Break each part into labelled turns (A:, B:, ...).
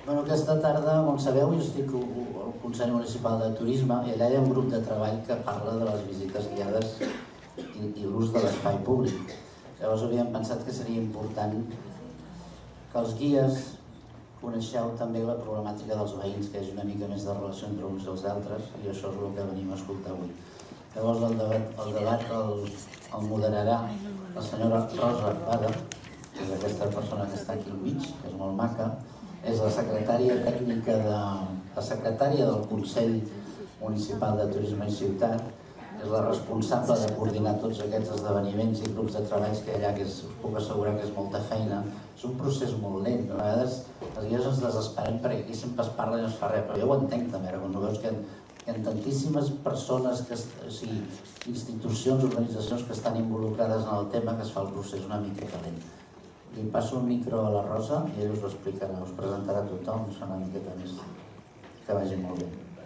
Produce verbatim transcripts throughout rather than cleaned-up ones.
A: Bueno, aquesta tarda, com sabeu, jo estic al Consell Municipal de Turisme i allà hi ha un grup de treball que parla de les visites guiades i, i l'ús de l'espai públic. Llavors havíem pensat que seria important que els guies coneixeu també la problemàtica dels veïns, que hi hagi una mica més de relació entre uns i els altres, i això és el que venim a escoltar avui. Llavors el debat el, debat el, el moderarà la senyora Rosa Arpada, que és aquesta persona que està aquí al mig, que és molt maca. És la secretària tècnica de la secretària del Consell Municipal de Turisme i Ciutat, és la responsable de coordinar tots aquests esdeveniments i grups de treballs que hi ha allà, que us puc assegurar que és molta feina. És un procés molt lent, a vegades els guies ens desesperem perquè aquí sempre es parla i no es fa res, però jo ho entenc també, quan veus que hi ha tantíssimes persones, que, o sigui, institucions, organitzacions que estan involucrades en el tema, que es fa el procés una mica calent. Li passo un micro a la Rosa i ell us ho explicarà, us presentarà a tothom, us fa una miqueta més que vagi molt bé.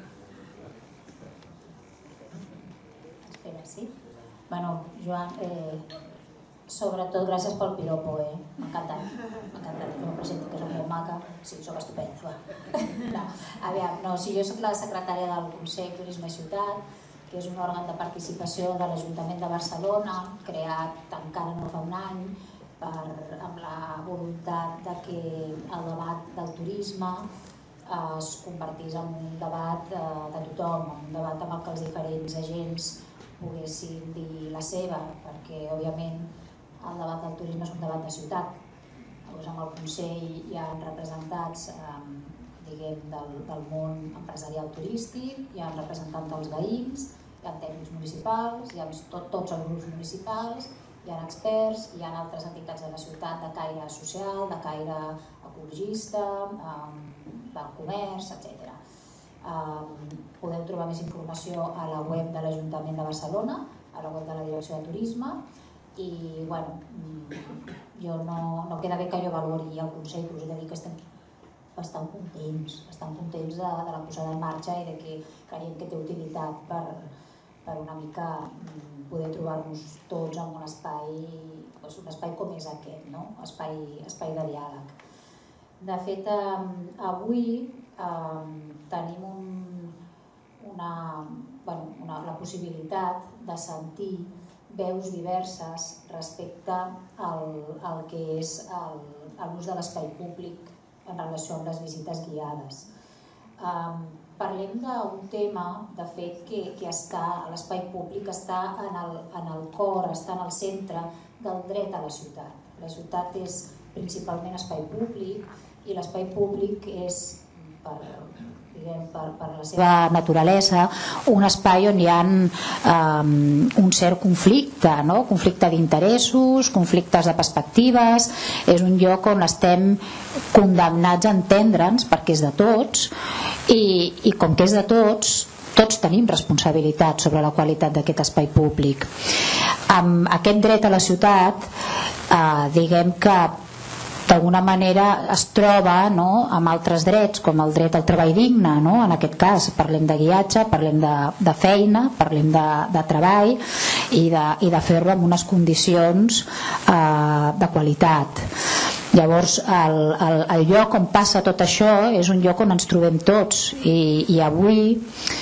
B: Espera, sí? Bueno, Joan, eh, sobretot gràcies pel piropo, eh? M'ha encantat, m'ha encantat, que m'ho presenti, que soc molt maca, sí, soc estupenda, va. No, aviam, no, sí, jo soc la secretària del Consell Turisme i Ciutat, que és un òrgan de participació de l'Ajuntament de Barcelona, creat encara no fa un any, Per, amb la voluntat de que el debat del turisme eh, es convertís en un debat eh, de tothom, un debat amb el que els diferents agents poguessin dir la seva, perquè òbviament el debat del turisme és un debat de ciutat. Llavors amb el Consell hi ha representats eh, diguem, del, del món empresarial turístic, hi ha representants dels veïns, hi ha tècnics municipals, hi ha tot, tots els grups municipals, hi ha experts, hi ha altres entitats de la ciutat de caire social, de caire ecologista, del comerç, etcètera. Podeu trobar més informació a la web de l'Ajuntament de Barcelona, a la web de la Direcció de Turisme, i bueno, jo no, no queda bé que jo valori el Consell, però us he de dir que estem bastant contents, bastant contents de, de la posada en marxa i de que creiem que té utilitat per, per una mica poder trobar-nos tots en un espai, doncs un espai com és aquest, no? espai, espai de diàleg. De fet, eh, avui eh, tenim un, una, bueno, una, la possibilitat de sentir veus diverses respecte al, al que és l'ús de l'espai públic en relació amb les visites guiades. Eh, Parlem d'un tema, de fet, que, que està a l'espai públic, està en el, en el cor, està en el centre del dret a la ciutat. La ciutat és principalment espai públic i l'espai públic és, per, diguem, per, per la seva naturalesa, un espai on hi ha um, un cert conflicte, no? Conflicte d'interessos, conflictes de perspectives, és un lloc on estem condemnats a entendre'ns perquè és de tots i, i com que és de tots, tots tenim responsabilitat sobre la qualitat d'aquest espai públic. Amb aquest dret a la ciutat, eh, diguem que d'alguna manera es troba, no, amb altres drets com el dret al treball digne, no? En aquest cas parlem de guiatge, parlem de, de feina, parlem de, de treball i de, i de fer-lo amb unes condicions eh, de qualitat. Llavors el, el, el lloc on passa tot això és un lloc on ens trobem tots i, i avui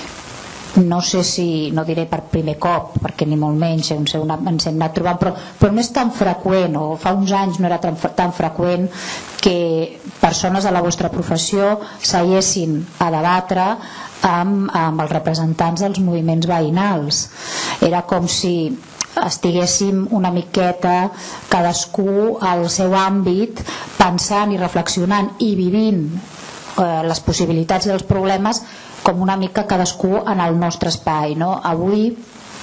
B: no sé si, no diré per primer cop perquè ni molt menys ens hem anat trobant, però, però no és tan freqüent, o fa uns anys no era tan, tan freqüent que persones de la vostra professió s'aiessin a debatre amb, amb els representants dels moviments veïnals. Era com si estiguéssim una miqueta cadascú al seu àmbit pensant i reflexionant i vivint eh, les possibilitats i els problemes com una mica cadascú en el nostre espai, no? Avui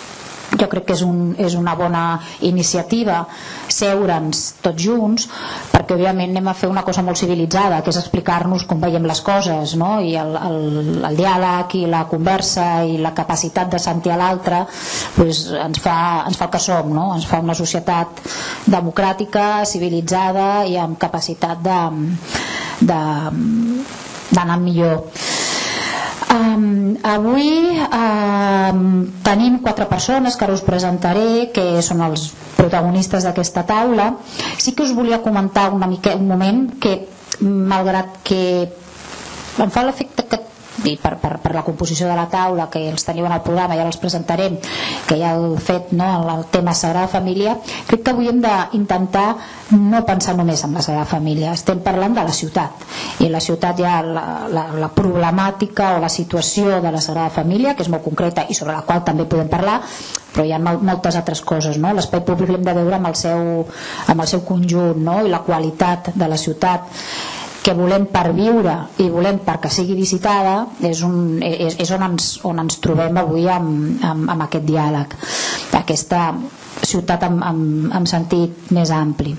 B: jo crec que és, un, és una bona iniciativa seure'ns tots junts perquè òbviament anem a fer una cosa molt civilitzada, que és explicar-nos com veiem les coses, no? I el, el, el diàleg i la conversa i la capacitat de sentir a l'altre pues, ens, fa, ens fa el que som, no? Ens fa una societat democràtica, civilitzada i amb capacitat de, de, d'anar millor. Um, avui um, tenim quatre persones que ara us presentaré, que són els protagonistes d'aquesta taula. Sí que us volia comentar una mica, un moment que, malgrat que em fa l'efecte que i per, per, per la composició de la taula que els teniu en el programa, ja els presentarem, que ja heu fet, no, el tema Sagrada Família, crec que avui hem d'intentar no pensar només en la Sagrada Família, estem parlant de la ciutat, i la ciutat hi ha la, la, la problemàtica o la situació de la Sagrada Família, que és molt concreta i sobre la qual també podem parlar, però hi ha moltes altres coses, no? L'espai públic l'hem de veure amb el seu, amb el seu conjunt, no? I la qualitat de la ciutat que volem per viure i volem perquè sigui visitada és, un, és, és on, ens, on ens trobem avui amb, amb, amb aquest diàleg, aquesta ciutat amb, amb, amb sentit més ampli.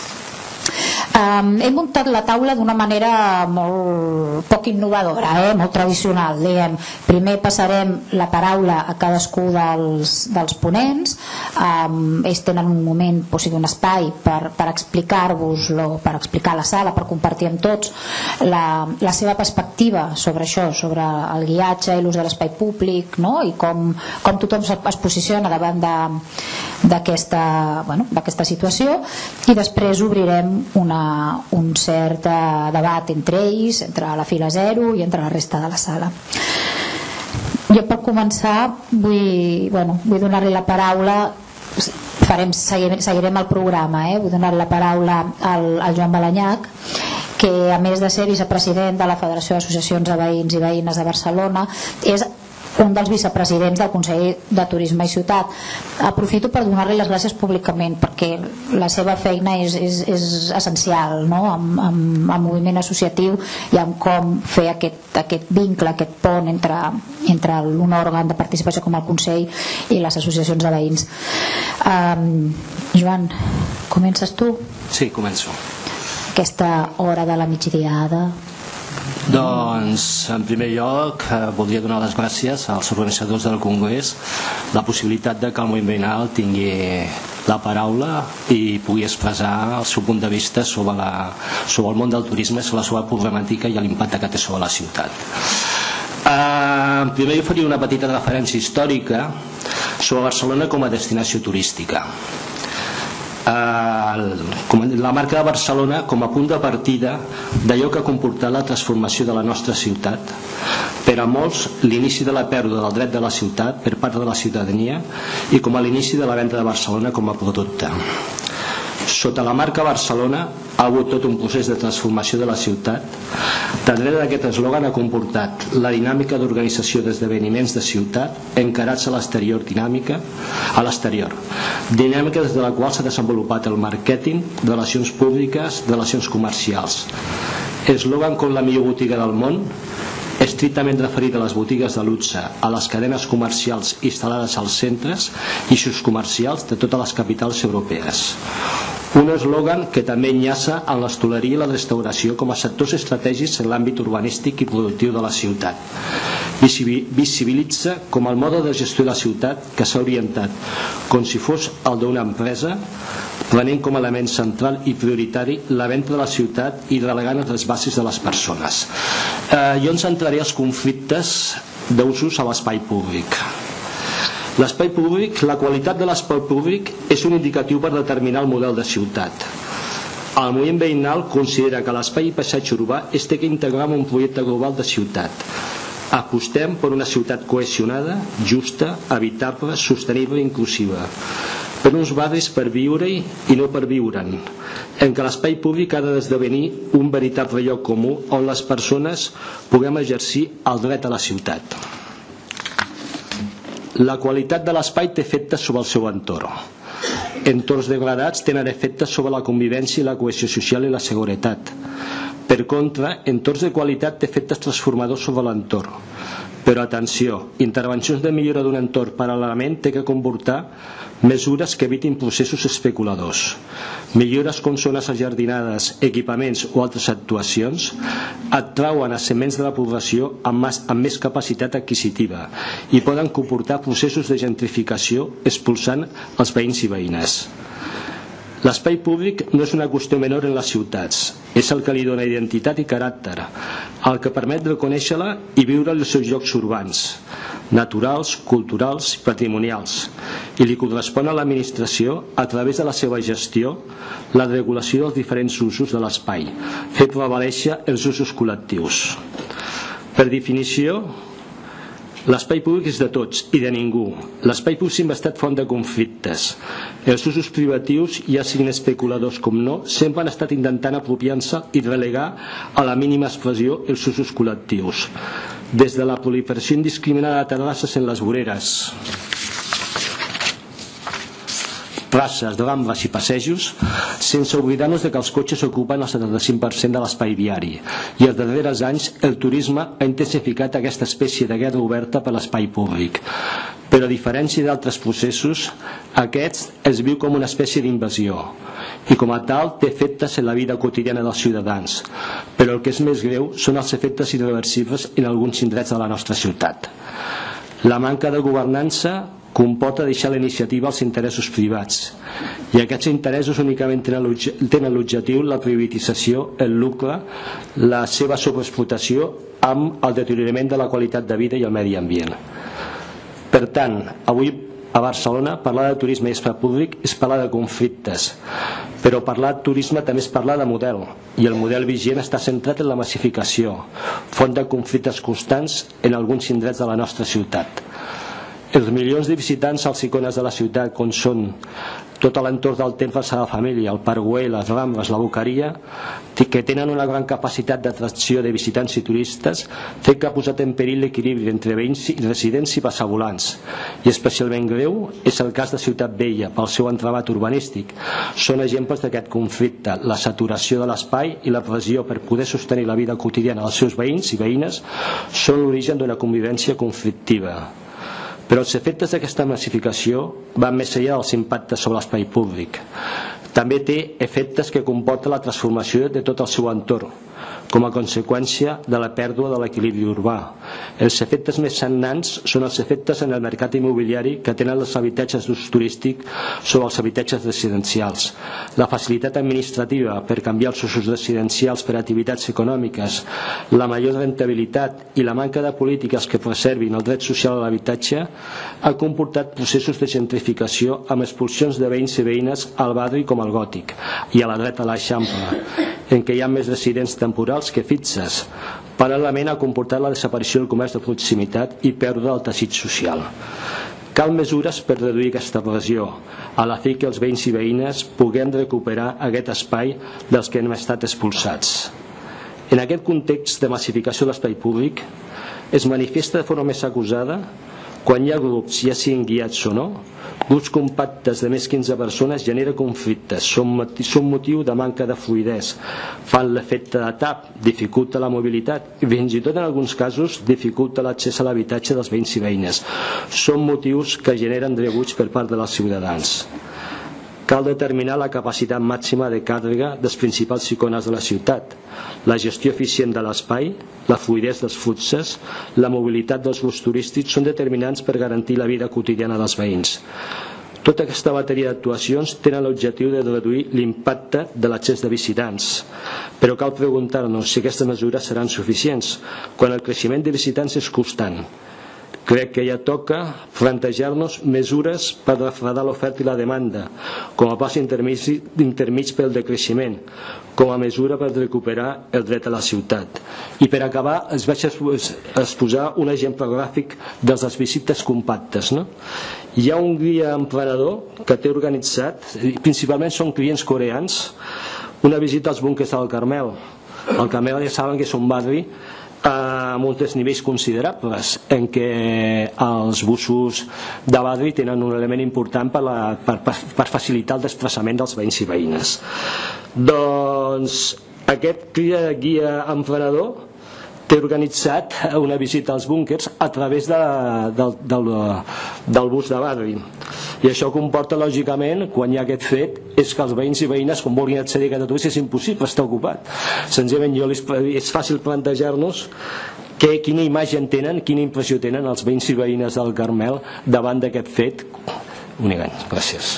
B: Um, he muntat la taula d'una manera molt poc innovadora, eh? Molt tradicional, diguem. Primer passarem la paraula a cadascú dels, dels ponents, um, ells tenen un moment, o sigui, un espai per, per explicar-vos, per explicar a la sala, per compartir amb tots la, la seva perspectiva sobre això, sobre el guiatge i l'ús de l'espai públic, no? I com, com tothom es posiciona davant d'aquesta, bueno, d'aquesta situació, i després obrirem una un cert debat entre ells, entre la fila zero i entre la resta de la sala. Jo per començar vull, bueno, vull donar-li la paraula, farem, seguirem, seguirem el programa, eh? Vull donar la paraula al, al Joan Balanyac, que a més de ser vicepresident de la Federació d'Associacions de Veïns i Veïnes de Barcelona és un dels vicepresidents del Consell de Turisme i Ciutat. Aprofito per donar-li les gràcies públicament perquè la seva feina és, és, és essencial, no? amb, amb el moviment associatiu i amb com fer aquest, aquest vincle, aquest pont entre, entre un òrgan de participació com el Consell i les associacions de veïns. um, Joan, comences tu?
C: Sí, començo.
B: Aquesta hora de la migdiada.
C: Doncs, en primer lloc, eh, voldria donar les gràcies als organitzadors del Congrés la possibilitat de que el moviment veïnal tingui la paraula i pugui expressar el seu punt de vista sobre, la, sobre el món del turisme, sobre la seva problemàtica i l'impacte que té sobre la ciutat. Eh, primer jo faria una petita referència històrica sobre Barcelona com a destinació turística. La marca de Barcelona com a punt de partida d'allò que ha comportat la transformació de la nostra ciutat, per a molts l'inici de la pèrdua del dret de la ciutat per part de la ciutadania i com a l'inici de la venda de Barcelona com a producte. Sota la marca Barcelona ha hagut tot un procés de transformació de la ciutat. Darrere d'aquest eslògan ha comportat la dinàmica d'organització d'esdeveniments de ciutat encarats a l'exterior, dinàmica a l'exterior, dinàmica des de la qual s'ha desenvolupat el màrqueting, relacions públiques, relacions comercials. Eslògan com la millor botiga del món, estrictament referit a les botigues de luxe, a les cadenes comercials instal·lades als centres i eixos comercials de totes les capitals europees. Un eslògan que també enllaça amb l'hostaleria i la restauració com a sectors estratègics en l'àmbit urbanístic i productiu de la ciutat. Visibilitza com el mode de gestió de la ciutat que s'ha orientat com si fos el d'una empresa, prenent com a element central i prioritari la venda de la ciutat i relegant les bases de les persones. Eh, jo em centraré als conflictes d'usos a l'espai públic. L'espai públic, la qualitat de l'espai públic és un indicatiu per determinar el model de ciutat. El moviment veïnal considera que l'espai i paisatge urbà es té que integrar en un projecte global de ciutat. Apostem per una ciutat cohesionada, justa, habitable, sostenible i inclusiva, per uns barris per viure-hi i no per viure'n, en què l'espai públic ha d'esdevenir un veritable lloc comú on les persones puguem exercir el dret a la ciutat. La qualitat de l'espai té efectes sobre el seu entorn. Entorns degradats tenen efectes sobre la convivència i la cohesió social i la seguretat. Per contra, entorns de qualitat té efectes transformadors sobre l'entorn. Però atenció, intervencions de millora d'un entorn paral·lelament té que comportar mesures que evitin processos especuladors. Millores com zones ajardinades, equipaments o altres actuacions atrauen a segments de la població amb més, amb més capacitat adquisitiva i poden comportar processos de gentrificació expulsant els veïns i veïnes. L'espai públic no és una qüestió menor en les ciutats, és el que li dona identitat i caràcter, el que permet reconèixer-la i viure els seus llocs urbans, naturals, culturals i patrimonials, i li correspon a l'administració, a través de la seva gestió, la regulació dels diferents usos de l'espai, fer prevalèixer els usos col·lectius. Per definició, l'espai públic és de tots i de ningú. L'espai públic sempre ha estat font de conflictes. Els usos privatius, ja siguin especuladors com no, sempre han estat intentant apropiar-se i relegar a la mínima expressió els usos col·lectius. Des de la proliferació indiscriminada de terrasses en les voreres, places, rambles i passejos, sense oblidar-nos que els cotxes ocupen el setanta-cinc per cent de l'espai viari, i els darrers anys el turisme ha intensificat aquesta espècie de guerra oberta per l'espai públic. Però a diferència d'altres processos, aquest es viu com una espècie d'invasió i com a tal té efectes en la vida quotidiana dels ciutadans, però el que és més greu són els efectes irreversibles en alguns indrets de la nostra ciutat. La manca de governança comporta deixar la iniciativa als interessos privats, i aquests interessos únicament tenen l'objectiu la privatització, el lucre, la seva sobreexplotació amb el deteriorament de la qualitat de vida i el medi ambient. Per tant, avui a Barcelona parlar de turisme i espai públic és parlar de conflictes, però parlar de turisme també és parlar de model, i el model vigent està centrat en la massificació, font de conflictes constants en alguns indrets de la nostra ciutat. Els milions de visitants als icones de la ciutat, com són tot l'entorn del Temple de la Família, el Parc Güell, les Rambles, la Boqueria, que tenen una gran capacitat d'atracció de visitants i turistes, fet que ha posat en perill l'equilibri entre veïns i residents i passavolants. I especialment greu és el cas de Ciutat Vella, pel seu entramat urbanístic. Són exemples d'aquest conflicte. La saturació de l'espai i la pressió per poder sostenir la vida quotidiana dels seus veïns i veïnes són l'origen d'una convivència conflictiva. Però els efectes d'aquesta massificació van més enllà dels impactes sobre l'espai públic. També té efectes que comporten la transformació de tot el seu entorn, com a conseqüència de la pèrdua de l'equilibri urbà. Els efectes més sagnants són els efectes en el mercat immobiliari que tenen els habitatges d'ús turístic sobre els habitatges residencials. La facilitat administrativa per canviar els usos residencials per activitats econòmiques, la major rentabilitat i la manca de polítiques que preservin el dret social a l'habitatge ha comportat processos de gentrificació amb expulsions de veïns i veïnes al barri com el Gòtic i a la dreta a l'Eixample, en què hi ha més residents temporals que fixes. Paral·lelament ha comportat la desaparició del comerç de proximitat i pèrdua del teixit social. Cal mesures per reduir aquesta pressió, a la fi que els veïns i veïnes puguem recuperar aquest espai dels que hem estat expulsats. En aquest context de massificació de l'espai públic es manifesta de forma més acusada quan hi ha grups, ja siguin guiats o no, grups compactes de més quinze persones genera conflictes, són motiu de manca de fluïdesa, fan l'efecte de tap, dificulta la mobilitat i fins i tot en alguns casos dificulta l'accés a l'habitatge dels veïns i veïnes. Són motius que generen rebuig per part dels ciutadans. Cal determinar la capacitat màxima de càrrega dels principals icones de la ciutat, la gestió eficient de l'espai, la fluïdesa dels fluxos, la mobilitat dels grups turístics són determinants per garantir la vida quotidiana dels veïns. Tota aquesta bateria d'actuacions tenen l'objectiu de reduir l'impacte de l'accés de visitants, però cal preguntar-nos si aquestes mesures seran suficients, quan el creixement de visitants és constant. Crec que ja toca plantejar-nos mesures per refredar l'oferta i la demanda, com a pas intermig pel decreixement, com a mesura per recuperar el dret a la ciutat. I per acabar, es vaig exposar un exemple gràfic de les visites compactes. No? Hi ha un guia emprenedor que té organitzat, principalment són clients coreans, una visita als búnquers del Carmel. El Carmel ja saben que és un barri amb uns nivells considerables en què els busos de barri tenen un element important per, la, per, per facilitar el desplaçament dels veïns i veïnes. Doncs aquest guia emprenedor té organitzat una visita als búnquers a través de, del, del, del bus de barri, i això comporta lògicament, quan hi ha aquest fet, és que els veïns i veïnes quan vulguin accedir a aquest autobús és impossible, està ocupat. Senzillament jo és fàcil plantejar-nos que, quina imatge en tenen, quina impressió tenen els veïns i veïnes del Carmel davant d'aquest fet. Únicament, gràcies.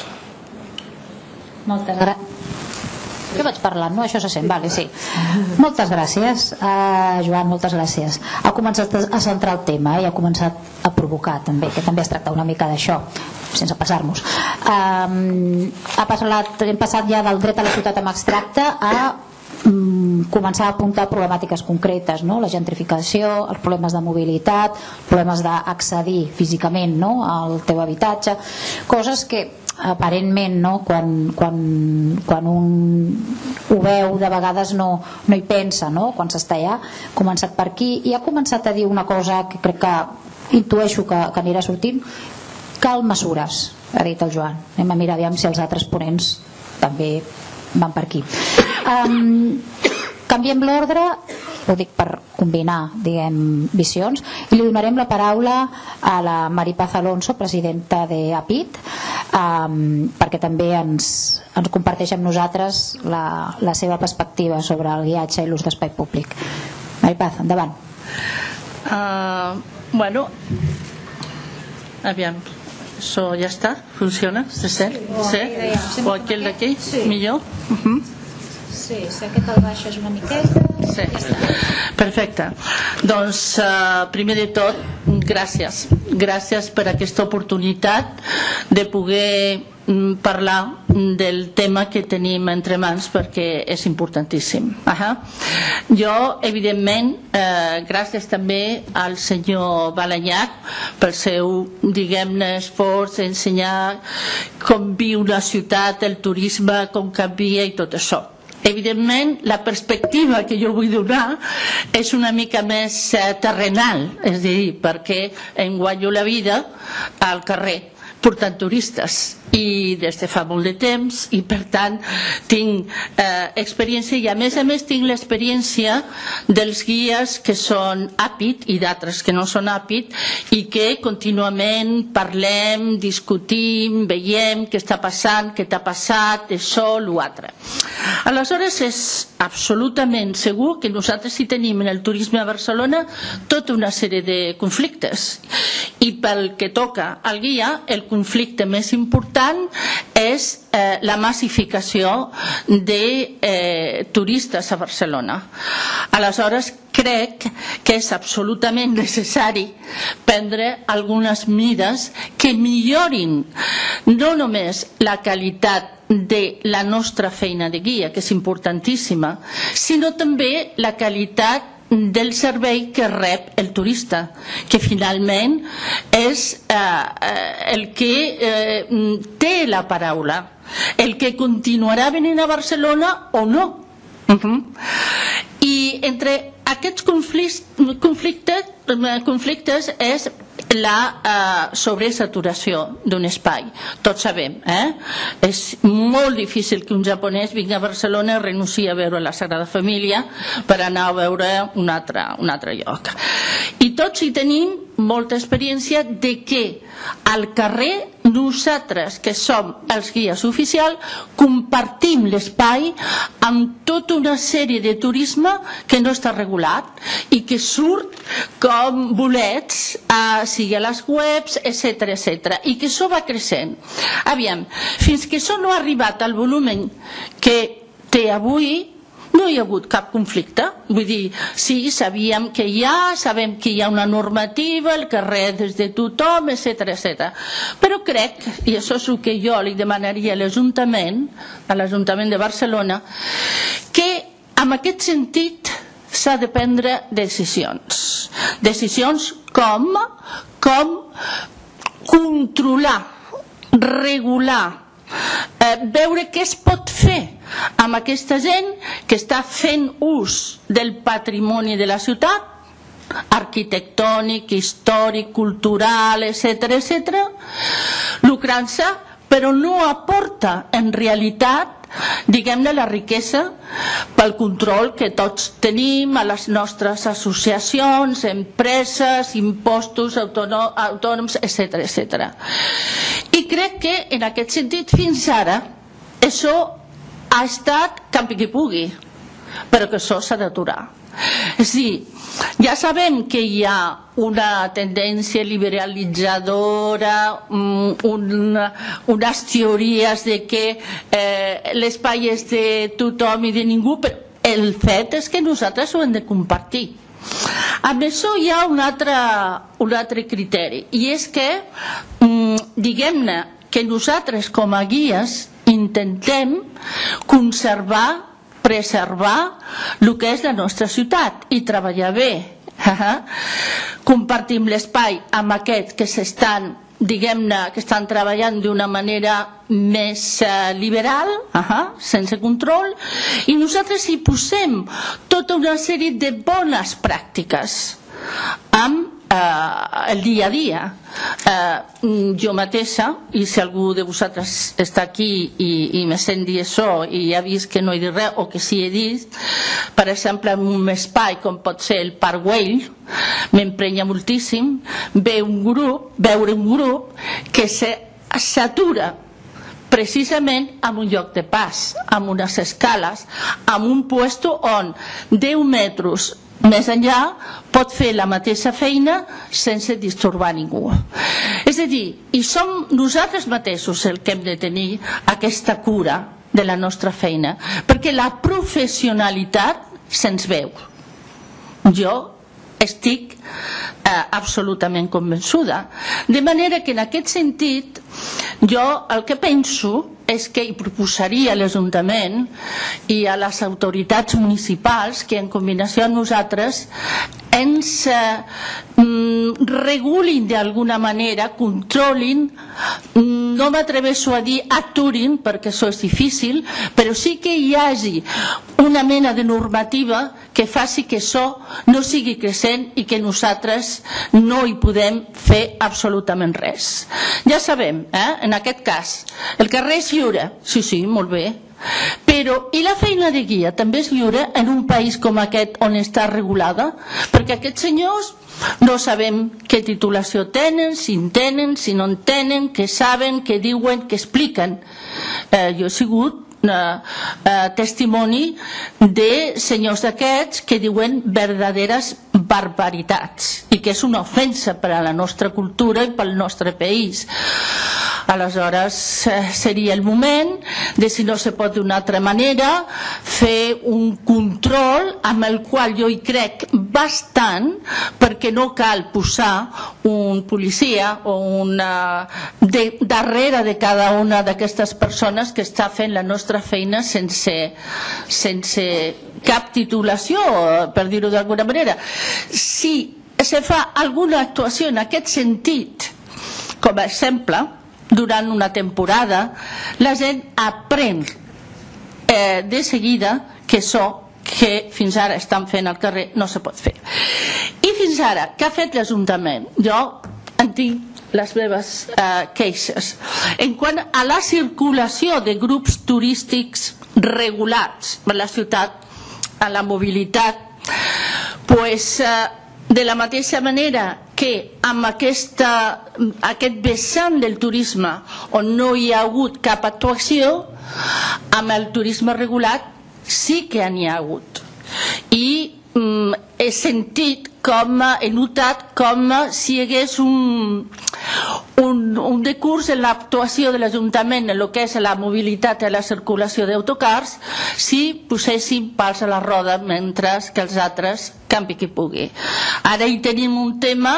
B: Moltes gràcies. Jo vaig parlant, no? Això se sent, vale, sí. Moltes gràcies, uh, Joan, moltes gràcies. Ha començat a centrar el tema i ha començat a provocar també, que també es tracta una mica d'això, sense passar-nos. Um, ha passat, hem passat ja del dret a la ciutat amb abstracte a um, començar a apuntar problemàtiques concretes, no? La gentrificació, els problemes de mobilitat, problemes d'accedir físicament, no? Al teu habitatge, coses que aparentment, no? quan, quan, quan un ho veu de vegades no, no hi pensa, no? Quan s'està allà. Ha començat per aquí i ha començat a dir una cosa que crec que intueixo que, que anirà sortint. Cal mesures, ha dit el Joan. Anem a mirar aviam si els altres ponents també van per aquí. Um, canviem l'ordre, ho dic per combinar, diguem, visions, i li donarem la paraula a la Maripaz Alonso, presidenta d'APIT, um, perquè també ens, ens comparteix amb nosaltres la, la seva perspectiva sobre el guiatge i l'ús d'espai públic. Maripaz, endavant.
D: Uh, bueno, aviam, això ja està? Funciona? Se sent? Sí? O aquell d'aquí? Millor? Uh-huh.
B: Sí, sé que te'l baixes una miqueta.
D: Sí, perfecte. Doncs uh, primer de tot, gràcies. Gràcies per aquesta oportunitat de poder mm, parlar del tema que tenim entre mans, perquè és importantíssim. Uh-huh. Jo, evidentment, eh, gràcies també al senyor Balanyac pel seu, diguem-ne, esforç d'ensenyar com viu la ciutat, el turisme, com canvia i tot això. Evidentment, la perspectiva que jo vull donar és una mica més eh, terrenal, és a dir, perquè em guanyo la vida al carrer portant turistes i des de fa molt de temps, i per tant tinc eh, experiència, i a més a més tinc l'experiència dels guies que són APIT i d'altres que no són APIT, i que contínuament parlem, discutim, veiem què està passant, què t'ha passat, això, l'altre. Aleshores és absolutament segur que nosaltres hi tenim en el turisme a Barcelona tota una sèrie de conflictes, i pel que toca al guia el conflicte més important és eh, la massificació de eh, turistes a Barcelona. Aleshores crec que és absolutament necessari prendre algunes mesures que millorin no només la qualitat de la nostra feina de guia, que és importantíssima, sinó també la qualitat del servei que rep el turista, que finalment és eh, el que eh, té la paraula, el que continuarà venint a Barcelona o no. Uh-huh. I entre aquests conflictes, conflictes, conflictes és la uh, sobresaturació d'un espai. Tots sabem, eh? És molt difícil que un japonès vingui a Barcelona i renunciï a veure la Sagrada Família per anar a veure un altre, un altre lloc. I tots hi tenim molta experiència de que al carrer nosaltres, que som els guies oficials, compartim l'espai amb tota una sèrie de turisme que no està regulat i que surt com bolets, eh, sigui a les webs, etcètera, etcètera, i que això va creixent. Aviam, fins que això no ha arribat al volum que té avui, no hi ha hagut cap conflicte. Vull dir, sí, sabíem que hi ha, sabem que hi ha una normativa, el carrer des de tothom, etcètera, etcètera. Però crec, i això és el que jo li demanaria a l'Ajuntament, a l'Ajuntament de Barcelona, que en aquest sentit s'ha de prendre decisions. Decisions com, com controlar, regular, Eh, veure què es pot fer amb aquesta gent que està fent ús del patrimoni de la ciutat, arquitectònic, històric, cultural, etcètera, etcètera, lucrant-se, però no aporta en realitat, diguem-ne, la riquesa pel control que tots tenim a les nostres associacions, empreses, impostos autònoms, etcètera, etcètera. I crec que en aquest sentit fins ara això ha estat campi qui pugui, però que això s'ha d'aturar. És a dir, ja sabem que hi ha una tendència liberalitzadora, una, unes teories de que eh, l'espai és de tothom i de ningú, però el fet és que nosaltres ho hem de compartir. Amb això hi ha un altre, un altre criteri, i és que, diguem-ne, que nosaltres com a guies intentem conservar preservar el que és la nostra ciutat i treballar bé. Compartim l'espai amb aquests que s'estan, diguem-ne, que estan treballant d'una manera més liberal, sense control, i nosaltres hi posem tota una sèrie de bones pràctiques amb el dia a dia. Jo mateixa, i si algú de vosaltres està aquí i me sent dir això i ha vist que no he dit res o que sí he dit, per exemple, en un espai com pot ser el Parc Güell, m'emprenya moltíssim veure un grup, veure un grup que s'atura precisament en un lloc de pas, amb unes escales, amb un puesto on deu metres més enllà pot fer la mateixa feina sense disturbar ningú. És a dir, i som nosaltres mateixos el que hem de tenir aquesta cura de la nostra feina, perquè la professionalitat se'ns veu. Jo estic eh, absolutament convençuda. De manera que en aquest sentit jo el que penso és que hi proposaria a l'Ajuntament i a les autoritats municipals que en combinació amb nosaltres ens eh, regulin d'alguna manera, controlin, no m'atreveixo a dir aturin perquè això és difícil, però sí que hi hagi una mena de normativa que faci que això no sigui creixent i que nosaltres no hi podem fer absolutament res. Ja sabem, eh? En aquest cas, el carrer és lliure, sí, sí, molt bé, però i la feina de guia també és lliure en un país com aquest on està regulada? Perquè aquests senyors no sabem què titulació tenen, si en tenen, si no en tenen, què saben, què diuen, què expliquen. Eh, jo he sigut eh, eh, testimoni de senyors d'aquests que diuen verdaderes barbaritats i que és una ofensa per a la nostra cultura i pel nostre país. Aleshores seria el moment de, si no se pot d'una altra manera, fer un control amb el qual jo hi crec bastant, perquè no cal posar un policia o una de, darrere de cada una d'aquestes persones que està fent la nostra feina sense, sense cap titulació, per dir-ho d'alguna manera. Si se fa alguna actuació en aquest sentit, com a exemple, durant una temporada, la gent aprèn eh, de seguida que això que fins ara estan fent al carrer no se pot fer. I fins ara, què ha fet l'Ajuntament? Jo en tinc les meves eh, queixes. En quant a la circulació de grups turístics regulats per la ciutat, a la mobilitat, pues, eh, de la mateixa manera que amb aquesta, aquest vessant del turisme on no hi ha hagut cap actuació, amb el turisme regulat sí que n'hi ha hagut. I mm, he sentit com, he notat com si hi hagués un, un, un decurs en l'actuació de l'Ajuntament en el que és la mobilitat i la circulació d'autocars, si posessin pals a la roda mentre que els altres campi qui pugui. Ara hi tenim un tema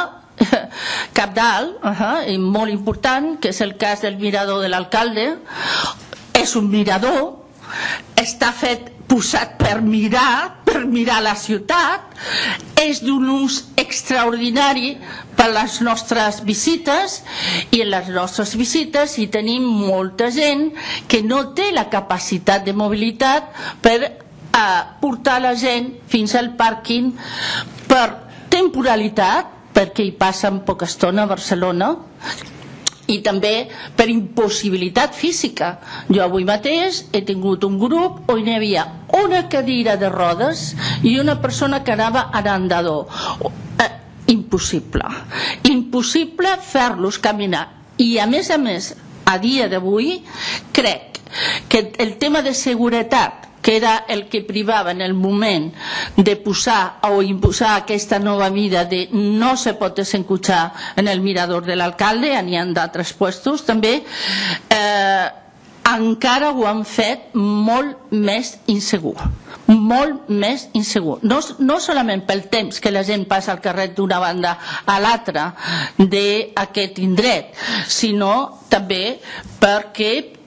D: cabdal uh-huh, i molt important, que és el cas del mirador de l'alcalde. És un mirador, està fet posat per mirar, per mirar la ciutat, és d'un ús extraordinari per les nostres visites, i en les nostres visites hi tenim molta gent que no té la capacitat de mobilitat per a portar la gent fins al pàrquing per temporalitat, perquè hi passen poca estona a Barcelona, i també per impossibilitat física. Jo avui mateix he tingut un grup on hi havia una cadira de rodes i una persona que anava en andador. Eh, impossible. Impossible fer-los caminar. I a més a més, a dia d'avui, crec que el tema de seguretat, que era el que privava en el moment de posar o imposar aquesta nova mida de no se pot desencotxar en el mirador de l'alcalde, n'hi ha d'altres puestos també, eh, encara ho han fet molt més insegur, molt més insegur. No, no solament pel temps que la gent passa al carrer d'una banda a l'altra d'aquest indret, sinó també perquè, i per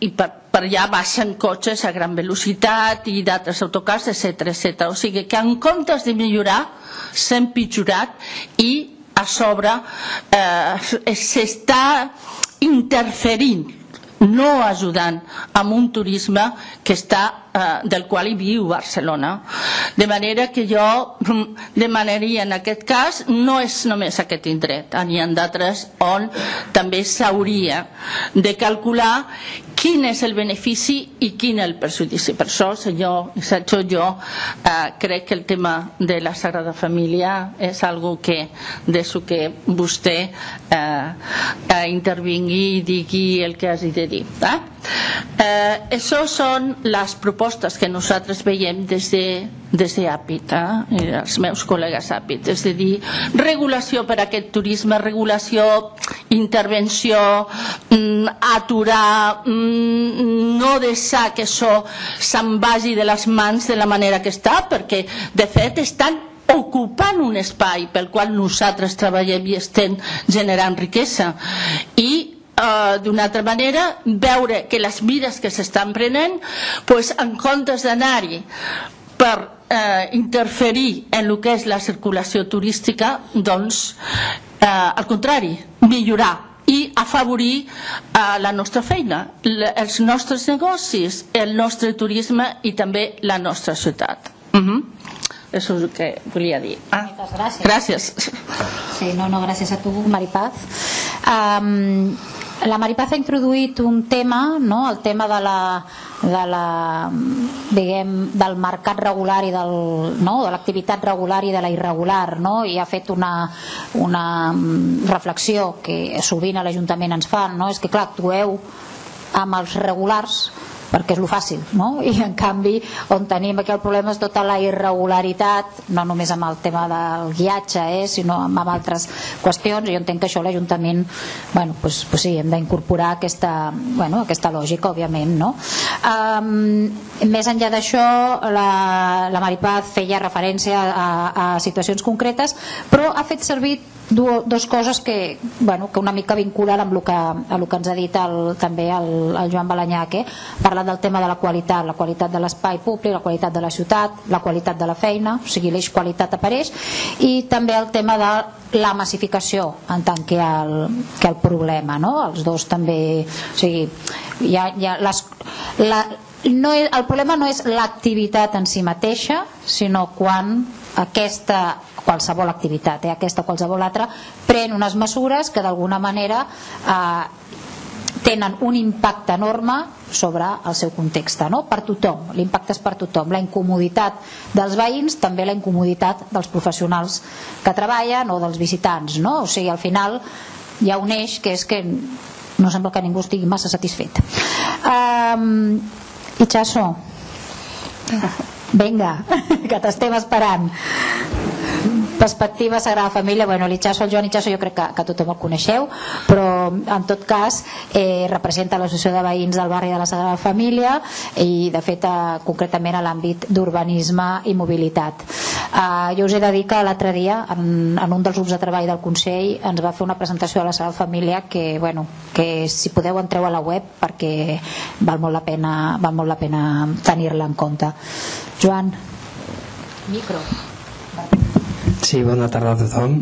D: per allà baixen cotxes a gran velocitat i d'altres autocars, etcètera, etcètera. O sigui que en comptes de millorar s'ha empitjorat i a sobre eh, s'està interferint, no ajudant amb un turisme que està, eh, del qual hi viu Barcelona. De manera que jo demanaria en aquest cas, no és només aquest indret, n'hi ha d'altres on també s'hauria de calcular quin és el benefici i quin el perjudici. Per això, senyor Sancho, jo eh, crec que el tema de la Sagrada Família és algo que deixo que vostè eh, eh, intervingui i digui el que hagi de dir. Eh? Eh, això són les propostes que nosaltres veiem des de des de APIT, eh? els meus col·legues APIT, és a dir, regulació per a aquest turisme, regulació, intervenció, mm, aturar, mm, no deixar que això se'n vagi de les mans de la manera que està, perquè de fet estan ocupant un espai pel qual nosaltres treballem i estem generant riquesa. I Uh, d'una altra manera, veure que les mides que s'estan prenent, pues, en comptes d'anar-hi per eh, interferir en el que és la circulació turística, doncs, eh, al contrari, millorar i afavorir eh, la nostra feina, els nostres negocis, el nostre turisme i també la nostra ciutat. Uh-huh. Això és el que volia dir. Ah,
B: gràcies.
D: Gràcies.
B: Sí, no, no, gràcies a tu, Maripaz. Um, la Maripaz ha introduït un tema, no? El tema de la, de la, diguem, del mercat regular i del, no? de l'activitat regular i de la irregular, no? I ha fet una, una reflexió que sovint a l'Ajuntament ens fan, no? És que clar, actueu amb els regulars perquè és lo fàcil, no? I en canvi on tenim aquí el problema és tota la irregularitat, no només amb el tema del guiatge, eh, sinó amb, amb altres qüestions, i jo entenc que això l'Ajuntament, bueno, pues, pues sí, hem d'incorporar aquesta, bueno, aquesta lògica, òbviament, no? Um, més enllà d'això, la, la Maripaz feia referència a, a situacions concretes, però ha fet servir dues coses que, bueno, que una mica vinculen amb el que, a el que ens ha dit el, també el, el Joan Balañach, eh? Parlant del tema de la qualitat, la qualitat de l'espai públic, la qualitat de la ciutat, la qualitat de la feina, o sigui, l'eix qualitat apareix, i també el tema de la massificació en tant que el, que el problema, no? Els dos també, o sigui, hi ha, hi ha les, la, no és, el problema no és l'activitat en si mateixa, sinó quan aquesta qualsevol activitat, eh, aquesta o qualsevol altra, pren unes mesures que d'alguna manera eh, tenen un impacte enorme sobre el seu context, no? Per tothom, l'impacte és per tothom, la incomoditat dels veïns, també la incomoditat dels professionals que treballen o dels visitants, no? O sigui, al final hi ha un eix que és que no sembla que ningú estigui massa satisfet. um, Itxaso, vinga, que t'estem esperant. Perspectiva Sagrada Família, bueno, l'Itxaso, el Joan Itxaso jo crec que, que tothom el coneixeu, però en tot cas eh, representa l'associació de veïns del barri de la Sagrada Família i de fet eh, concretament a l'àmbit d'urbanisme i mobilitat. Eh, jo us he de dir que l'altre dia en, en un dels grups de treball del Consell ens va fer una presentació de la Sagrada Família que, bueno, que si podeu entreu a la web perquè val molt la pena, val molt la pena tenir-la en compte. Joan, micro.
E: Sí, bona tarda a tothom.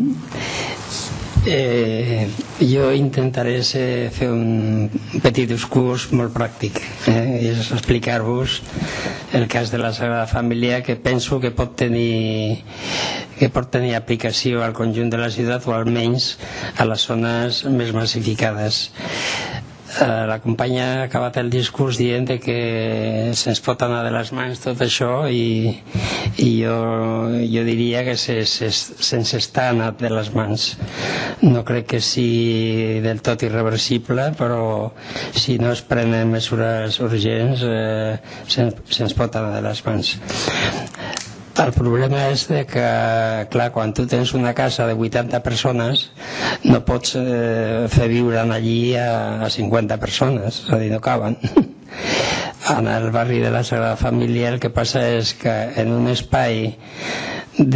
E: Eh, jo intentaré ser, fer un petit discurs molt pràctic, eh, és explicar-vos el cas de la Sagrada Família, que penso que pot tenir que pot tenir aplicació al conjunt de la ciutat o almenys a les zones més massificades. La companya ha acabat el discurs dient que se'ns pot anar de les mans tot això i, i jo, jo diria que se, se, se'ns està anat de les mans. No crec que sigui del tot irreversible, però si no es prenen mesures urgents eh, se'ns, se'ns pot anar de les mans. El problema és de que, clar, quan tu tens una casa de vuitanta persones no pots eh, fer viure allí a, a cinquanta persones, és a dir, no caben. En el barri de la Sagrada Família el que passa és que en un espai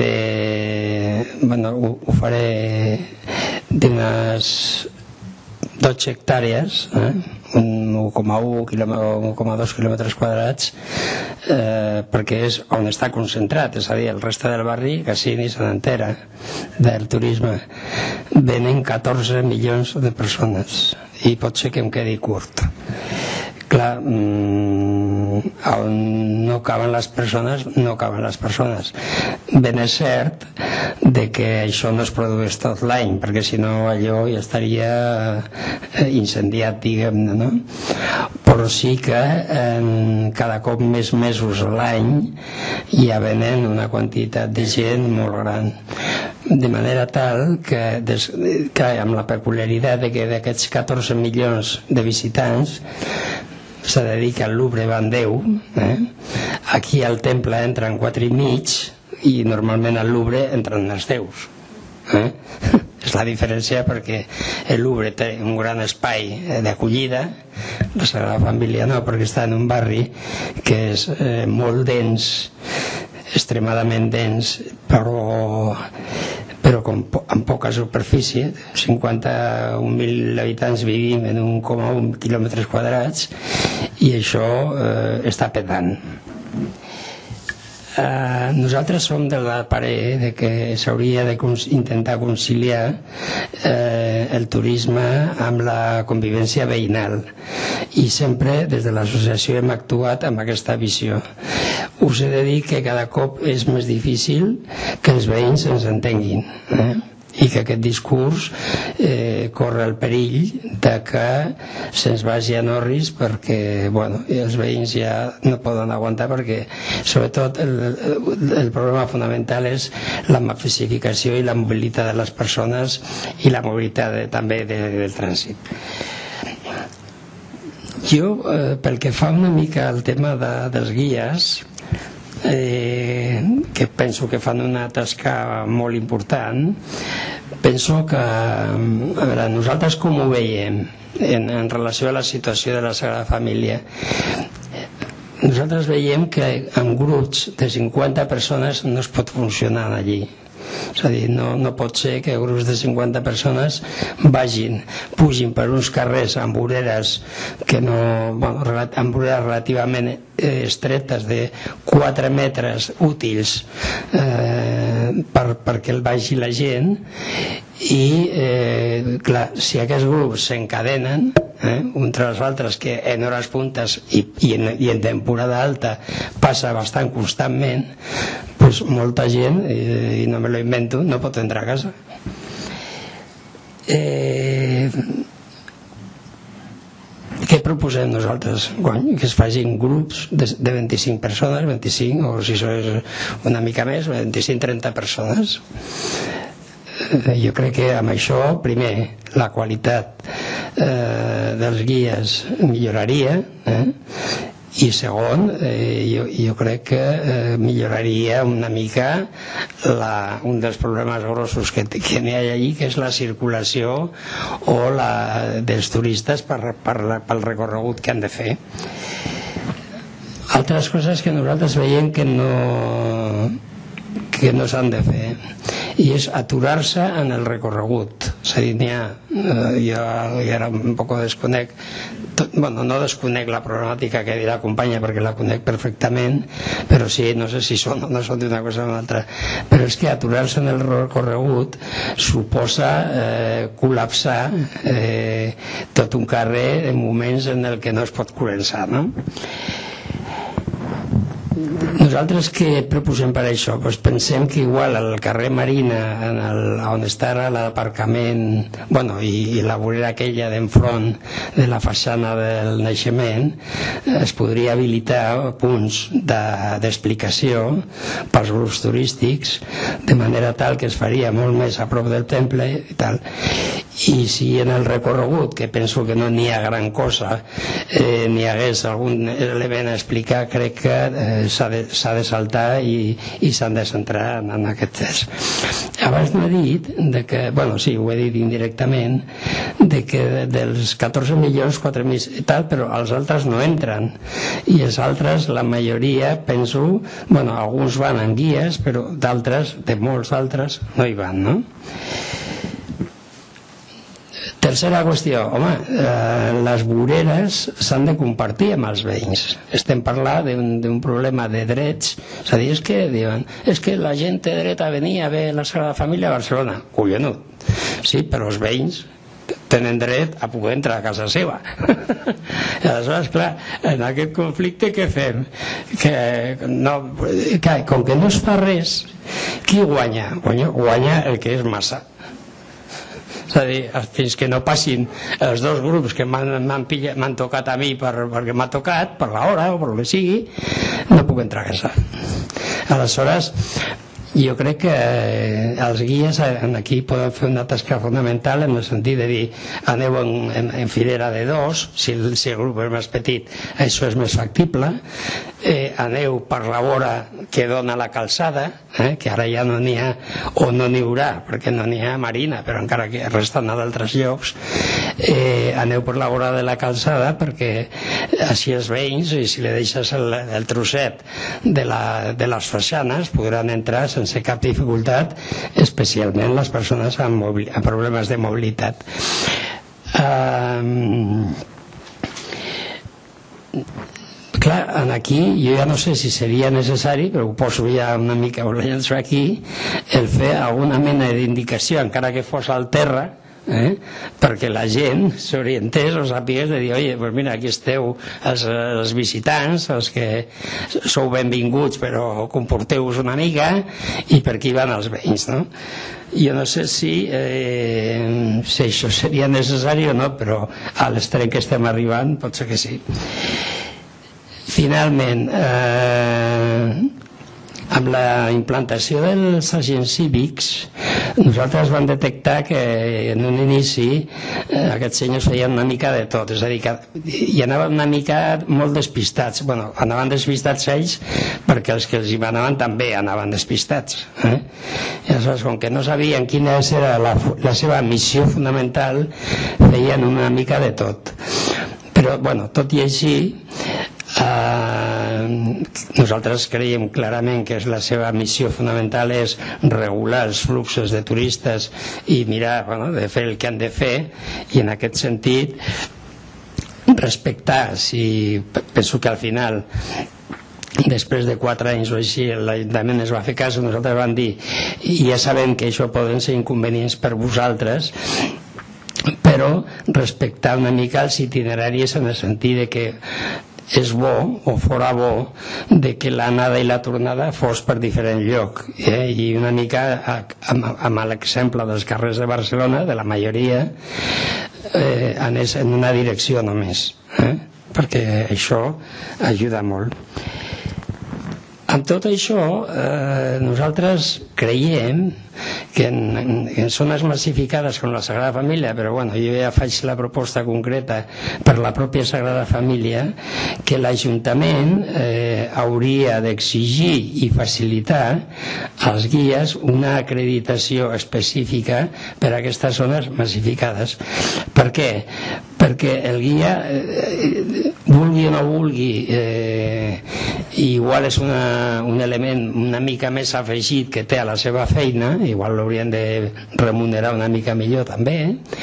E: de... bueno, ho, ho faré d'unes dotze hectàrees, eh? un u coma un o un coma dos quilòmetres quadrats, eh, perquè és on està concentrat, és a dir, el reste del barri quasi ni se n'entera del turisme. Venen catorze milions de persones i pot ser que em quedi curt. Clar, mmm, on no caben les persones, no caben les persones. Ben és cert de que això no es produeix tot l'any, perquè si no allò ja estaria incendiat, diguem-ne, no? Però sí que en cada cop més mesos a l'any ja venen una quantitat de gent molt gran, de manera tal que, des, que amb la peculiaritat de que d'aquests catorze milions de visitants se dedica al Louvre van deu, eh? Aquí al temple entren quatre i mig i normalment al Louvre entren els deus, eh? És la diferència, perquè el Louvre té un gran espai d'acollida, la Sagrada Família no, perquè està en un barri que és eh, molt dens, extremadament dens, però però com, amb poca superfície, cinquanta-un mil habitants vivim en un coma un quilòmetres quadrats, i això eh, està petant. Eh, nosaltres som de la parer de que s'hauria d'intentar conciliar eh, el turisme amb la convivència veïnal, i sempre des de l'associació hem actuat amb aquesta visió. Us he de dir que cada cop és més difícil que els veïns ens entenguin, eh? I que aquest discurs eh, corre el perill de que se'ns vagi a Norris, perquè bueno, els veïns ja no poden aguantar, perquè sobretot el, el problema fonamental és la massificació i la mobilitat de les persones i la mobilitat de, també de, del trànsit. Jo, eh, pel que fa una mica al tema de, dels guies, Eh, que penso que fan una tasca molt important, penso que a veure, nosaltres com ho veiem en, en relació a la situació de la Sagrada Família, nosaltres veiem que en grups de cinquanta persones no es pot funcionar allí. És a dir, no, no pot ser que grups de cinquanta persones vagin, pugin per uns carrers amb voreres que no, bueno, amb voreres relativament eh, estretes de quatre metres útils eh, per, perquè el vagi la gent, i eh, clar, si aquests grups s'encadenen eh, entre els altres, que en hores puntes i, i, en, i en temporada alta passa bastant constantment, pues molta gent, eh, i no me lo invento, no pot entrar a casa. Eh, què proposem nosaltres? Bueno, que es facin grups de, de vint-i-cinc persones, vint-i-cinc, o si és una mica més, vint-i-cinc a trenta persones. Eh, jo crec que amb això, primer, la qualitat eh, dels guies milloraria, eh? I segon, eh, jo, jo crec que eh, milloraria una mica la, un dels problemes grossos que, que n'hi ha allí, que és la circulació o la, dels turistes per, per la, pel recorregut que han de fer. Altres coses que nosaltres veiem que no, que no s'han de fer, i és aturar-se en el recorregut. És a dir, n'hi ha, eh, jo, jo ara un poc desconec, tot, bueno, no desconec la problemàtica que dirà la companya, perquè la conec perfectament, però sí, no sé si són o no són d'una cosa o una altra, però és que aturar-se en el recorregut suposa eh, col·lapsar eh, tot un carrer en moments en el que no es pot començar, no? Nosaltres què proposem per això? Pues pensem que igual al carrer Marina, en el, on està l'aparcament, bueno, i, i la vorera aquella d'enfront de la façana del naixement, es podria habilitar punts d'explicació de, pels grups turístics, de manera tal que es faria molt més a prop del temple i tal. I si en el recorregut, que penso que no n'hi ha gran cosa, eh, n'hi hagués algun element a explicar, crec que eh, s'ha de, s'ha de saltar i, i s'han de centrar en, en aquest test. Abans m'ha dit de que, bueno, sí, ho he dit indirectament, de que dels catorze milions, quatre mil i tal, però els altres no entren, i els altres, la majoria, penso, bueno, alguns van en guies, però d'altres, de molts altres, no hi van, no? Tercera qüestió, home, eh, les voreres s'han de compartir amb els veïns. Estem parlant d'un problema de drets, és a dir, és que diuen, és que la gent té dret a venir a veure la Sagrada Família a Barcelona. Collonut, sí, però els veïns tenen dret a poder entrar a casa seva. I aleshores, clar, en aquest conflicte què fem? Que, no, que com que no es fa res, qui guanya? Guanya, guanya el que és massa. És a dir, fins que no passin els dos grups que m'han tocat a mi per, perquè m'ha tocat, per l'hora o per el que sigui, no puc entrar a casa. Aleshores, jo crec que els guies aquí poden fer una tasca fonamental en el sentit de dir aneu en, en, en filera de dos, si el, si el grup és més petit això és més factible, eh, aneu per la vora que dona la calçada, eh, que ara ja no n'hi ha o no n'hi haurà perquè no n'hi ha Marina, però encara que resten a d'altres llocs, eh, aneu per la vora de la calçada perquè així els veïns, i si li deixes el, el trosset de, la, de les façanes podran entrar sense cap dificultat, especialment les persones amb, amb problemes de mobilitat. Um, clar, aquí jo ja no sé si seria necessari, però ho poso ja una mica, ho llenço aquí, el fer alguna mena d'indicació, encara que fos al terra, Eh? perquè la gent s'orientés o sàpigués de dir, oi, pues mira, aquí esteu els, els visitants, els que sou benvinguts però comporteu-vos una mica, i per aquí van els veïns, no? Jo no sé si, eh, si això seria necessari o no, però a l'extrem que estem arribant pot ser que sí. Finalment, eh, amb la implantació dels agents cívics, nosaltres vam detectar que en un inici eh, aquests senyors feien una mica de tot, és a dir, que hi anaven una mica molt despistats. Bueno, anaven despistats ells perquè els que els hi manaven també anaven despistats. Eh? I aleshores, com que no sabien quina era la, la seva missió fonamental, feien una mica de tot. Però, bueno, tot i així, Uh, nosaltres creiem clarament que la seva missió fonamental és regular els fluxos de turistes i mirar, bueno, de fer el que han de fer, i en aquest sentit respectar, si penso que al final després de quatre anys o així l'Ajuntament es va fer cas, nosaltres vam dir i ja sabem que això poden ser inconvenients per vosaltres, però respectar una mica els itineraris en el sentit de que és bo o fora bo de que l'anada i la tornada fos per diferent lloc, eh? I una mica amb, amb l'exemple dels carrers de Barcelona, de la majoria, eh, anés en una direcció només, eh? Perquè això ajuda molt. Amb tot això, eh, nosaltres creiem que en, en zones massificades com la Sagrada Família, però bueno, jo ja faig la proposta concreta per la pròpia Sagrada Família, que l'Ajuntament eh, hauria d'exigir i facilitar als guies una acreditació específica per a aquestes zones massificades. Per què? Perquè el guia, eh, vulgui o no vulgui, eh, igual és una, un element una mica més afegit que té a la seva feina, igual l'haurien de remunerar una mica millor també,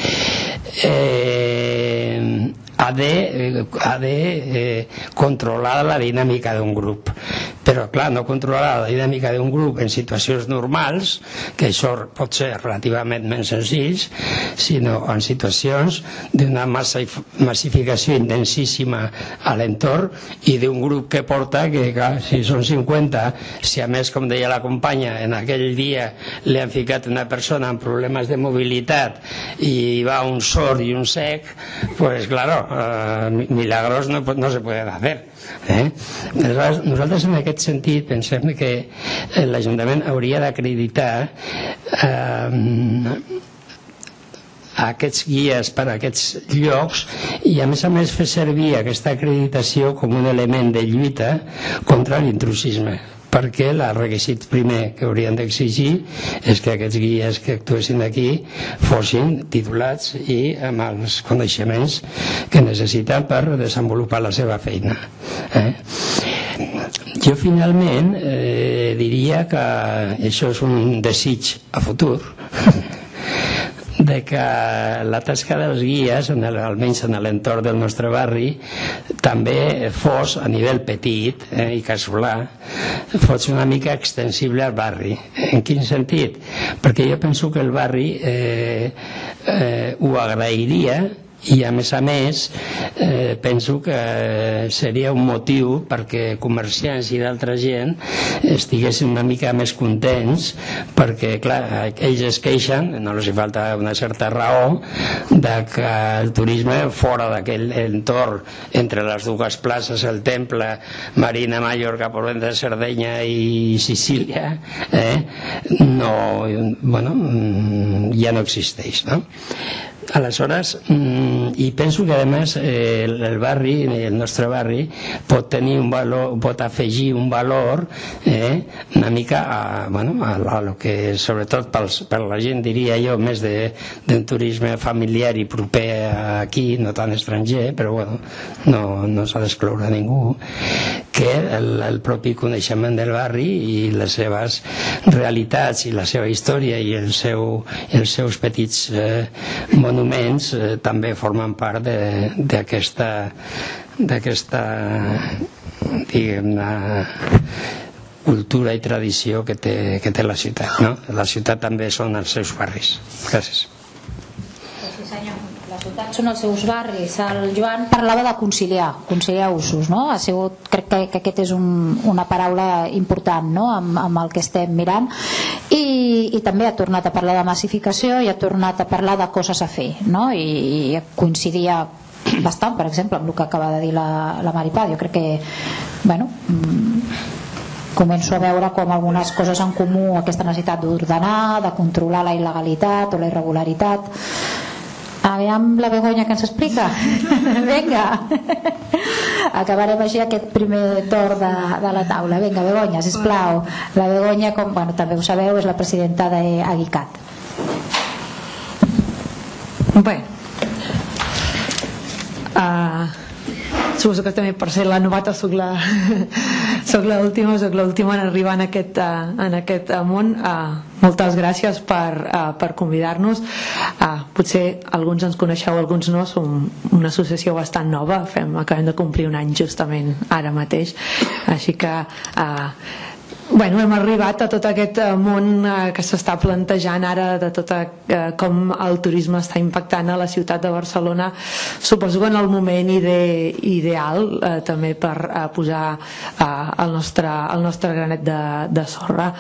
E: eh, ha de, ha de eh, controlar la dinàmica d'un grup. Però clar, no controlar la dinàmica d'un grup en situacions normals, que això pot ser relativament menys senzills, sinó en situacions d'una massificació intensíssima a l'entorn i d'un grup que porta que, clar, si són cinquanta, si a més, com deia la companya, en aquell dia li han ficat una persona amb problemes de mobilitat i va un sord i un sec, pues claro, eh, milagros no, no se pueden hacer. Eh? Nosaltres en aquest sentit pensem que l'Ajuntament hauria d'acreditar eh, aquests guies per a aquests llocs i a més a més fer servir aquesta acreditació com un element de lluita contra l'intrusisme, perquè el requisit primer que haurien d'exigir és que aquests guies que actuessin aquí fossin titulats i amb els coneixements que necessiten per desenvolupar la seva feina. Eh? Jo finalment eh, diria que això és un desig a futur de que la tasca dels guies, en el, almenys en l'entorn del nostre barri, també fos a nivell petit eh, i casolà, fos una mica extensible al barri. En quin sentit? Perquè jo penso que el barri eh, eh, ho agrairia, i a més a més eh, penso que seria un motiu perquè comerciants i d'altra gent estiguessin una mica més contents, perquè clar, ells es queixen, no els hi falta una certa raó, de que el turisme fora d'aquell entorn entre les dues places, el Temple, Marina, Mallorca, Polenta, Sardenya i Sicília, eh, no, bueno, ja no existeix, no? Aleshores, i penso que a més eh, el barri, el nostre barri, pot tenir un valor, pot afegir un valor eh, una mica a, bueno, a, a lo que sobretot pels, per la gent, diria jo, més d'un turisme familiar i proper aquí, no tan estranger, però bueno, no, no s'ha d'excloure ningú, que el, el propi coneixement del barri i les seves realitats i la seva història i el seu, els seus petits eh, monuments eh, també formen part d'aquesta d'aquesta diguem-ne cultura i tradició que té, que té la ciutat, no? La ciutat també són els seus barris. Gràcies.
B: Sí, senyor. La ciutat són els seus barris. El Joan parlava de conciliar, conciliar usos, no? Ha sigut, crec que, que aquest és un, una paraula important, no? amb, amb el que estem mirant, i, i també ha tornat a parlar de massificació i ha tornat a parlar de coses a fer, no? I, i coincidia bastant, per exemple, amb el que acaba de dir la, la Maripà. Jo crec que, bueno, començo a veure com algunes coses en comú, aquesta necessitat d'ordenar, de controlar la il·legalitat o la irregularitat. Aviam la Begoña que ens explica. Vinga, acabarem així aquest primer torn de, de la taula. Vinga, Begoña, sisplau. La Begoña, com bueno, també ho sabeu, és la presidenta d'Aguicat.
F: Bé, uh, suposo que també per ser la novata soc la soc l'última soc l'última en arribar en aquest, uh, en aquest uh, món. Uh, moltes gràcies per, uh, per convidar-nos. Uh, potser alguns ens coneixeu, alguns no. Som una associació bastant nova, Fem, acabem de complir un any justament ara mateix, així que uh, bueno, hem arribat a tot aquest món que s'està plantejant ara, de tot com el turisme està impactant a la ciutat de Barcelona. Suposo que en el moment ide, ideal eh, també per eh, posar eh, el, nostre, el nostre granet de, de sorra.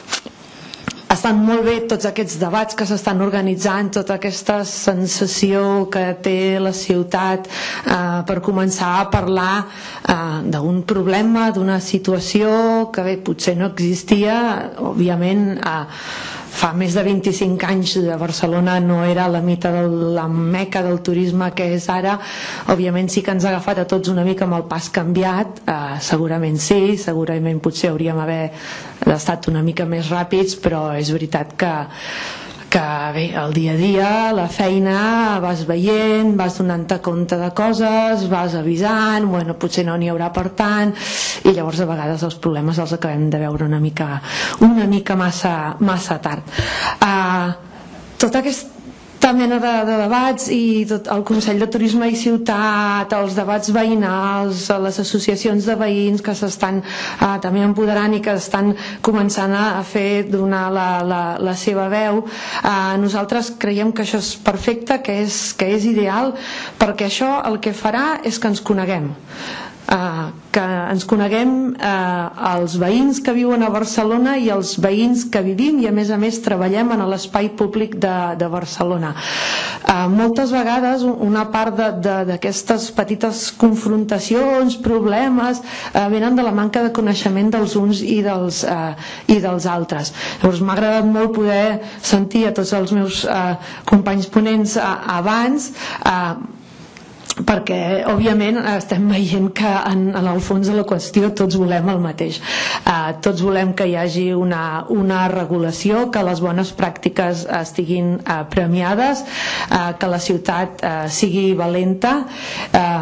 F: Estan molt bé tots aquests debats que s'estan organitzant, tota aquesta sensació que té la ciutat eh, per començar a parlar eh, d'un problema, d'una situació que bé, potser no existia. Òbviament eh, fa més de vint-i-cinc anys de Barcelona no era la mita de la meca del turisme que és ara. Òbviament sí que ens ha agafat a tots una mica amb el pas canviat, eh, segurament sí, segurament potser hauríem haver estat una mica més ràpids, però és veritat que que bé, el dia a dia, la feina, vas veient, vas donant-te compte de coses, vas avisant, bueno, potser no n'hi haurà per tant, i llavors a vegades els problemes els acabem de veure una mica, una mica massa, massa tard. Uh, tota aquesta mena de, de debats i tot el Consell de Turisme i Ciutat, els debats veïnals, les associacions de veïns que s'estan eh, també empoderant i que estan començant a fer donar la, la, la seva veu, eh, nosaltres creiem que això és perfecte, que és, que és ideal, perquè això el que farà és que ens coneguem. Uh, que ens coneguem uh, els veïns que viuen a Barcelona i els veïns que vivim i a més a més treballem en l'espai públic de, de Barcelona. Uh, moltes vegades una part d'aquestes petites confrontacions, problemes, uh, venen de la manca de coneixement dels uns i dels, uh, i dels altres. Llavors m'ha agradat molt poder sentir a tots els meus uh, companys ponents uh, abans, uh, perquè òbviament estem veient que en, en el fons de la qüestió tots volem el mateix, uh, tots volem que hi hagi una, una regulació, que les bones pràctiques estiguin uh, premiades, uh, que la ciutat uh, sigui valenta. uh,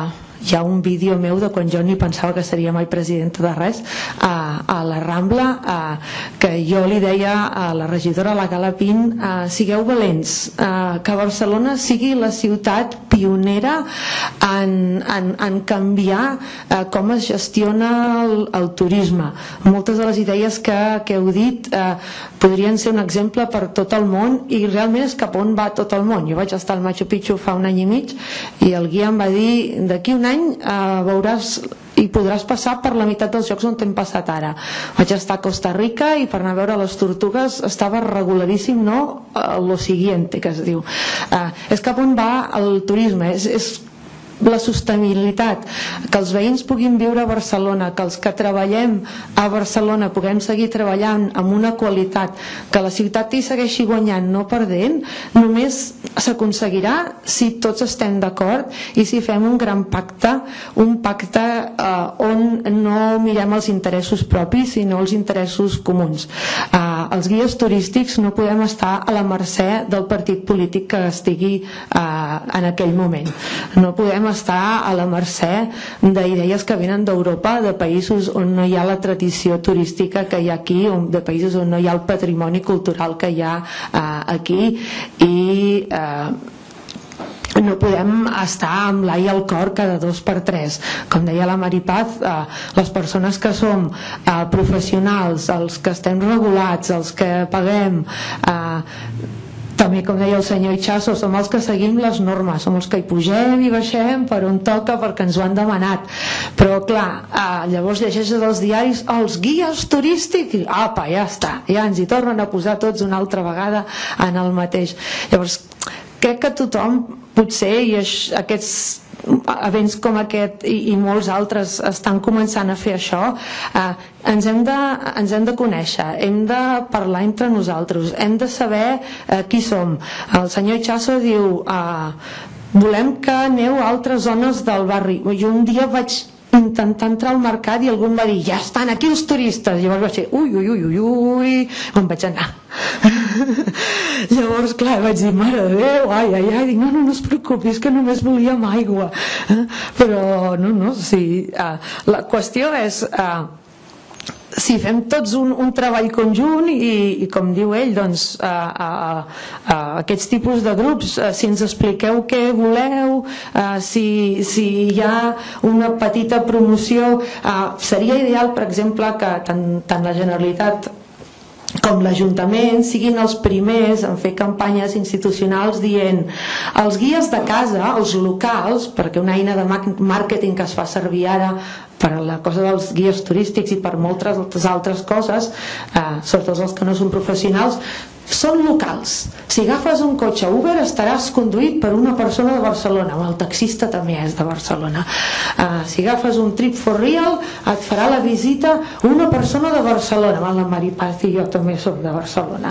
F: hi ha un vídeo meu de quan jo ni pensava que seria mai presidenta de res a, a la Rambla, a, que jo li deia a la regidora, la Galapín, a, sigueu valents, a, que Barcelona sigui la ciutat pionera en, en, en canviar a, com es gestiona el, el turisme. Moltes de les idees que, que heu dit eh, podrien ser un exemple per tot el món, i realment és cap on va tot el món. Jo vaig estar al Machu Picchu fa un any i mig i el guia em va dir d'aquí un any eh, veuràs i podràs passar per la meitat dels llocs on hem passat ara. Vaig estar a Costa Rica i per anar a veure les tortugues estava regularíssim, no? Eh, lo siguiente, que es diu. Eh, és cap on va el turisme, és, és la sostenibilitat, que els veïns puguin viure a Barcelona, que els que treballem a Barcelona puguem seguir treballant amb una qualitat, que la ciutat hi segueixi guanyant, no perdent, només s'aconseguirà si tots estem d'acord i si fem un gran pacte, un pacte eh, on no mirem els interessos propis sinó els interessos comuns. Eh, els guies turístics no podem estar a la mercè del partit polític que estigui eh, en aquell moment. No podem estar a la mercè d'idees que venen d'Europa, de països on no hi ha la tradició turística que hi ha aquí, de països on no hi ha el patrimoni cultural que hi ha eh, aquí, i eh, no podem estar amb l'ai al cor cada dos per tres. Com deia la Maripaz, eh, les persones que som eh, professionals, els que estem regulats, els que paguem, eh, també, com deia el senyor Itxaso, som els que seguim les normes, som els que hi pugem i baixem per on toca perquè ens ho han demanat. Però clar, eh, llavors llegeixes els diaris, els guies turístics, i apa, ja està, ja ens hi tornen a posar tots una altra vegada en el mateix. Llavors crec que tothom, potser, i aquests events com aquest i, i molts altres estan començant a fer això, eh, ens, hem de, ens hem de conèixer, hem de parlar entre nosaltres, hem de saber eh, qui som. El senyor Itxaso diu eh, volem que aneu a altres zones del barri. Jo un dia vaig intentar entrar al mercat i algú em va dir ja estan aquí els turistes, i llavors vaig dir ui, ui, ui, ui, ui, on vaig anar? Llavors, clar, vaig dir mare de Déu, ai, ai, ai, dic, no, no, no es preocupi, és que només volíem aigua. Eh? Però, no, no, sí, eh, la qüestió és eh, si fem tots un, un treball conjunt i, i com diu ell, doncs a, a, a aquests tipus de grups, a, si ens expliqueu què voleu, a, si, si hi ha una petita promoció, a, seria ideal, per exemple, que tant, tant la Generalitat com l'Ajuntament siguin els primers en fer campanyes institucionals dient els guies de casa, els locals, perquè una eina de màrqueting que es fa servir ara per a la cosa dels guies turístics i per moltes altres coses, eh, sobretot els que no són professionals, són locals. Si agafes un cotxe Uber estaràs conduït per una persona de Barcelona, o el taxista també és de Barcelona. Uh, si agafes un Trip for Real et farà la visita una persona de Barcelona. La Maripaz i jo també som de Barcelona.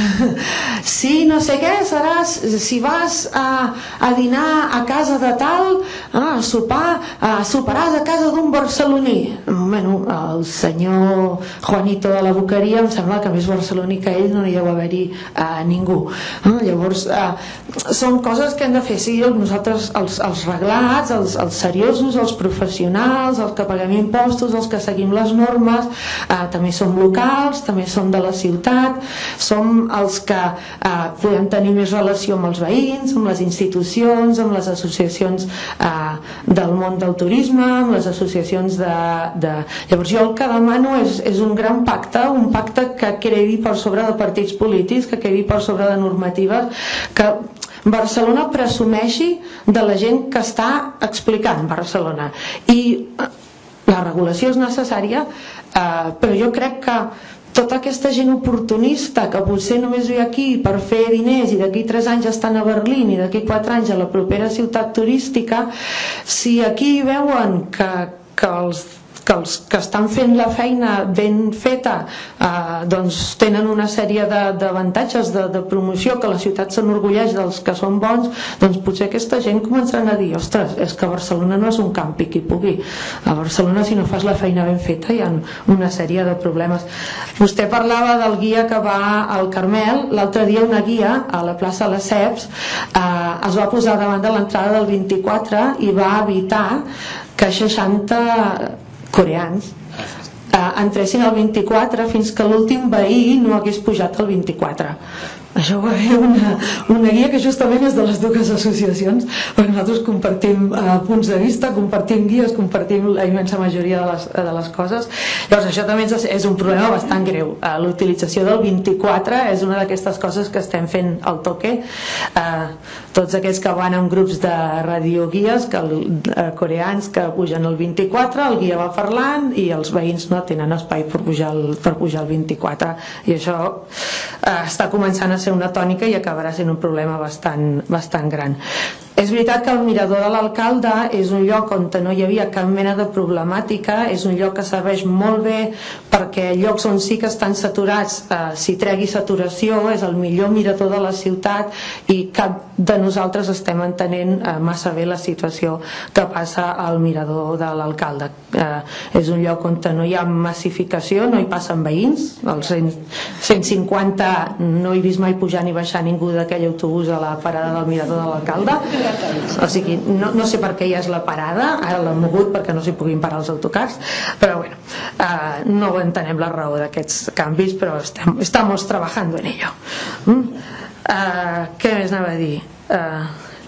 F: Si no sé què seràs, si vas a, a dinar a casa de tal, a sopar, a soparàs a casa d'un barceloní. Bueno, el senyor Juanito de la Boqueria em sembla que més barceloní que ell no hi deu haver-hi a ningú. Llavors eh, són coses que hem de fer, sí, nosaltres els, els reglats, els, els seriosos, els professionals, els que paguem impostos, els que seguim les normes, eh, també som locals, també som de la ciutat, som els que eh, podem tenir més relació amb els veïns, amb les institucions, amb les associacions eh, del món del turisme, amb les associacions de, de... Llavors jo el que demano és, és un gran pacte, un pacte que quedi per sobre de partits polítics, que quedi per sobre de normatives, que Barcelona presumeixi de la gent que està explicant Barcelona. I la regulació és necessària, eh, però jo crec que tota aquesta gent oportunista que potser només ve aquí per fer diners i d'aquí tres anys estan a Berlín i d'aquí quatre anys a la propera ciutat turística, si aquí veuen que, que els que els que estan fent la feina ben feta eh, doncs tenen una sèrie d'avantatges de, de promoció, que la ciutat s'enorgulleix dels que són bons, doncs potser aquesta gent començaran a dir, ostres, és que Barcelona no és un campi qui pugui, a Barcelona si no fas la feina ben feta hi ha una sèrie de problemes. Vostè parlava del guia que va al Carmel. L'altre dia una guia a la plaça Lesseps eh, es va posar davant de l'entrada del vint-i-quatre i va evitar que seixanta coreans eh, entressin al vint-i-quatre fins que l'últim veí no hagués pujat al vint-i-quatre. Això va haver una, una guia que justament és de les dues associacions, perquè nosaltres compartim uh, punts de vista, compartim guies, compartim la immensa majoria de les, de les coses. Llavors això també és, és un problema bastant greu. Uh, l'utilització del vint-i-quatre és una d'aquestes coses que estem fent al toque. Uh, tots aquests que van en grups de radioguies, que, uh, coreans que pugen el vint-i-quatre, el guia va parlant i els veïns no tenen espai per pujar el, per pujar el vint-i-quatre, i això uh, està començant a ser una tònica i acabarà sent un problema bastant, bastant gran. És veritat que el mirador de l'alcalde és un lloc on no hi havia cap mena de problemàtica, és un lloc que serveix molt bé perquè llocs on sí que estan saturats, eh, si tregui saturació, és el millor mirador de la ciutat i cap de nosaltres estem entenent eh, massa bé la situació que passa al mirador de l'alcalde. Eh, és un lloc on no hi ha massificació, no hi passen veïns, els cent cinquanta no he vist mai pujar ni baixar ningú d'aquell autobús a la parada del mirador de l'alcalde. O sigui, no, no sé per què ja és la parada, ara l'han mogut perquè no s'hi puguin parar els autocars, però bueno, eh, no entenem la raó d'aquests canvis, però estem, estamos trabajando en ello. Mm? Eh, què més anava a dir? Eh,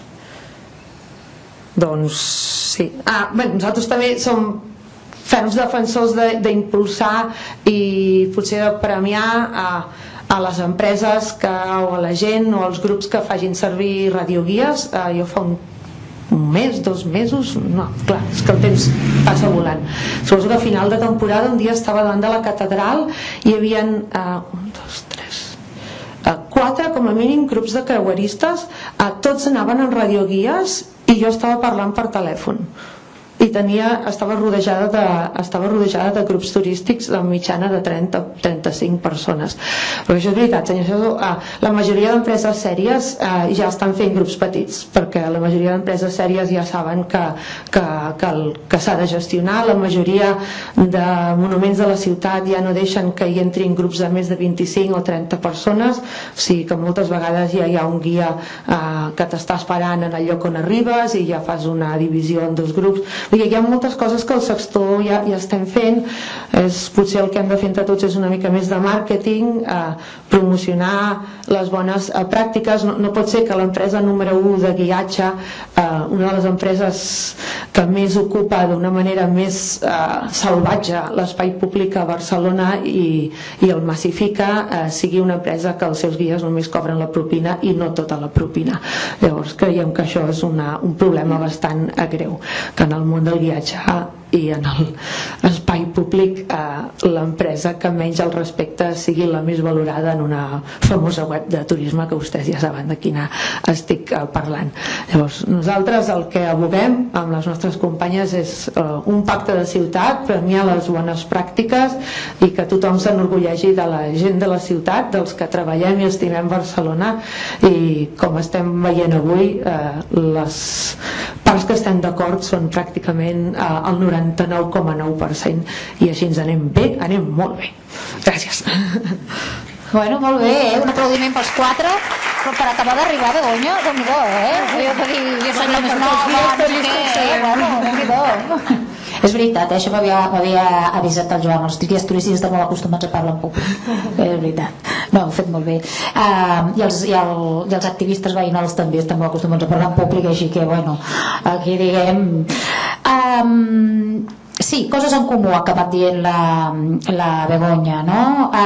F: doncs sí, ah, bé, nosaltres també som ferms defensors d'impulsar i potser de premiar a a les empreses que, o a la gent o als grups que facin servir radioguies. Eh, jo fa un, un mes, dos mesos, no, clar, és que el temps passa volant. Suposo que a final de temporada un dia estava davant de la catedral i hi havia eh, un, dos, tres, eh, quatre com a mínim grups de creueristes, eh, tots anaven en radioguies i jo estava parlant per telèfon. I tenia, estava rodejada de, estava rodejada de grups turístics de mitjana de trenta a trenta-cinc persones. Però això és veritat, senyor, la majoria d'empreses sèries eh, ja estan fent grups petits, perquè la majoria d'empreses sèries ja saben que, que, que, que s'ha de gestionar. La majoria de monuments de la ciutat ja no deixen que hi entrin grups de més de vint-i-cinc o trenta persones, o sigui que moltes vegades ja hi ha un guia eh, que t'està esperant en el lloc on arribes i ja fas una divisió en dos grups. Hi ha moltes coses que el sector ja, ja estem fent. És, potser el que hem de fer entre tots és una mica més de màrqueting, eh, promocionar les bones eh, pràctiques. No, no pot ser que l'empresa número u de guiatge, eh, una de les empreses que més ocupa d'una manera més eh, salvatge l'espai públic a Barcelona i, i el massifica, eh, sigui una empresa que els seus guies només cobren la propina i no tota la propina. Llavors creiem que això és una, un problema bastant greu, que en el món del guiatge i en l'espai públic eh, l'empresa que menys el respecte sigui la més valorada en una famosa web de turisme que vostès ja saben de quina estic eh, parlant. Llavors nosaltres el que aboguem amb les nostres companyes és eh, un pacte de ciutat, premiar les bones pràctiques i que tothom s'enorgullegi de la gent de la ciutat, dels que treballem i estimem Barcelona, i com estem veient avui eh, les parts que estem d'acord són pràcticament eh, el noranta-nou coma nou per cent, i així ens anem bé, anem molt bé. Gràcies.
B: Bueno, molt bé, eh? Un aplaudiment pels quatre, però per acabar d'arribar, Begoña, déu-n'hi-do, eh? Jo per dir, jo soc la més nova, no sé què, eh? Bueno, déu-n'hi-do. És veritat, eh? Això m'havia avisat el Joan, els guies turístics estan molt acostumats a parlar en públic, és veritat. No, ho he fet molt bé. Uh, i, els, i, el, I els activistes veïnals també estan molt acostumats a parlar en públic, així que, bueno, aquí diguem... Um, sí, coses en comú ha acabat dient la, la Begoña, no?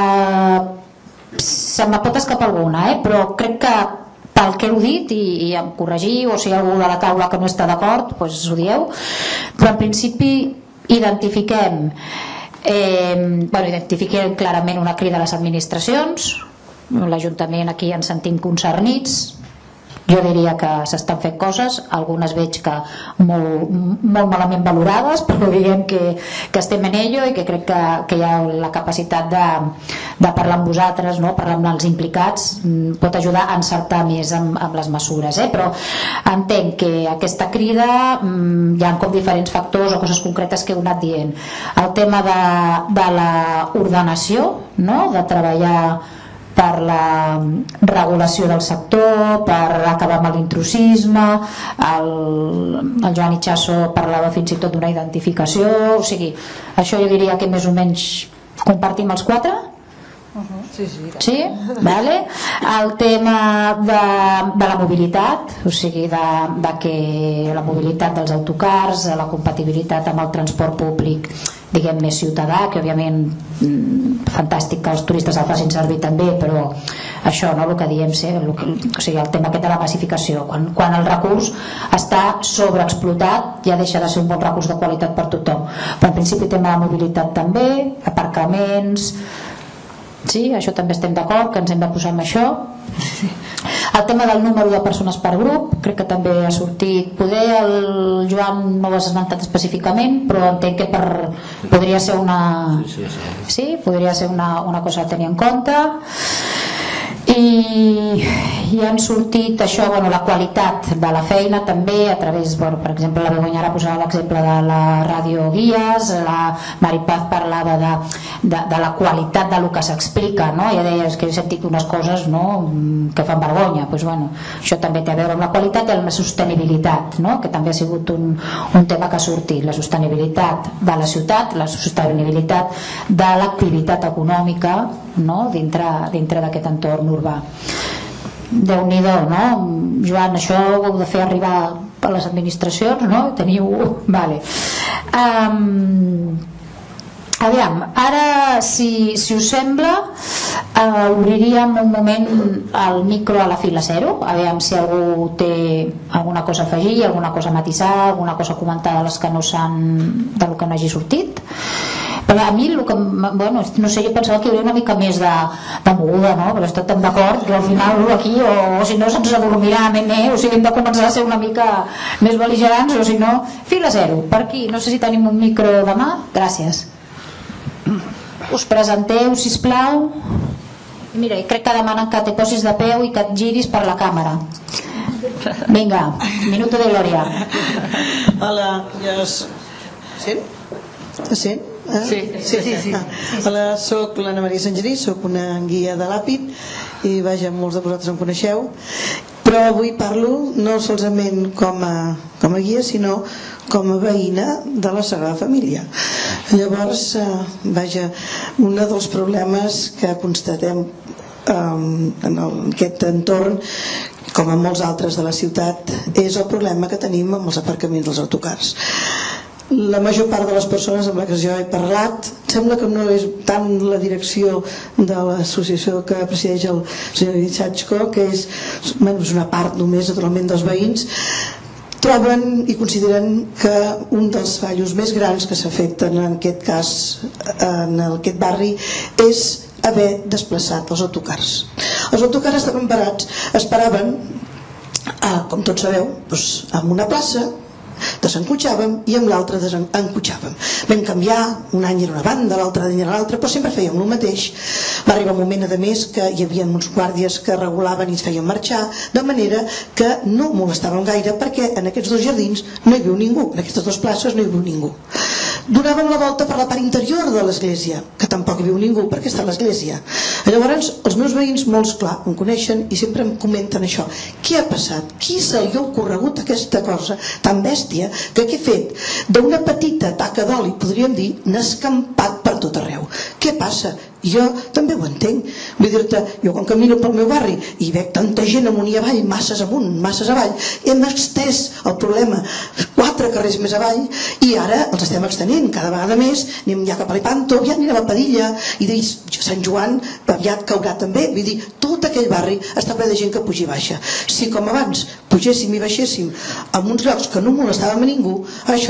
B: Uh, se me pot escapar alguna, eh? Però crec que pel que heu dit, i, i em corregiu, o si hi ha algú de la taula que no està d'acord, doncs ho dieu, però en principi identifiquem eh, bueno, identifiquem clarament una crida a les administracions, l'Ajuntament aquí ens sentim concernits, jo diria que s'estan fent coses, algunes veig que molt, molt malament valorades, però diguem que, que estem en ello i que crec que, que hi ha la capacitat de, de parlar amb vosaltres, no? Parlar amb els implicats pot ajudar a encertar més amb, amb les mesures, eh? Però entenc que aquesta crida hi ha com diferents factors o coses concretes que heu anat dient. El tema de, de la ordenació, no? De treballar per la regulació del sector, per acabar amb l'intrusisme, el, el Joan Itxaso parlava fins i tot d'una identificació, o sigui, això jo diria que més o menys compartim els quatre? Uh-huh. Sí, sí. Sí? Vale. El tema de, de la mobilitat, o sigui, de, de que la mobilitat dels autocars, la compatibilitat amb el transport públic, diguem, més ciutadà, que òbviament fantàstic que els turistes el facin servir també, però això, no, el que diem ser, el, que, o sigui, el tema aquest de la massificació, quan, quan el recurs està sobreexplotat ja deixa de ser un bon recurs de qualitat per tothom, però en principi el tema de mobilitat també, aparcaments. Sí, això també estem d'acord, que ens hem de posar amb això. El tema del número de persones per grup, crec que també ha sortit, poder el Joan no ho has esmentat específicament, però entenc que per, podria ser una... Sí, sí, sí. Sí, podria ser una, una cosa a tenir en compte. I, i han sortit això, bueno, la qualitat de la feina també a través, bueno, per exemple la Begoña ara posava l'exemple de la ràdio guies, la Maripaz parlava de, de, de la qualitat de lo que s'explica, no? Ja deies que he sentit unes coses, no?, que fan vergonya, pues, bueno, això també té a veure amb la qualitat i amb la sostenibilitat, no?, que també ha sigut un, un tema que ha sortit, la sostenibilitat de la ciutat, la sostenibilitat de l'activitat econòmica, no?, dintre, dintre d'aquest entorn urbà. Déu-n'hi-do, no? Joan, això ho heu de fer arribar a les administracions, no? Teniu... Vale. Um, aviam, ara, si, si us sembla, uh, obriríem un moment el micro a la fila zero, aviam si algú té alguna cosa a afegir, alguna cosa a matisar, alguna cosa a comentar de les que no s'han, de lo que no hagi sortit. Però a mi, el que, bueno, no sé, jo pensava que hi hauria una mica més de, de moguda, no? Però estic tan d'acord que al final aquí, o, o si no se'ns adormirà, eh? O sigui, hem de començar a ser una mica més bel·ligerants, o si no, fila zero, per aquí, no sé si tenim un micro de mà, gràcies. Us presenteu, sisplau. Mira, crec que demanen que te posis de peu i que et giris per la càmera. Vinga, minuto de glòria.
G: Hola, jo... Sent? Sent? Eh? Sí, sí, sí, sí. Ah. Hola, soc l'Anna Maria Sangerí, soc una guia de l'Àpid i vaja, molts de vosaltres em coneixeu, però avui parlo no solament com a, com a guia, sinó com a veïna de la Sagrada Família. Llavors, eh, vaja, un dels problemes que constatem eh, en el, aquest entorn, com en molts altres de la ciutat, és el problema que tenim amb els aparcaments dels autocars. La major part de les persones amb les que jo he parlat, sembla que no és tant la direcció de l'associació que presideix el senyor Itxaso, que és, bueno, és una part només naturalment dels veïns, troben i consideren que un dels fallos més grans que s'ha fet en aquest cas, en aquest barri, és haver desplaçat els autocars. Els autocars estaven parats, esperaven, eh, com tots sabeu, doncs, en una plaça, desencotxàvem i amb l'altre desencotxàvem. Vam canviar, un any era una banda, l'altre any era l'altre, però sempre fèiem el mateix. Va arribar un moment, a més, que hi havia uns guàrdies que regulaven i ens feien marxar, de manera que no molestàvem gaire perquè en aquests dos jardins no hi viu ningú, en aquestes dues places no hi viu ningú. Donàvem la volta per la part interior de l'església, que tampoc hi viu ningú perquè està a l'església. Llavors, els meus veïns, molts, clar, em coneixen i sempre em comenten això. Què ha passat? Qui se li ha ocorregut aquesta cosa tan bèstia que què he fet? D'una petita taca d'oli, podríem dir, n'ha escampat per tot arreu. Què passa? Jo també ho entenc. Vull dir-te, jo quan camino pel meu barri i veig tanta gent amunt i avall, masses amunt, masses avall, hem extès el problema quatre carrers més avall i ara els estem extenent cada vegada més, anem ja cap a l'Ipanto, aviat anirem a Padilla i dius, Sant Joan aviat caurà també. Vull dir, tot aquell barri està ple de gent que puja i baixa. Si com abans pugéssim i baixéssim en uns llocs que no molestàvem a ningú, això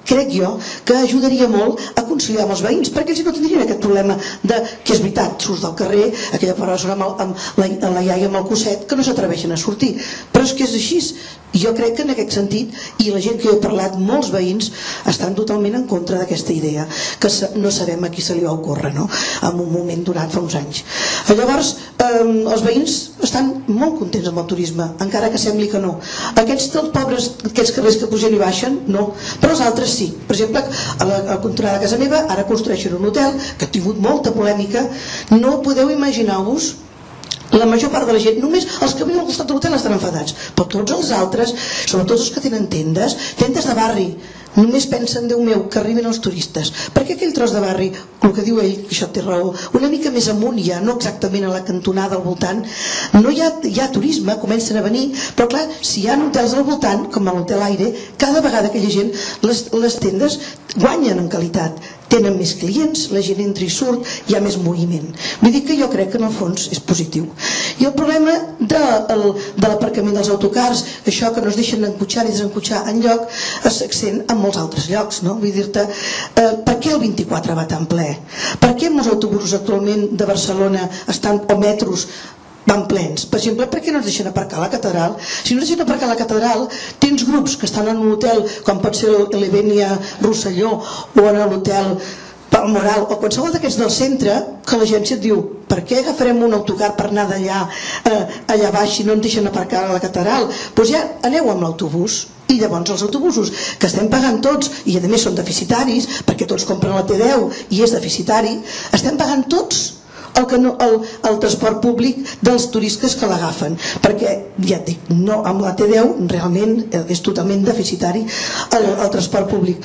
G: crec jo que ajudaria molt a conciliar amb els veïns, perquè ells no tindrien aquest problema de que és veritat, surts del carrer, aquella persona amb, el, amb, la, amb la iaia amb el cosset, que no s'atreveixen a sortir, però és que és així. Jo crec que en aquest sentit, i la gent que jo he parlat, molts veïns estan totalment en contra d'aquesta idea, que no sabem a qui se li va ocórrer, no? En un moment donat fa uns anys. Llavors, eh, els veïns estan molt contents amb el turisme, encara que sembli que no. Aquests dels pobres, aquests carrers que pugen i baixen, no, però els altres sí. Per exemple, a la, a la contrada de casa meva ara construeixen un hotel que ha tingut molta polèmica. No podeu imaginar-vos, la major part de la gent, només els que viuen al costat de l'hotel estan enfadats, però tots els altres, sobretot els que tenen tendes, tendes de barri, només pensen, Déu meu, que arriben els turistes, perquè aquell tros de barri, el que diu ell, que això té raó, una mica més amunt ja, no exactament a la cantonada al voltant, no hi ha, hi ha turisme, comencen a venir, però clar, si hi ha hotels al voltant, com a l'Hotel Aire, cada vegada aquella gent, les, les tendes guanyen en qualitat, tenen més clients, la gent entra i surt, hi ha més moviment. Vull dir que jo crec que en el fons és positiu. I el problema de, el, de l'aparcament dels autocars, això que no es deixen encotxar ni desencotxar enlloc, s'accent en molts altres llocs, no? Vull dir-te, eh, per què el vint-i-quatre va tan ple? Per què molts autobusos actualment de Barcelona estan, o metros, van plens? Per exemple, per què no ens deixen aparcar a la catedral? Si no ens deixen aparcar a la catedral, tens grups que estan en un hotel, com pot ser l'Evenia Rosselló, o en l'hotel Palmoral, o qualsevol d'aquests del centre, que l'agència et diu, per què agafarem un autocar per anar d'allà eh, allà baix si no ens deixen aparcar a la catedral? Doncs ja aneu amb l'autobús. I llavors els autobusos que estem pagant tots, i a més són deficitaris, perquè tots compren la T deu i és deficitari, estem pagant tots el, que no, el, el transport públic dels turistes que l'agafen, perquè ja et dic, no, amb la T deu realment és totalment deficitari el, el transport públic.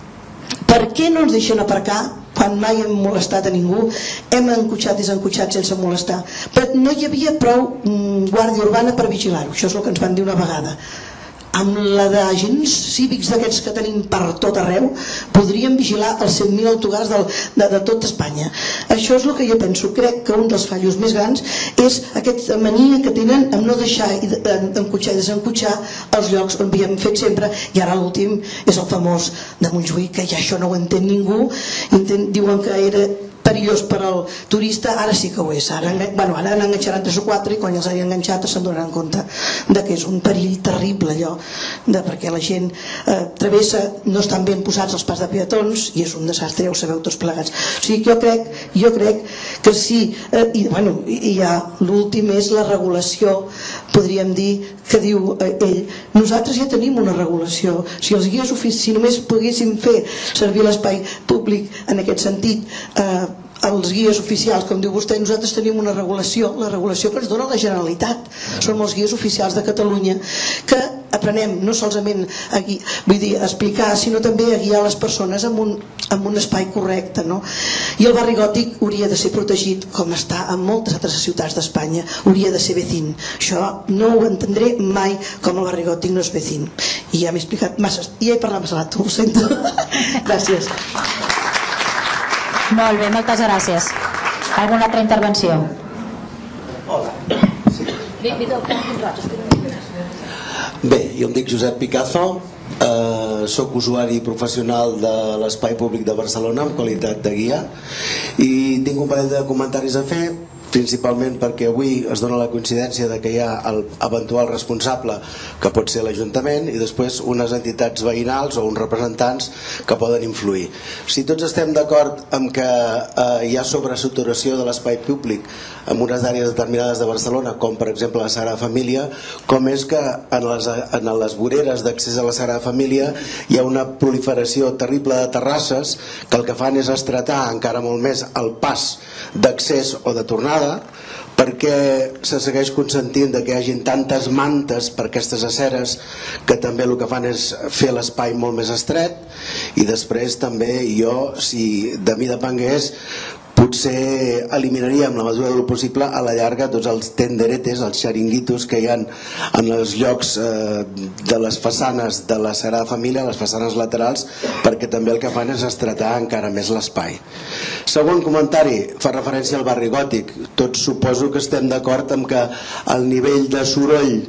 G: Per què no ens deixen aparcar quan mai hem molestat a ningú? Hem encotxat i desencotxat sense molestar, però no hi havia prou guàrdia urbana per vigilar-ho. Això és el que ens van dir una vegada. Amb la d'agents cívics d'aquests que tenim per tot arreu, podríem vigilar els cent mil autocars del, de, de tot Espanya. Això és el que jo penso. Crec que un dels fallos més grans és aquesta mania que tenen amb no deixar encotxar i desencotxar els llocs on havíem fet sempre, i ara l'últim és el famós de Montjuïc, que ja això no ho entén ningú. Intent, diuen que era perillós per al turista, ara sí que ho és. Ara, bueno, ara n'enganxaran tres o quatre i quan els hagi enganxat se'n donaran compte de que és un perill terrible allò, de, perquè la gent eh, travessa, no estan ben posats els pas de peatons i és un desastre, ja ho sabeu tots plegats. O sigui que jo crec, jo crec que sí, eh, i, bueno, i ja l'últim és la regulació, podríem dir, que diu eh, ell, nosaltres ja tenim una regulació. Si els guies oficis, si només poguéssim fer servir l'espai públic en aquest sentit, eh, els guies oficials, com diu vostè, nosaltres tenim una regulació, la regulació que ens dona la Generalitat, són els guies oficials de Catalunya, que aprenem no solament a, gui, vull dir, a explicar, sinó també a guiar les persones en un, en un espai correcte, no? I el barri gòtic hauria de ser protegit com està en moltes altres ciutats d'Espanya, hauria de ser vecín. Això no ho entendré mai, com el barri gòtic no és vecín. I ja m'he explicat massa, i ja he parlat massa rato, ho sento. Gràcies.
B: Molt bé, moltes gràcies. Alguna altra intervenció?
H: Hola. Sí. Bé, jo em dic Josep Picazo, eh, soc usuari professional de l'Espai Públic de Barcelona en qualitat de guia i tinc un parell de comentaris a fer, principalment perquè avui es dona la coincidència de que hi ha l'eventual responsable, que pot ser l'Ajuntament, i després unes entitats veïnals o uns representants que poden influir. Si tots estem d'acord amb que eh, hi ha sobresaturació de l'espai públic en unes àrees determinades de Barcelona, com per exemple la Sagrada Família, com és que en les, en les voreres d'accés a la Sagrada Família hi ha una proliferació terrible de terrasses que el que fan és estretar encara molt més el pas d'accés o de tornada, perquè se segueix consentint que hi hagin tantes mantes per aquestes aceres que també el que fan és fer l'espai molt més estret. I després també jo, si de mi depengués, potser eliminaria amb la mesura del possible a la llarga tots els tenderetes, els xaringuitos que hi ha en els llocs eh, de les façanes de la Sagrada Família, les façanes laterals, perquè també el que fan és estretar encara més l'espai. Segon comentari, fa referència al barri gòtic. Tots suposo que estem d'acord amb que el nivell de soroll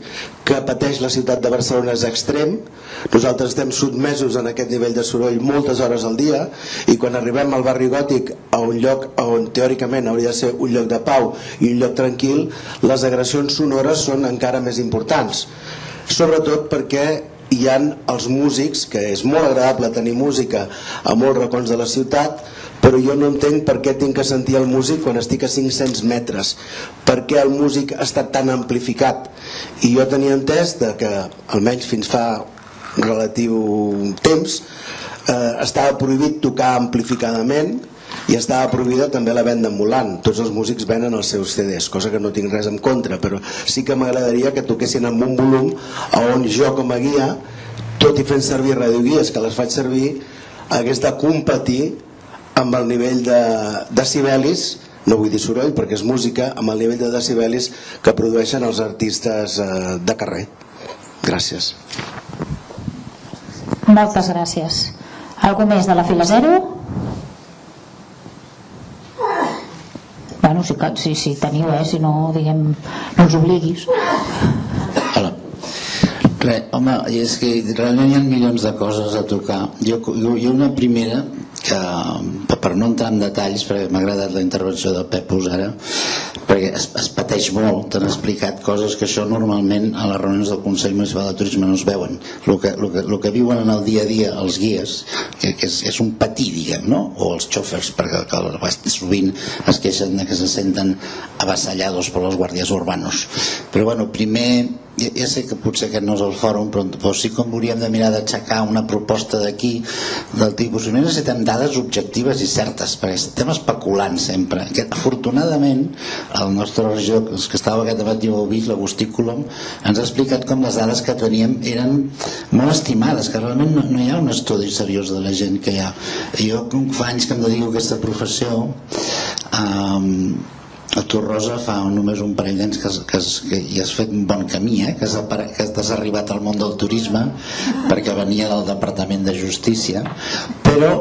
H: que pateix la ciutat de Barcelona és extrem. Nosaltres estem sotmesos en aquest nivell de soroll moltes hores al dia, i quan arribem al barri gòtic, a un lloc on teòricament hauria de ser un lloc de pau i un lloc tranquil, les agressions sonores són encara més importants, sobretot perquè hi ha els músics, que és molt agradable tenir música a molts racons de la ciutat, però jo no entenc per què tinc que sentir el músic quan estic a cinc-cents metres, per què el músic ha estat tan amplificat. I jo tenia entès que, almenys fins fa relatiu temps, eh, estava prohibit tocar amplificadament i estava prohibida també la venda ambulant. Tots els músics venen els seus C Ds, cosa que no tinc res en contra, però sí que m'agradaria que toquessin amb un volum on jo com a guia, tot i fent servir radioguies que les faig servir, hagués de competir amb el nivell de decibelis, no vull dir soroll perquè és música, amb el nivell de decibelis que produeixen els artistes de carrer. Gràcies.
B: Moltes gràcies. Algú més de la fila zero? Bueno, si, si, si teniu, eh? Si no, diguem, no us obliguis.
A: Hola. Re, home, és que realment hi ha milions de coses a tocar. Jo, jo, jo una primera, que per no entrar en detalls, perquè m'ha agradat la intervenció del Pepus ara, perquè es, es pateix molt, t'han explicat coses que això normalment a les reunions del Consell Municipal de Turisme no es veuen. El que, el que, el que viuen en el dia a dia els guies, que, que és, és un patí, diguem, no? O els xòfers, perquè que sovint es queixen que se senten avasallados per els guàrdies urbanos. Però bueno, primer, ja, ja sé que potser aquest no és el fòrum, però, però sí que hauríem de mirar d'aixecar una proposta d'aquí del tipus. No necessitem dades objectives i certes, perquè estem especulant sempre. Que, afortunadament, el nostre regidor, que estava aquest dematí ho heu vist, l'Agustí Colom, ens ha explicat com les dades que teníem eren molt estimades, que realment no, no hi ha un estudi seriós de la gent que hi ha. Jo fa anys que em dedico a aquesta professió, um, a Torrosa fa només un parell d'anys que, que, que hi has fet un bon camí, eh? que, has, que has arribat al món del turisme perquè venia del Departament de Justícia, però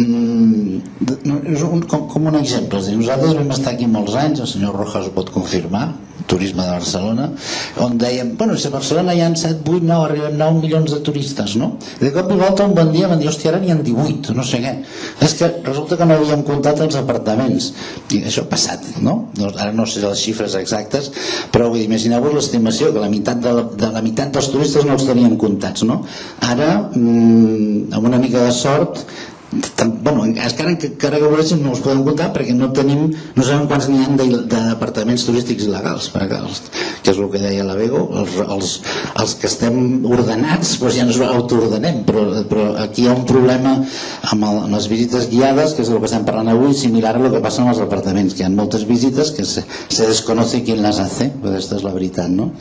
A: mm, és un, com, com un exemple. Nosaltres vam estar aquí molts anys, el senyor Rojas ho pot confirmar, Turisme de Barcelona, on dèiem, bueno, si a Barcelona hi ha set, vuit, nou, arribem nou milions de turistes, no? I de cop i volta un bon dia van dir, hòstia, ara n'hi ha divuit, no sé què. És que resulta que no havíem comptat els apartaments. I això ha passat, no? Ara no sé les xifres exactes, però vull dir, imagineu-vos l'estimació, que la meitat de la, de la meitat dels turistes no els teníem comptats, no? Ara, mmm, amb una mica de sort, bueno, encara que, encara que voléssim no els podem comptar perquè no tenim, no sabem quants n'hi ha d'apartaments turístics il·legals, perquè els, que és el que deia la Bego, els, els, els que estem ordenats doncs ja ens autoordenem, però, però aquí hi ha un problema amb, el, amb les visites guiades, que és el que estem parlant avui, similar a el que passa amb els apartaments, que hi ha moltes visites que se, se desconoce quién las hace, aquesta és la veritat, no?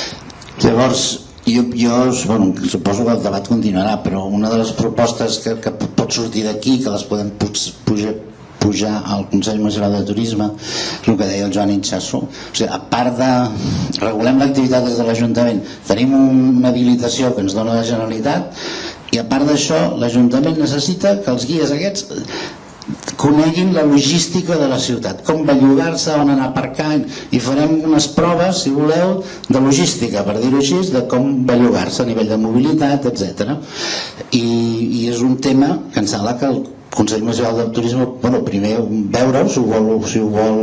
A: Llavors Jo, jo bueno, suposo que el debat continuarà, però una de les propostes que, que pot sortir d'aquí, que les podem pujar, pujar al Consell Municipal de Turisme, és el que deia el Joan Inchasso. O sigui, a part de regulem l'activitat des de l'Ajuntament, tenim una habilitació que ens dona la Generalitat, i a part d'això l'Ajuntament necessita que els guies aquests coneguin la logística de la ciutat, com bellugar-se, on anar aparcant, i farem unes proves, si voleu, de logística, per dir-ho així, de com bellugar-se a nivell de mobilitat, etcètera. I, i és un tema que em sembla que el Consell Municipal del Turisme, bueno, primer veure si ho vol, si ho vol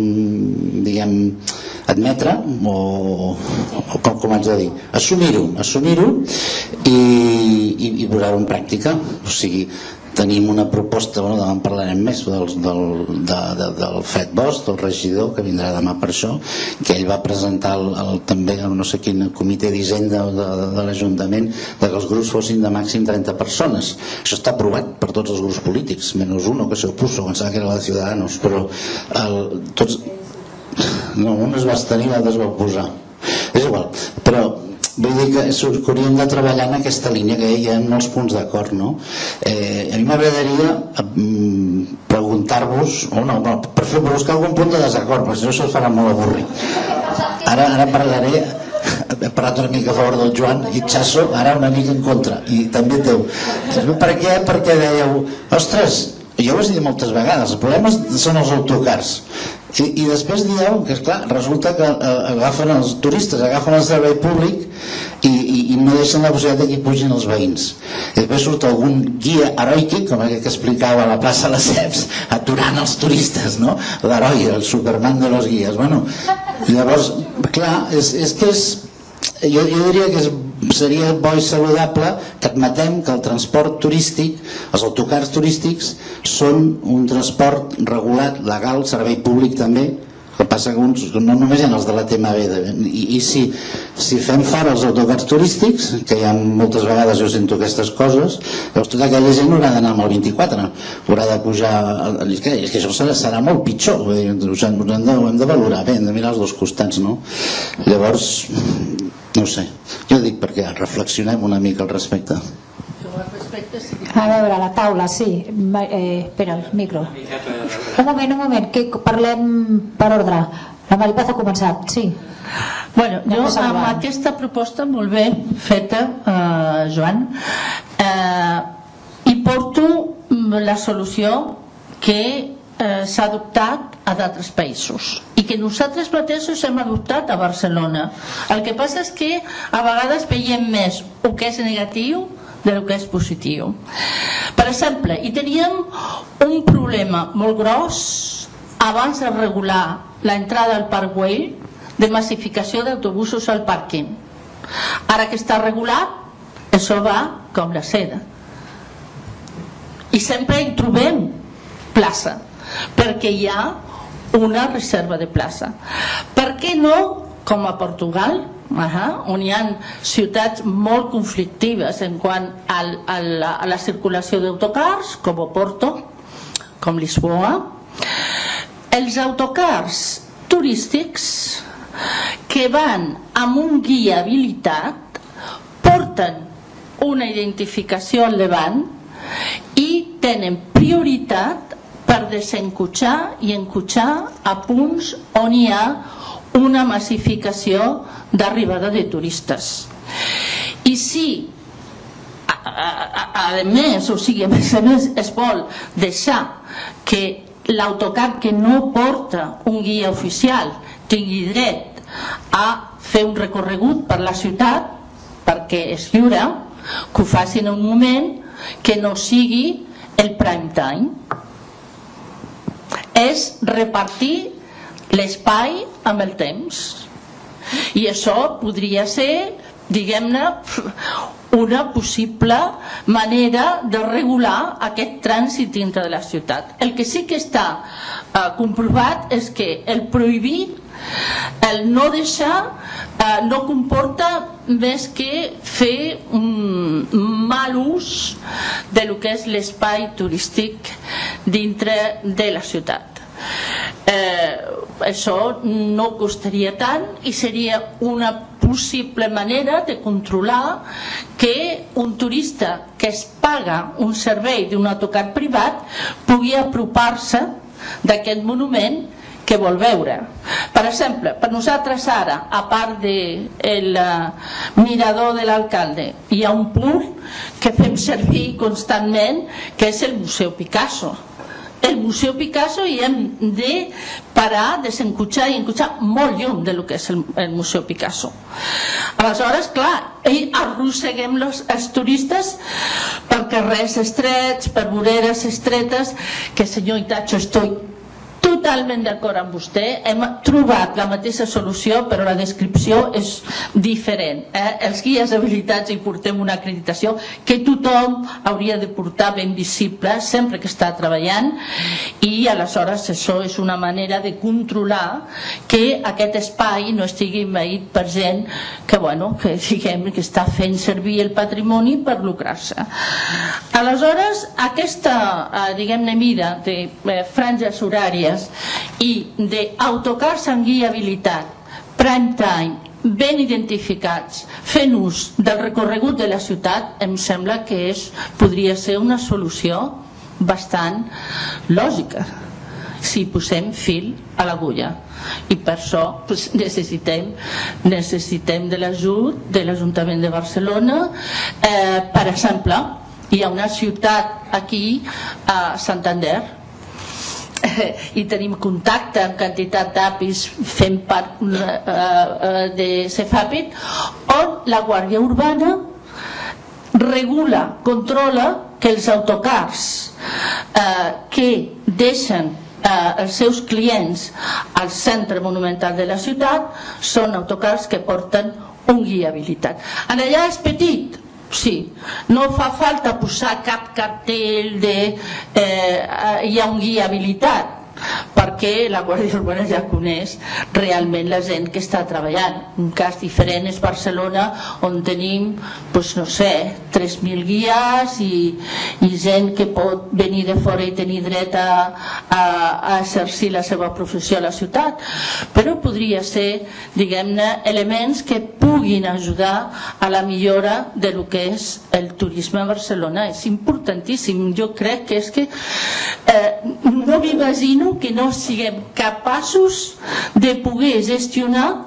A: diguem, admetre o, o com, com haig de dir, assumir-ho, assumir-ho i, i, i posar-ho en pràctica. O sigui, tenim una proposta, bueno, demà en parlarem més del, del, de, de, del Fred Bosch, del regidor, que vindrà demà per això, que ell va presentar el, el, també el no sé quin comitè d'Hisenda de, de, de l'Ajuntament, de que els grups fossin de màxim trenta persones. Això està aprovat per tots els grups polítics, menys uno que se opuso, pensava que era la de Ciudadanos, però el, tots, no, un es va abstenir, l'altre es va oposar. És igual, però vull dir que, que hauríem de treballar en aquesta línia, que hi ha molts punts d'acord, no? Eh, a mi m'agradaria mm, preguntar-vos, o no, no, per fer per buscar algun punt de desacord, perquè si no se'ls farà molt avorrit. Ara, ara parlaré, he parlat una mica a favor del Joan Inchasso, ara una mica en contra, i també teu. Per què? Perquè dèieu, ostres, jo ho he dit moltes vegades, el problema són els autocars, I, i després dieu que, esclar, resulta que agafen els turistes, agafen el servei públic i, i, i no deixen la possibilitat que hi pugin els veïns. I després surt algun guia heroic, com aquell que explicava a la plaça Lesseps, aturant els turistes, no? L'heroi, el Superman de los guies. Bueno, llavors, clar, és, és que és... Jo, jo diria que és, seria bo i saludable que admetem que el transport turístic, els autocars turístics, són un transport regulat, legal, servei públic també. El que passa que uns, no només hi ha els de la T M B, i, i si, si fem fora els autocars turístics, que hi ha moltes vegades jo sento aquestes coses, llavors tota aquella gent haurà d'anar amb el vint-i-quatre, haurà de pujar, és que, és que això serà, serà molt pitjor, ho hem de, ho hem de valorar bé, hem de mirar els dos costats, no? Llavors, no sé, jo dic perquè reflexionem una mica al respecte.
B: A veure, la taula, sí. Eh, espera, el micro. Un moment, un moment, que parlem per ordre. La Maripaz ha començat, sí.
D: Bueno, jo amb aquesta proposta molt bé feta, eh, Joan, eh, hi porto la solució que eh, s'ha adoptat a d'altres països i que nosaltres mateixos hem adoptat a Barcelona. El que passa és que a vegades veiem més el que és negatiu del que és positiu. Per exemple, hi teníem un problema molt gros abans de regular l'entrada al Parc Güell de massificació d'autobusos al pàrquing. Ara que està regulat, això va com la seda. I sempre hi trobem plaça, perquè hi ha una reserva de plaça. Per què no, com a Portugal, uh-huh, on hi ha ciutats molt conflictives en quant al, a, la, a la circulació d'autocars, com Oporto, com Lisboa, els autocars turístics que van amb un guia habilitat porten una identificació al davant i tenen prioritat per desencotxar i encotxar a punts on hi ha una massificació d'arribada de turistes. I si a, a, a, a més, o sigui, a més a més es vol deixar que l'autocar que no porta un guia oficial tingui dret a fer un recorregut per la ciutat perquè és lliure, que ho facin en un moment que no sigui el prime time. És repartir l'espai amb el temps. I això podria ser, diguem-ne, una possible manera de regular aquest trànsit dintre de la ciutat. El que sí que està eh, comprovat és que el prohibir, el no deixar, eh, no comporta més que fer un mal ús de lo que és l'espai turístic dintre de la ciutat. Eh, això no costaria tant i seria una possible manera de controlar que un turista que es paga un servei d'un autocar privat pugui apropar-se d'aquest monument que vol veure. Per exemple, per nosaltres ara, a part del mirador de l'alcalde, hi ha un punt que fem servir constantment, que és el Museu Picasso. El Museu Picasso hi hem de parar, desencotxar i encotxar molt lluny del que és el, el Museu Picasso. Aleshores, clar, arrosseguem los, els turistes per carrers estrets, per voreres estretes, que senyor Itacho, estoy totalment d'acord amb vostè, hem trobat la mateixa solució però la descripció és diferent. Eh? Els guies habilitats hi portem una acreditació que tothom hauria de portar ben visible sempre que està treballant i aleshores això és una manera de controlar que aquest espai no estigui envaït per gent que, bueno, que, diguem, que està fent servir el patrimoni per lucrar-se. Aleshores, aquesta eh, diguem-ne mida de eh, franges horàries i d'autocars amb guia habilitat, prime time, ben identificats, fent ús del recorregut de la ciutat, em sembla que és, podria ser una solució bastant lògica si posem fil a l'agulla. I per això pues, necessitem, necessitem de l'ajut de l'Ajuntament de Barcelona. Eh, per exemple, hi ha una ciutat aquí a Santander i tenim contacte amb quantitat d'apis fent part de Cefapit, on la Guàrdia Urbana regula, controla que els autocars que deixen els seus clients al centre monumental de la ciutat són autocars que porten un guia habilitat. Allà és petit, sí, no fa falta posar cap cartell de eh, hi ha un guia habilitat, perquè la Guàrdia Urbana ja coneix realment la gent que està treballant. Un cas diferent és Barcelona, on tenim, doncs no sé, tres mil guies i, i gent que pot venir de fora i tenir dret a, a, a exercir la seva professió a la ciutat. Però podria ser, diguem-ne, elements que puguin ajudar a la millora de lo que és el turisme a Barcelona. És importantíssim. Jo crec que és que eh, no m'imagino que no siguem capaços de poder gestionar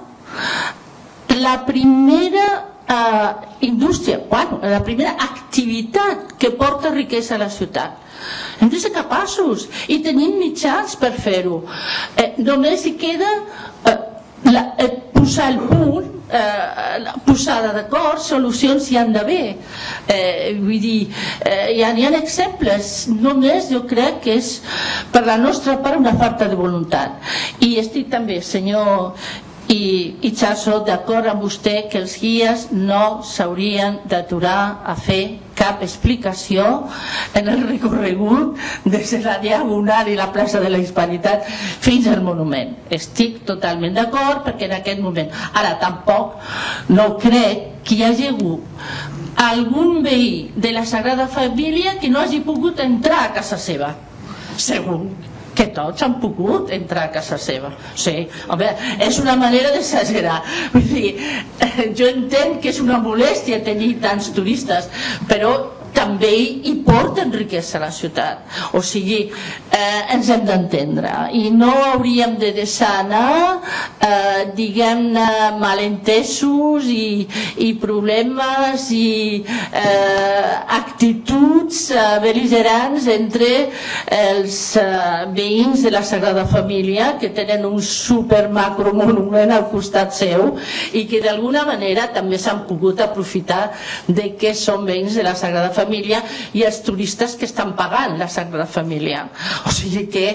D: la primera eh, indústria, bueno, la primera activitat que porta riquesa a la ciutat. Hem de ser capaços i tenim mitjans per fer-ho. Eh, només hi queda eh, la, eh, posar el punt, eh, posada d'acord, solucions hi han d'haver. Eh, vull dir, eh, hi, ha, hi ha exemples, només jo crec que és per la nostra part una falta de voluntat. I estic també, senyor i, i Chaso, d'acord amb vostè que els guies no s'haurien d'aturar a fer cap explicació en el recorregut des de la Diagonal i la plaça de la Hispanitat fins al monument. Estic totalment d'acord, perquè en aquest moment, ara tampoc no crec que hi hagi hagut algun veí de la Sagrada Família que no hagi pogut entrar a casa seva. Segur que tots han pogut entrar a casa seva. Sí, home, és una manera d'exagerar. Vull dir, jo entenc que és una molèstia tenir tants turistes, però també hi porten riquesa a la ciutat. O sigui, eh, ens hem d'entendre i no hauríem de deixar anar, eh, diguem-ne, malentesos i, i problemes i eh, actituds eh, bel·ligerants entre els eh, veïns de la Sagrada Família, que tenen un super macro monument al costat seu i que d'alguna manera també s'han pogut aprofitar de que són veïns de la Sagrada Família i els turistes que estan pagant la Sagrada Família. O sigui que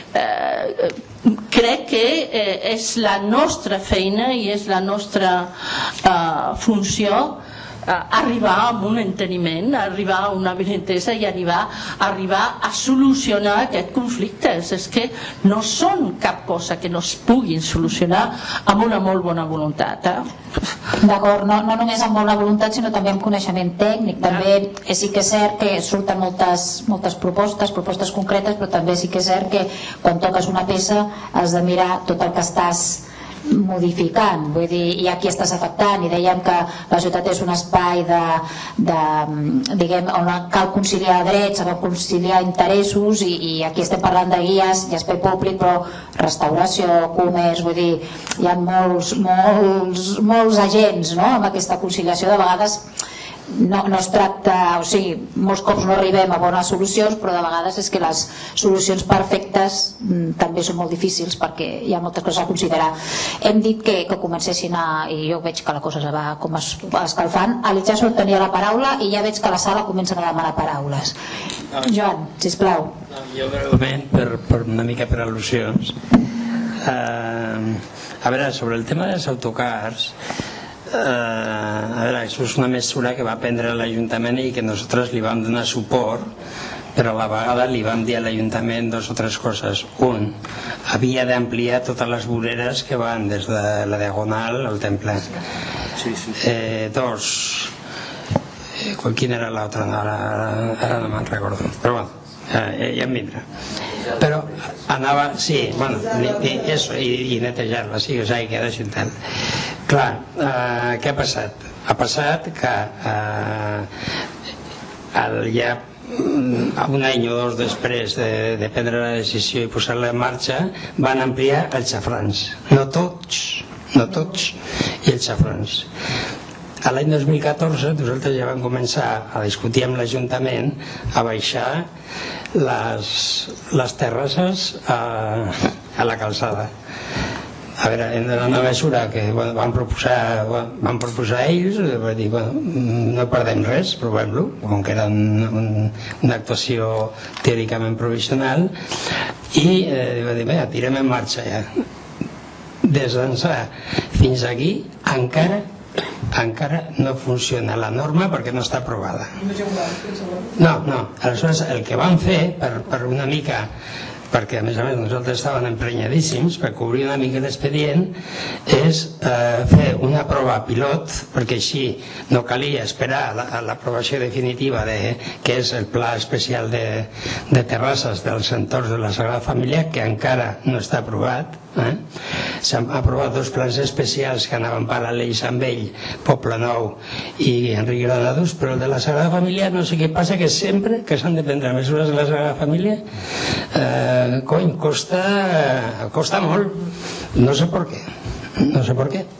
D: eh, crec que eh, és la nostra feina i és la nostra eh, funció arribar a un enteniment, arribar a una benentesa i arribar, arribar a solucionar aquests conflictes. És que no són cap cosa que no es puguin solucionar amb una molt bona voluntat. Eh?
B: D'acord, no, no només amb bona voluntat sinó també amb coneixement tècnic. També sí que és cert que surten moltes, moltes propostes, propostes concretes, però també sí que és cert que quan toques una peça has de mirar tot el que estàs modificant, vull dir, i aquí estàs afectant, i dèiem que la ciutat és un espai de, de, diguem, on cal conciliar drets, cal conciliar interessos, i, i aquí estem parlant de guies i espai públic, però restauració, comerç, vull dir, hi ha molts, molts, molts agents, no?, amb aquesta conciliació. De vegades no, no es tracta, o sigui, molts cops no arribem a bones solucions, però de vegades és que les solucions perfectes mm, també són molt difícils perquè hi ha moltes coses a considerar. Hem dit que, que comencessin a, i jo veig que la cosa se va com es, escalfant. L'Itxaso tenia la paraula i ja veig que a la sala comencen a demanar paraules. Joan, sisplau.
E: Jo breument, per, per una mica per al·lusions. Uh, a veure, sobre el tema dels autocars, Uh, a veure, això és una mesura que va prendre l'Ajuntament i que nosaltres li vam donar suport, però a la vegada li vam dir a l'Ajuntament dos o tres coses. Un, havia d'ampliar totes les voreres que van des de la Diagonal al Temple. Sí, sí. Eh, dos, eh, quina era l'altra? Ara, ara, ara no me'n recordo, però bueno, eh, ja em vindrà. Però anava, sí, bueno, i, eso, i, i netejar-la, sí, o sigui, queda xuntant. Clar, eh, què ha passat? Ha passat que eh, el, ja un any o dos després de, de prendre la decisió i posar-la en marxa, van ampliar els xafrans. No tots, no tots, i els xafrans. a l'any dos mil catorze nosaltres ja vam començar a discutir amb l'Ajuntament a baixar les, les terrasses a, a la calçada. A veure, hem de donar una mesura que bueno, van, proposar, van proposar ells, va dir, bueno, no perdem res, provem-lo, com que era un, un, una actuació teòricament provisional, i eh, va dir, bé, tirem en marxa ja. Des d'ençà fins aquí encara encara no funciona la norma perquè no està aprovada. No, no, aleshores el que van fer per, per una mica, perquè a més a més nosaltres estàvem emprenyadíssims per cobrir una mica l'expedient, és eh, fer una prova pilot, perquè així no calia esperar a l'aprovació definitiva de, que és el pla especial de, de terrasses dels entorns de la Sagrada Família, que encara no està aprovat. Eh? S'han aprovat dos plans especials que anaven paral·lels amb ell, Poble Nou i Enric Granados, però el de la Sagrada Família no sé què passa, que sempre que s'han de prendre mesures de la Sagrada Família eh, cony, costa, eh, costa molt, no sé per què, no sé per què.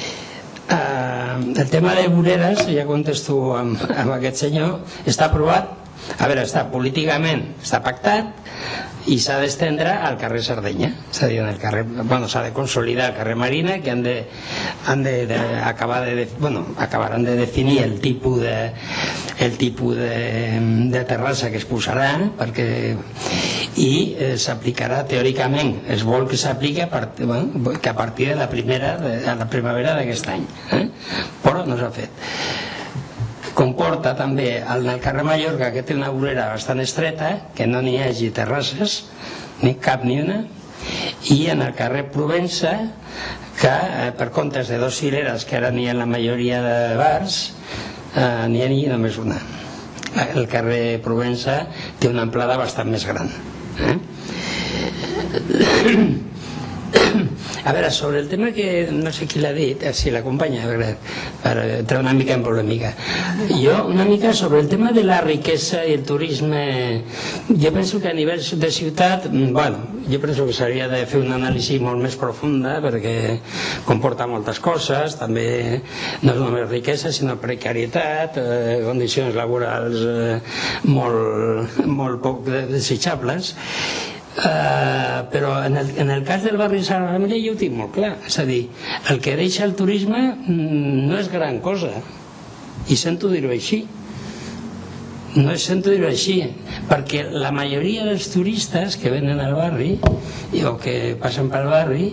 E: Eh, el tema de voreres, ja contesto amb, amb aquest senyor, està aprovat, a veure, està políticament, està pactat, i s'ha d'estendre al carrer Sardenya, és a dir, en el carrer, bueno, s'ha de consolidar el carrer Marina, que han de, han de, de acabar de, bueno, acabaran de definir el tipus de, el tipus de, de terrassa que es posarà, perquè i eh, s'aplicarà teòricament, es vol que s'apliqui a, part, bueno, que a partir de la primera de, de la primavera d'aquest any, eh? Però no s'ha fet. Comporta també el del carrer Mallorca, que té una vorera bastant estreta, que no n'hi hagi terrasses, ni cap ni una, i en el carrer Provença, que eh, per comptes de dos fileres que ara n'hi ha en la majoria de bars, eh, n'hi ha ni només una. El carrer Provença té una amplada bastant més gran. Eh? A veure, sobre el tema que no sé qui l'ha dit, si l'acompanya, per entrar una mica en polèmica. Jo, una mica sobre el tema de la riquesa i el turisme, jo penso que a nivell de ciutat, bueno, jo penso que s'hauria de fer una anàlisi molt més profunda perquè comporta moltes coses, també no és només riquesa, sinó precarietat, eh, condicions laborals eh, molt, molt poc desitjables. Uh, però en el, en el cas del barri Sagrada Família jo ho tinc molt clar, és a dir, el que deixa el turisme no és gran cosa, i sento dir-ho així, no sento dir-ho així, perquè la majoria dels turistes que venen al barri o que passen pel barri,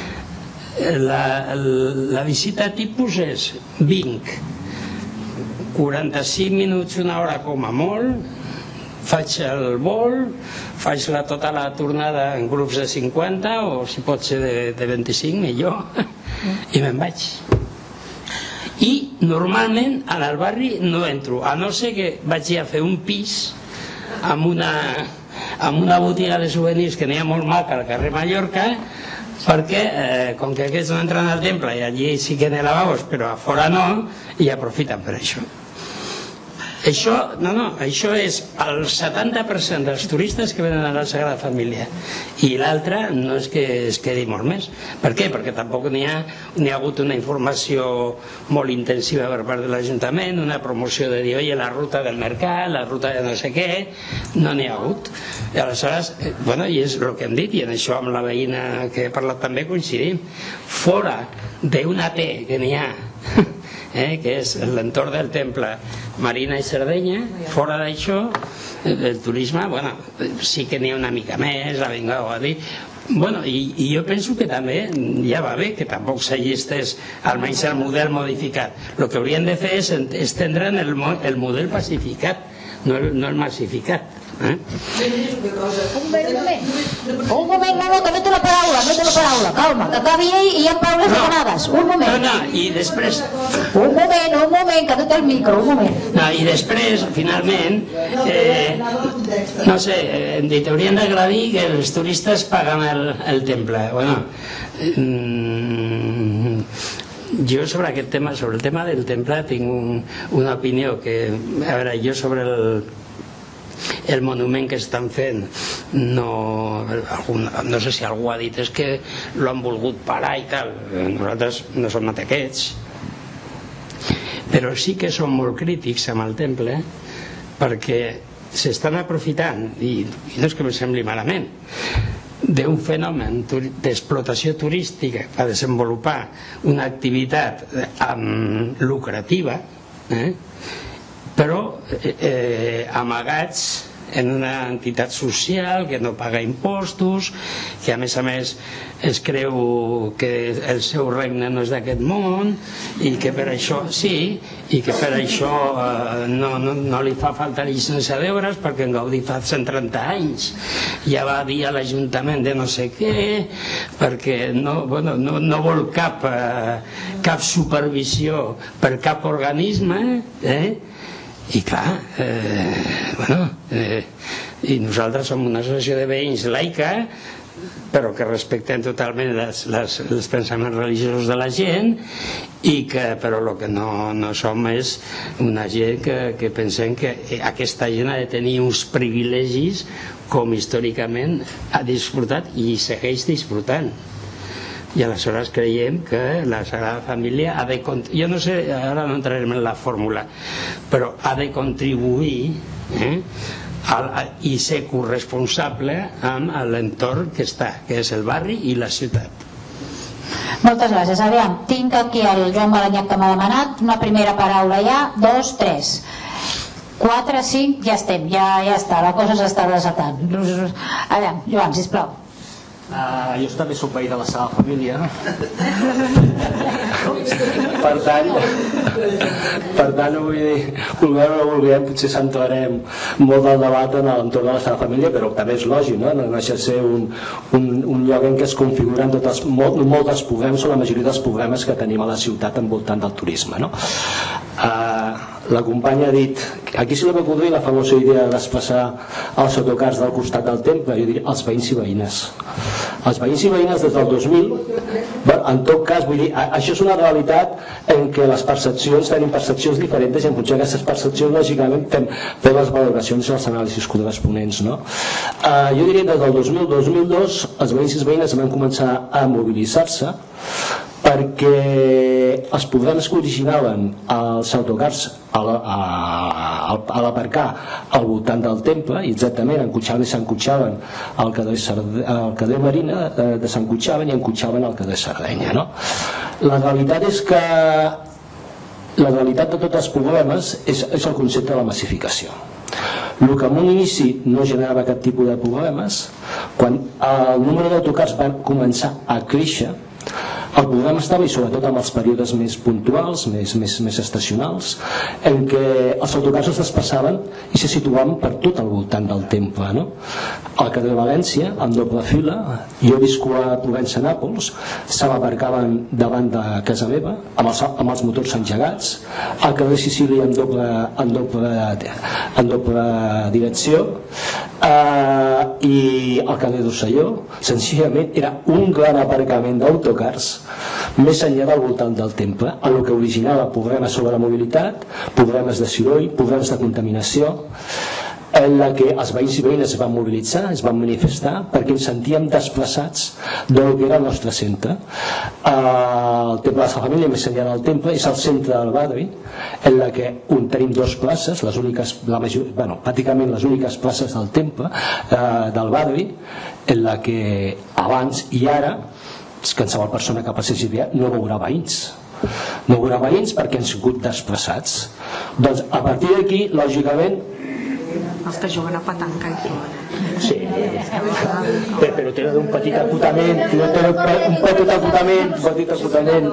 E: la, la visita tipus és vinc quaranta-cinc minuts, una hora com a molt, faig el vol, faig la, tota la tornada en grups de cinquanta o si pot ser de, de vint-i-cinc millor, i me'n vaig. I normalment al barri no entro, a no ser que vaig a fer un pis amb una, amb una botiga de souvenirs que n'hi ha molt maca al carrer Mallorca, perquè eh, com que aquests no entren al temple i allí sí que n'hi ha lavabos però a fora no, i aprofiten per això. Això, no, no, això és el setanta per cent dels turistes que venen a la Sagrada Família, i l'altre no és que es quedi molt més. Per què? Perquè tampoc n'hi ha, n'hi ha hagut una informació molt intensiva per part de l'Ajuntament, una promoció de dir, oye, la ruta del mercat, la ruta de no sé què, no n'hi ha hagut. I aleshores, bueno, i és el que hem dit, i en això amb la veïna que he parlat també coincidim, fora d'una T que n'hi ha, Eh, que és l'entorn del temple Marina i Sardenya, fora d'això el turisme, bueno, sí que n'hi ha una mica més, ha vingut a dir, bueno, i, i jo penso que també ja va bé que tampoc s'allistés almenys el model modificat. El que haurien de fer és estendre el, el model pacificat, no el, no el massificat. Eh?
B: Un moment, un moment, un moment, no, no, que meto la paraula, meto la paraula, calma, que acabi ell i ja em parles de canades, un moment.
E: No, no, i després...
B: Un moment, un moment, que no té el micro, un moment.
E: No, i després, finalment, eh, no sé, hem dit, haurien d'aclarir que els turistes paguen el, el temple. Bueno, mm, jo sobre aquest tema, sobre el tema del temple tinc un, una opinió que, a veure, jo sobre el el monument que estan fent no, algun, no sé si algú ha dit és que l'han volgut parar i tal, nosaltres no som aquests, però sí que som molt crítics amb el temple perquè s'estan aprofitant, i no és que em sembli malament, d'un fenomen d'explotació turística per desenvolupar una activitat lucrativa, però amagats en una entitat social que no paga impostos, que a més a més es creu que el seu regne no és d'aquest món i que per això sí, i que per això no, no, no li fa falta llicència d'obres perquè en Gaudí fa cent trenta anys ja va dir a l'Ajuntament de no sé què perquè no, bueno, no, no vol cap, cap supervisió per cap organisme, eh? I clar, eh, bueno, eh, i nosaltres som una associació de veïns laica, però que respectem totalment les, les, els pensaments religiosos de la gent, i que, però el que no, no som és una gent que, que pensem que aquesta gent ha de tenir uns privilegis com històricament ha disfrutat i segueix disfrutant. I aleshores creiem que la Sagrada Família ha de, jo no sé, ara no entrarem en la fórmula, però ha de contribuir eh, a, i ser corresponsable amb l'entorn que està, que és el barri i la ciutat.
B: Moltes gràcies. Aviam, tinc aquí el Joan Balanyac que m'ha demanat una primera paraula ja, dos, tres quatre, cinc, ja estem, ja, ja està, la cosa s'està desatant. Aviam, Joan, sisplau.
C: Uh, jo també soc veí de la Sagrada Família, per tant per tant vull dir, vulguem o no vulguem, potser centrarem molt del debat en l'entorn de la Sagrada Família, però també és lògic, no? No deixa de ser un, un, un lloc en què es configuren tots els, molt, molt dels problemes o la majoria dels problemes que tenim a la ciutat envoltant del turisme, no? Uh, la companya ha dit, aquí sí que podria la famosa idea de desplaçar els autocars del costat del temple, jo diria els veïns i veïnes. Els veïns i veïnes des del dos mil, en tot cas, vull dir, això és una realitat en què les percepcions tenim percepcions diferents i en funció d'aquestes percepcions, lògicament, fem, fem les valoracions i els anàlisis corresponents, no? Uh, jo diria que des del dos mil dos mil dos els veïns i veïnes van començar a mobilitzar-se perquè els problemes que originaven els autocars a l'aparcar al voltant del temple, i exactament encotxaven i s'encotxaven al carrer Marina, de s'encotxaven i encotxaven al carrer Sardenya, no? La realitat és que la realitat de tots els problemes és, és el concepte de la massificació. El que en un inici no generava cap tipus de problemes, quan el número d'autocars va començar a créixer, el problema estava, i sobretot en els períodes més puntuals, més, més, més estacionals, en què els autocars es desplaçaven i se situaven per tot al voltant del temple, no? Al carrer València, en doble fila, jo visco a Provença, Nàpols, se m'aparcaven davant de casa meva amb els, amb els motors engegats, al carrer Sicília en doble, en doble, en doble direcció, eh, i al carrer d'Osselló senzillament era un gran aparcament d'autocars més enllà del voltant del temple, en el que originava problemes sobre la mobilitat, problemes de soroll, problemes de contaminació, en la que els veïns i veïnes es van mobilitzar, es van manifestar, perquè ens sentíem desplaçats del que era el nostre centre. El temple de la Sagrada Família, més enllà del temple, és el centre del barri, en la que on tenim dues places, les úniques, la major, bueno, pràcticament les úniques places del temple, eh, del barri, en la que abans i ara qualsevol persona que passegi bé no veurà veïns, no veurà veïns perquè han sigut desplaçats. Doncs a partir d'aquí, lògicament,
F: els que juguen a petanca i
C: sí, però té un petit acotament, té un petit acotament, un petit acotament.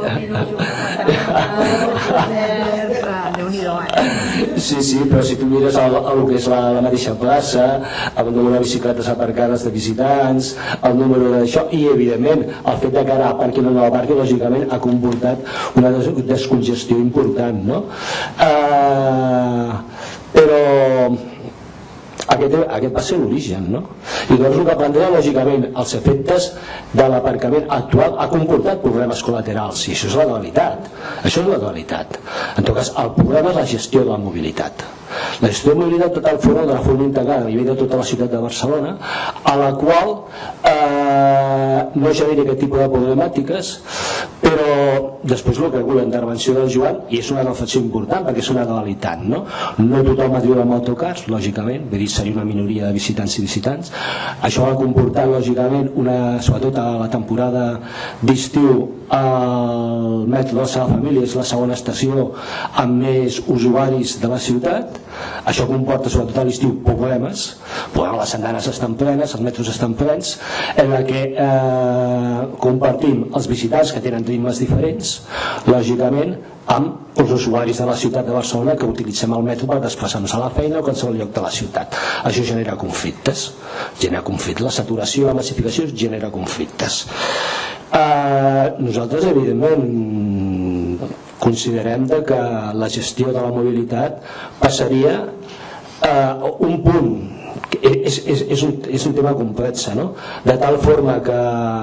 C: Sí, sí, però si tu mires el, el que és la, la mateixa plaça, el número de bicicletes aparcades de visitants, el número d'això, i evidentment el fet de que ara aparqui una nova parca, lògicament ha comportat una des descongestió important, no? Uh, però Aquest, aquest va ser l'origen, no? I doncs el que prendrà, lògicament, els efectes de l'aparcament actual ha comportat problemes col·laterals, i això és la realitat. Això és la realitat. En tot cas, el problema és la gestió de la mobilitat. La gestió de la mobilitat total fora de la forma integrada a nivell de tota la ciutat de Barcelona, a la qual eh, no genera aquest tipus de problemàtiques, però després el que diu la intervenció del Joan, i és una reflexió important perquè és una realitat, no? No tothom va viure amb autocars, lògicament, vull dir, seria una minoria de visitants i visitants. Això va comportar, lògicament, una, sobretot a la temporada d'estiu, el metro de la Sagrada Família és la segona estació amb més usuaris de la ciutat. Això comporta, sobretot a l'estiu, problemes, però les andanes estan plenes, els metros estan plens, en la que eh, compartim els visitants que tenen ritmes diferents, lògicament, amb els usuaris de la ciutat de Barcelona que utilitzem el metro per desplaçar-nos a la feina o a qualsevol lloc de la ciutat. Això genera conflictes, genera conflictes. La saturació, la massificació genera conflictes. Eh, nosaltres, evidentment, considerem que la gestió de la mobilitat passaria a un punt. És, és, és, un, és un tema complex, no? De tal forma que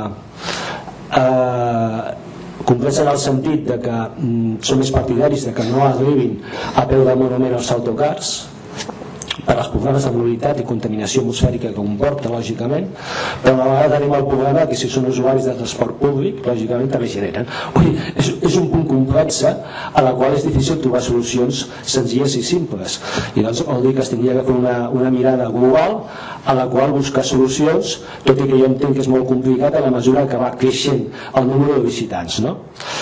C: eh, complex en el sentit de que mm, som més partidaris de que no arribin a peu de monument els autocars per als problemes de mobilitat i contaminació atmosfèrica que comporta, lògicament, però a la vegada tenim el problema que si són usuaris de transport públic, lògicament també generen. Ui, és, és un punt complex a la qual és difícil trobar solucions senzilles i simples, i doncs vol dir que es tindria que fer una, una mirada global a la qual buscar solucions, tot i que jo entenc que és molt complicat a la mesura que va creixent el número de visitants, no?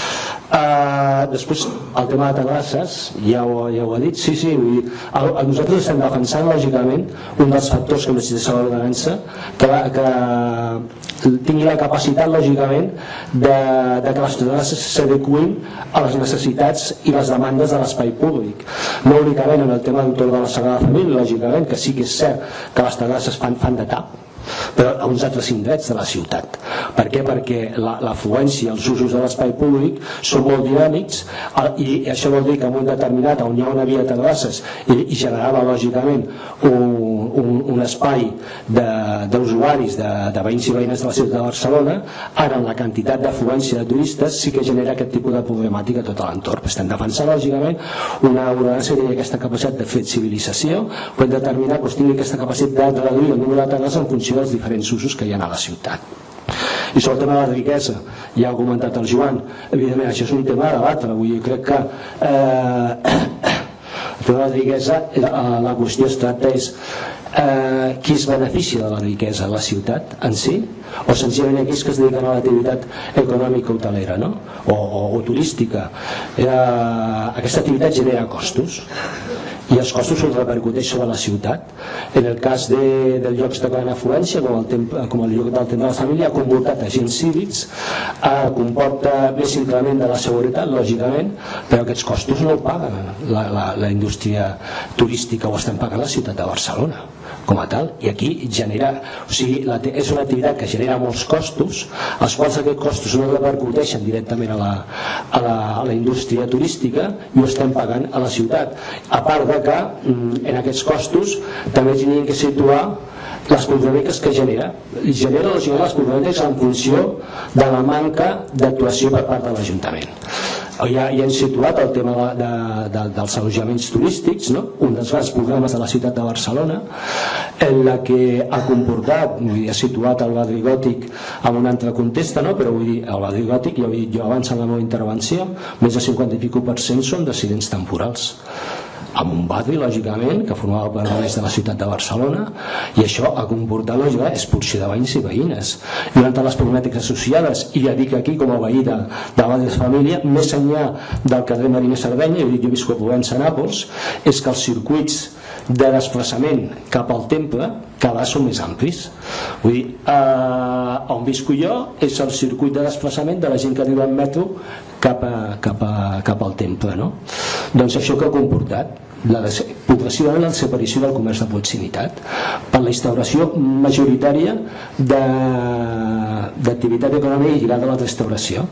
C: Uh, després el tema de terrasses ja ho, ja ho ha dit, sí, sí, vull dir, el, el, nosaltres estem defensant lògicament un dels factors que necessita l'ordenança que, que tingui la capacitat lògicament de, de que les terrasses s'adeqüin a les necessitats i les demandes de l'espai públic, no únicament en el tema d'entorn de la Sagrada Família, lògicament, que sí que és cert que les terrasses fan, fan de tap, però a uns altres indrets de la ciutat. Per què? Perquè l'afluència, els usos de l'espai públic són molt dinàmics, i això vol dir que en un determinat on hi ha una via de terrasses i, i generava lògicament un, un, un espai d'usuaris, de, de, de veïns i veïnes de la ciutat de Barcelona, ara en la quantitat d'afluència de turistes sí que genera aquest tipus de problemàtica a tot l'entorn. Estem defensant lògicament una ordenança que tingui aquesta capacitat de flexibilització, pot determinar que tingui aquesta capacitat de reduir el número de terrasses en funció dels diferents usos que hi ha a la ciutat. I sobre el tema de la riquesa, ja ha comentat el Joan, evidentment això és un tema a debatre, vull dir, crec que eh, el tema de la riquesa, la qüestió es tracta és eh, qui es beneficia de la riquesa, la ciutat en si, o senzillament aquells que es dediquen a l'activitat econòmica hotelera, no? o, o, o turística. Eh, aquesta activitat genera costos i els costos es repercuteix sobre la ciutat. En el cas de, dels llocs de gran afluència, com el, temple, com el lloc del Temple de la Família, ha comportat agents cívics, eh, comporta més increment de la seguretat, lògicament, però aquests costos no ho paga la, la, la indústria turística, ho estem pagant la ciutat de Barcelona com a tal, i aquí genera, o sigui, la, és una activitat que genera molts costos, els quals aquests costos no repercuteixen directament a la, a la, a la indústria turística i ho estem pagant a la ciutat, a part de que en aquests costos també tenim que situar les problemàtiques que genera i genera les problemàtiques en funció de la manca d'actuació per part de l'Ajuntament. Ja, ja hem situat el tema de, de, de, dels allotjaments turístics, no? Un dels grans programes de la ciutat de Barcelona, en la que ha comportat, vull dir, ha situat el barri gòtic en un altre context, no? Però vull dir, el barri gòtic, ja ho he dit jo abans en la meva intervenció, més de cinquanta i escaig per cent són residents temporals, amb un barri, lògicament, que formava part de l'est de la ciutat de Barcelona, i això ha comportat, lògicament, expulsió de veïns i veïnes. I una de les problemàtiques associades, i ja dic aquí com a veí de, de la família, més enllà del carrer Mariner Sardenya, jo he viscut a Provença, a Nàpols, és que els circuits de desplaçament cap al temple cada vegada són més amplis. Vull dir, eh, on visco jo és el circuit de desplaçament de la gent que arriba en metro cap, a, cap, a, cap al temple, no? Doncs això que ha comportat la progressivament la desaparició del comerç de proximitat per la instauració majoritària d'activitat econòmica lligada a la restauració.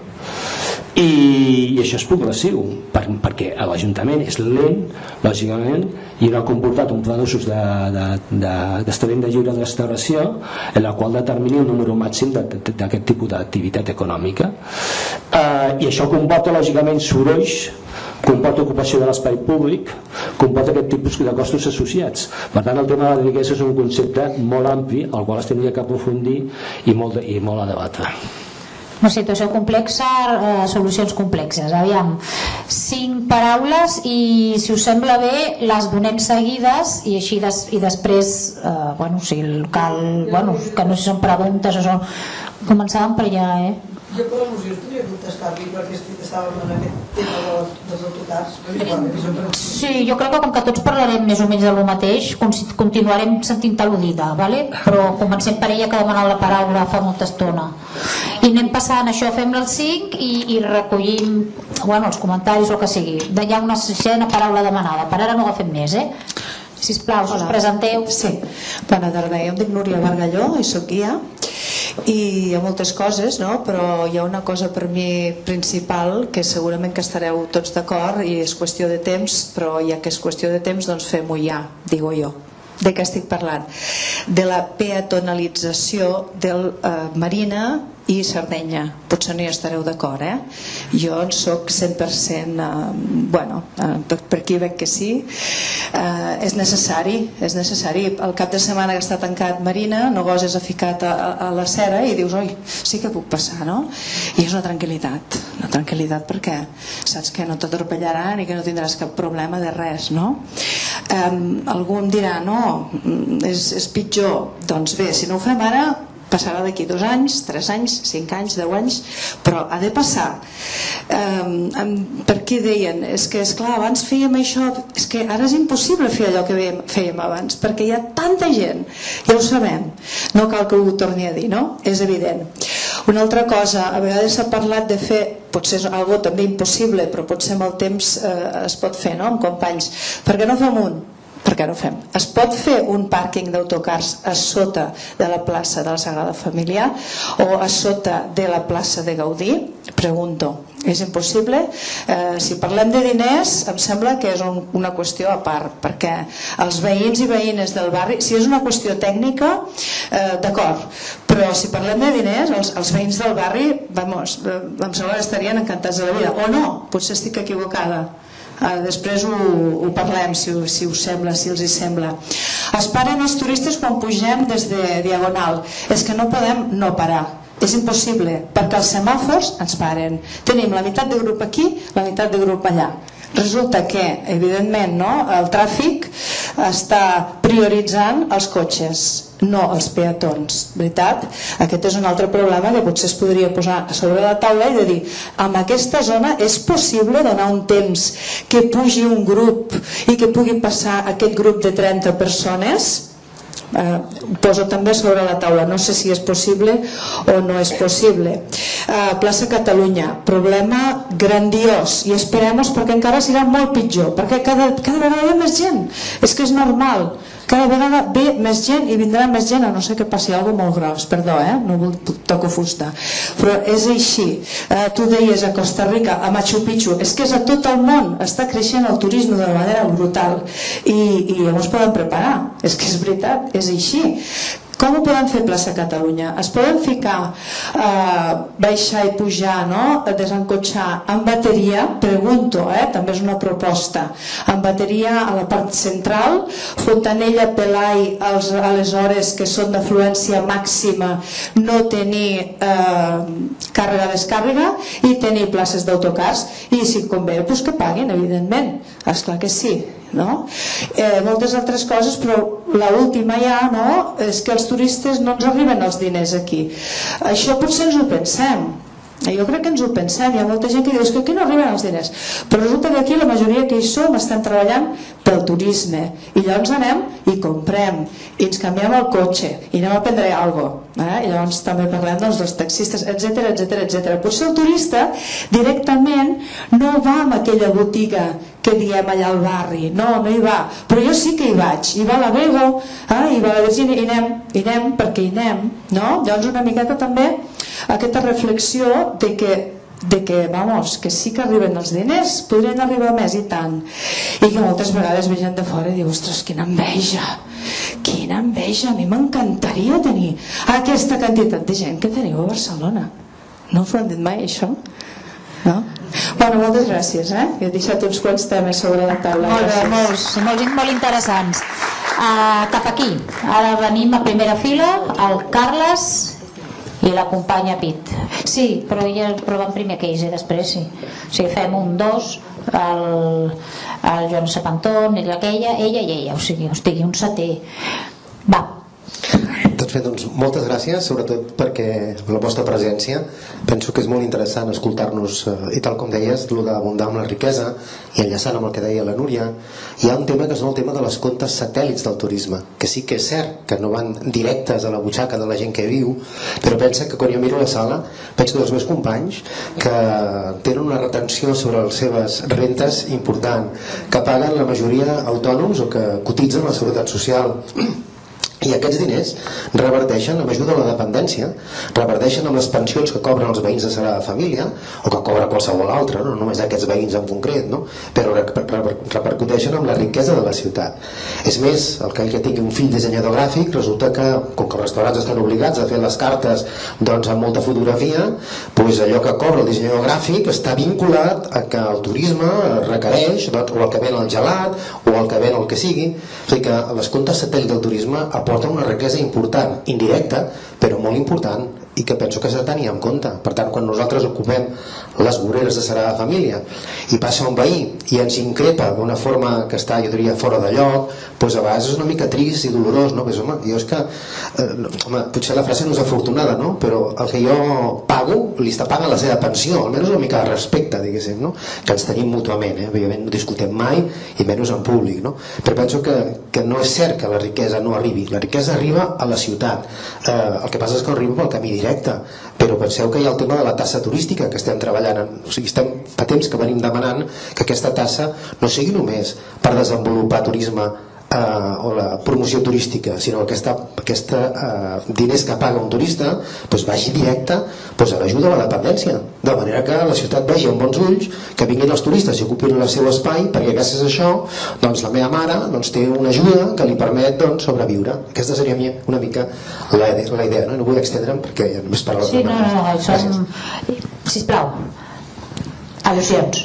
C: I, i això és progressiu per, perquè l'Ajuntament és lent, lògicament, i no ha comportat un pla d'usos d'establiment de, de, de lliure de restauració en la qual determini un número màxim d'aquest tipus d'activitat econòmica. Eh, i això comporta lògicament sorolls, comporta ocupació de l'espai públic, comporta aquest tipus de costos associats. Per tant, el tema de la riquesa és un concepte molt ampli al qual es tindria que aprofundir i molt, i molt a debatre.
B: Una situació complexa, eh, solucions complexes. Aviam, cinc paraules i, si us sembla bé, les donem seguides i així des, i després, eh, bueno, si cal, bueno, que no sé si són preguntes o són... Començàvem per allà, eh?
G: Jo per al·lusió podria contestar-li perquè estàvem en aquest tema dels autocars.
B: Sí, jo crec que com que tots parlarem més o menys del mateix, continuarem sentint al·ludida, ¿vale? Però comencem per ella que ha demanat la paraula fa molta estona. I anem passant això, fem-la al cinc i, i recollim, bueno, els comentaris o el que sigui. Hi ha una sisena paraula demanada, per ara no agafem més, eh? Sisplau, us presenteu.
I: Sí, bona tarda, jo em dic Núria Bargalló i soc guia i hi ha moltes coses, no? Però hi ha una cosa per mi principal que segurament que estareu tots d'acord i és qüestió de temps, però ja que és qüestió de temps doncs fem-ho ja, digo jo. De què estic parlant? De la peatonalització del eh, Marina i Sardenya. Potser no hi estareu d'acord, eh? Jo en soc cent per cent, eh, bueno, eh, per aquí veig que sí. Eh, és necessari, és necessari. El cap de setmana que està tancat Marina, no goses a ficat a, a la cera i dius, oi, sí que puc passar, no? I és una tranquil·litat, una tranquil·litat perquè saps que no t'atropellaran i que no tindràs cap problema de res, no? Eh, algú em dirà, no, és, és pitjor. Doncs bé, si no ho fem ara, passarà d'aquí dos anys, tres anys, cinc anys, deu anys, però ha de passar. Eh, per què deien? És que, esclar, abans fèiem això, és que ara és impossible fer allò que fèiem abans, perquè hi ha tanta gent, ja ho sabem, no cal que ho torni a dir, no? És evident. Una altra cosa, a vegades s'ha parlat de fer, potser és algo també impossible, però potser amb el temps eh, es pot fer, no?, amb companys. Per què no fem un? Per què no fem? Es pot fer un pàrquing d'autocars a sota de la plaça de la Sagrada Família o a sota de la plaça de Gaudí? Pregunto. És impossible? Eh, si parlem de diners, em sembla que és un, una qüestió a part, perquè els veïns i veïnes del barri, si és una qüestió tècnica, eh, d'acord, però si parlem de diners, els, els veïns del barri, vamos, eh, em sembla que estarien encantats de la vida. O no, potser estic equivocada. Uh, després ho, ho parlem, si, si us sembla, si els hi sembla. Es paren els turistes quan pugem des de Diagonal. És que no podem no parar. És impossible, perquè els semàfors ens paren. Tenim la meitat de grup aquí, la meitat de grup allà. Resulta que, evidentment, no, el tràfic està prioritzant els cotxes, no els peatons, veritat? Aquest és un altre problema que potser es podria posar sobre la taula i de dir, en aquesta zona és possible donar un temps que pugi un grup i que pugui passar aquest grup de trenta persones? Eh, poso també sobre la taula, no sé si és possible o no és possible. eh, plaça Catalunya, problema grandiós i esperem-nos perquè encara serà molt pitjor, perquè cada, cada vegada hi ha més gent, és que és normal, cada vegada ve més gent i vindrà més gent, a no ser que passi alguna molt gros, perdó, eh? No vull toco fusta, però és així. Eh, tu deies a Costa Rica, a Machu Picchu, és que és a tot el món, està creixent el turisme d'una manera brutal i, i llavors podem preparar, és que és veritat, és així. Com ho podem fer plaça Catalunya? Es poden ficar, eh, baixar i pujar, no? Desencotxar amb bateria, pregunto, eh? També és una proposta, amb bateria a la part central, Fontanella, Pelai, els, aleshores que són d'afluència màxima, no tenir eh, càrrega-descàrrega i tenir places d'autocars i si convé, doncs que paguin, evidentment, esclar que sí. No? Eh, moltes altres coses, però l'última ja, no? És que els turistes no ens arriben els diners aquí. Això potser ens ho pensem, jo crec que ens ho pensem, hi ha molta gent que diu que aquí no arriben els diners, però resulta que aquí la majoria que hi som estan treballant pel turisme i llavors anem i comprem i ens canviem el cotxe i anem a prendre alguna cosa, eh? I llavors també parlem doncs, dels taxistes, etcètera, etcètera, etcètera. Potser el turista directament no va a aquella botiga que diem allà al barri, no, no hi va, però jo sí que hi vaig, hi va la Bego, eh? Hi va la Virgínia, i anem, hi anem perquè hi anem, no? Llavors una miqueta també aquesta reflexió de que, de que, vamos, que sí que arriben els diners, podrien arribar més i tant, i que moltes vegades ve gent de fora i diu, ostres, quina enveja, quina enveja, a mi m'encantaria tenir aquesta quantitat de gent que teniu a Barcelona. No us ho han dit mai, això? No? Bueno, moltes gràcies, eh? He deixat uns quants temes sobre la taula.
B: Molt bé, molts, molt, molt interessants. Uh, cap aquí, ara venim a primera fila, el Carles i la companya Pit. Sí, però ella però van primer que ells i després sí. O sigui, fem un dos, el, el Joan Sapantón, aquella, ella i ella, o sigui, hosti, un setè. Va.
J: Doncs bé, doncs, moltes gràcies, sobretot perquè la vostra presència. Penso que és molt interessant escoltar-nos, eh, i tal com deies, el d'abundar amb la riquesa, i enllaçant amb el que deia la Núria, hi ha un tema que és el tema de les comptes satèl·lits del turisme, que sí que és cert que no van directes a la butxaca de la gent que viu, però pensa que quan jo miro la sala, penso dels meus companys que tenen una retenció sobre les seves rentes important, que paguen la majoria autònoms o que cotitzen a la Seguretat Social, i aquests diners reverteixen amb ajuda a la dependència, reverteixen amb les pensions que cobren els veïns de Sagrada Família o que cobra qualsevol altre, no només aquests veïns en concret, no? Però repercuteixen amb la riquesa de la ciutat. És més, el que, que tingui un fill dissenyador gràfic, resulta que com que els restaurants estan obligats a fer les cartes doncs, amb molta fotografia, doncs allò que cobra el dissenyador gràfic està vinculat a que el turisme requereix, doncs, o el que ven el gelat o el que ven el que sigui. O sigui que les comptes satèl·lit del turisme aporta una riquesa important, indirecta, però molt important, i que penso que s'ha de tenir en compte. Per tant, quan nosaltres ocupem les voreres de Sagrada Família i passa un veí i ens increpa d'una forma que està, jo diria, fora de lloc, doncs a vegades és una mica trist i dolorós, no? Pues, home, jo és que, eh, home, potser la frase no és afortunada, no? Però el que jo pago li està pagant la seva pensió, almenys una mica de respecte, diguéssim, no? Que ens tenim mútuament, eh? Òbviament no discutem mai i menys en públic, no? Però penso que, que no és cert que la riquesa no arribi, la riquesa arriba a la ciutat, eh, el que passa és que arriba pel camí directe. Però penseu que hi ha el tema de la tassa turística que estem treballant en, o sigui, estem fa temps que venim demanant que aquesta tassa no sigui només per desenvolupar turisme eh, o la promoció turística, sinó que aquesta, aquesta eh, diners que paga un turista doncs vagi directe doncs, a l'ajuda a la dependència, de manera que la ciutat vegi amb bons ulls que vinguin els turistes i ocupin el seu espai, perquè gràcies a això doncs, la meva mare doncs, té una ajuda que li permet doncs, sobreviure. Aquesta seria una mica la, la idea, no? No vull extendre'm perquè ja només parlo
B: sí, no, no, no, som... sisplau, al·lusions.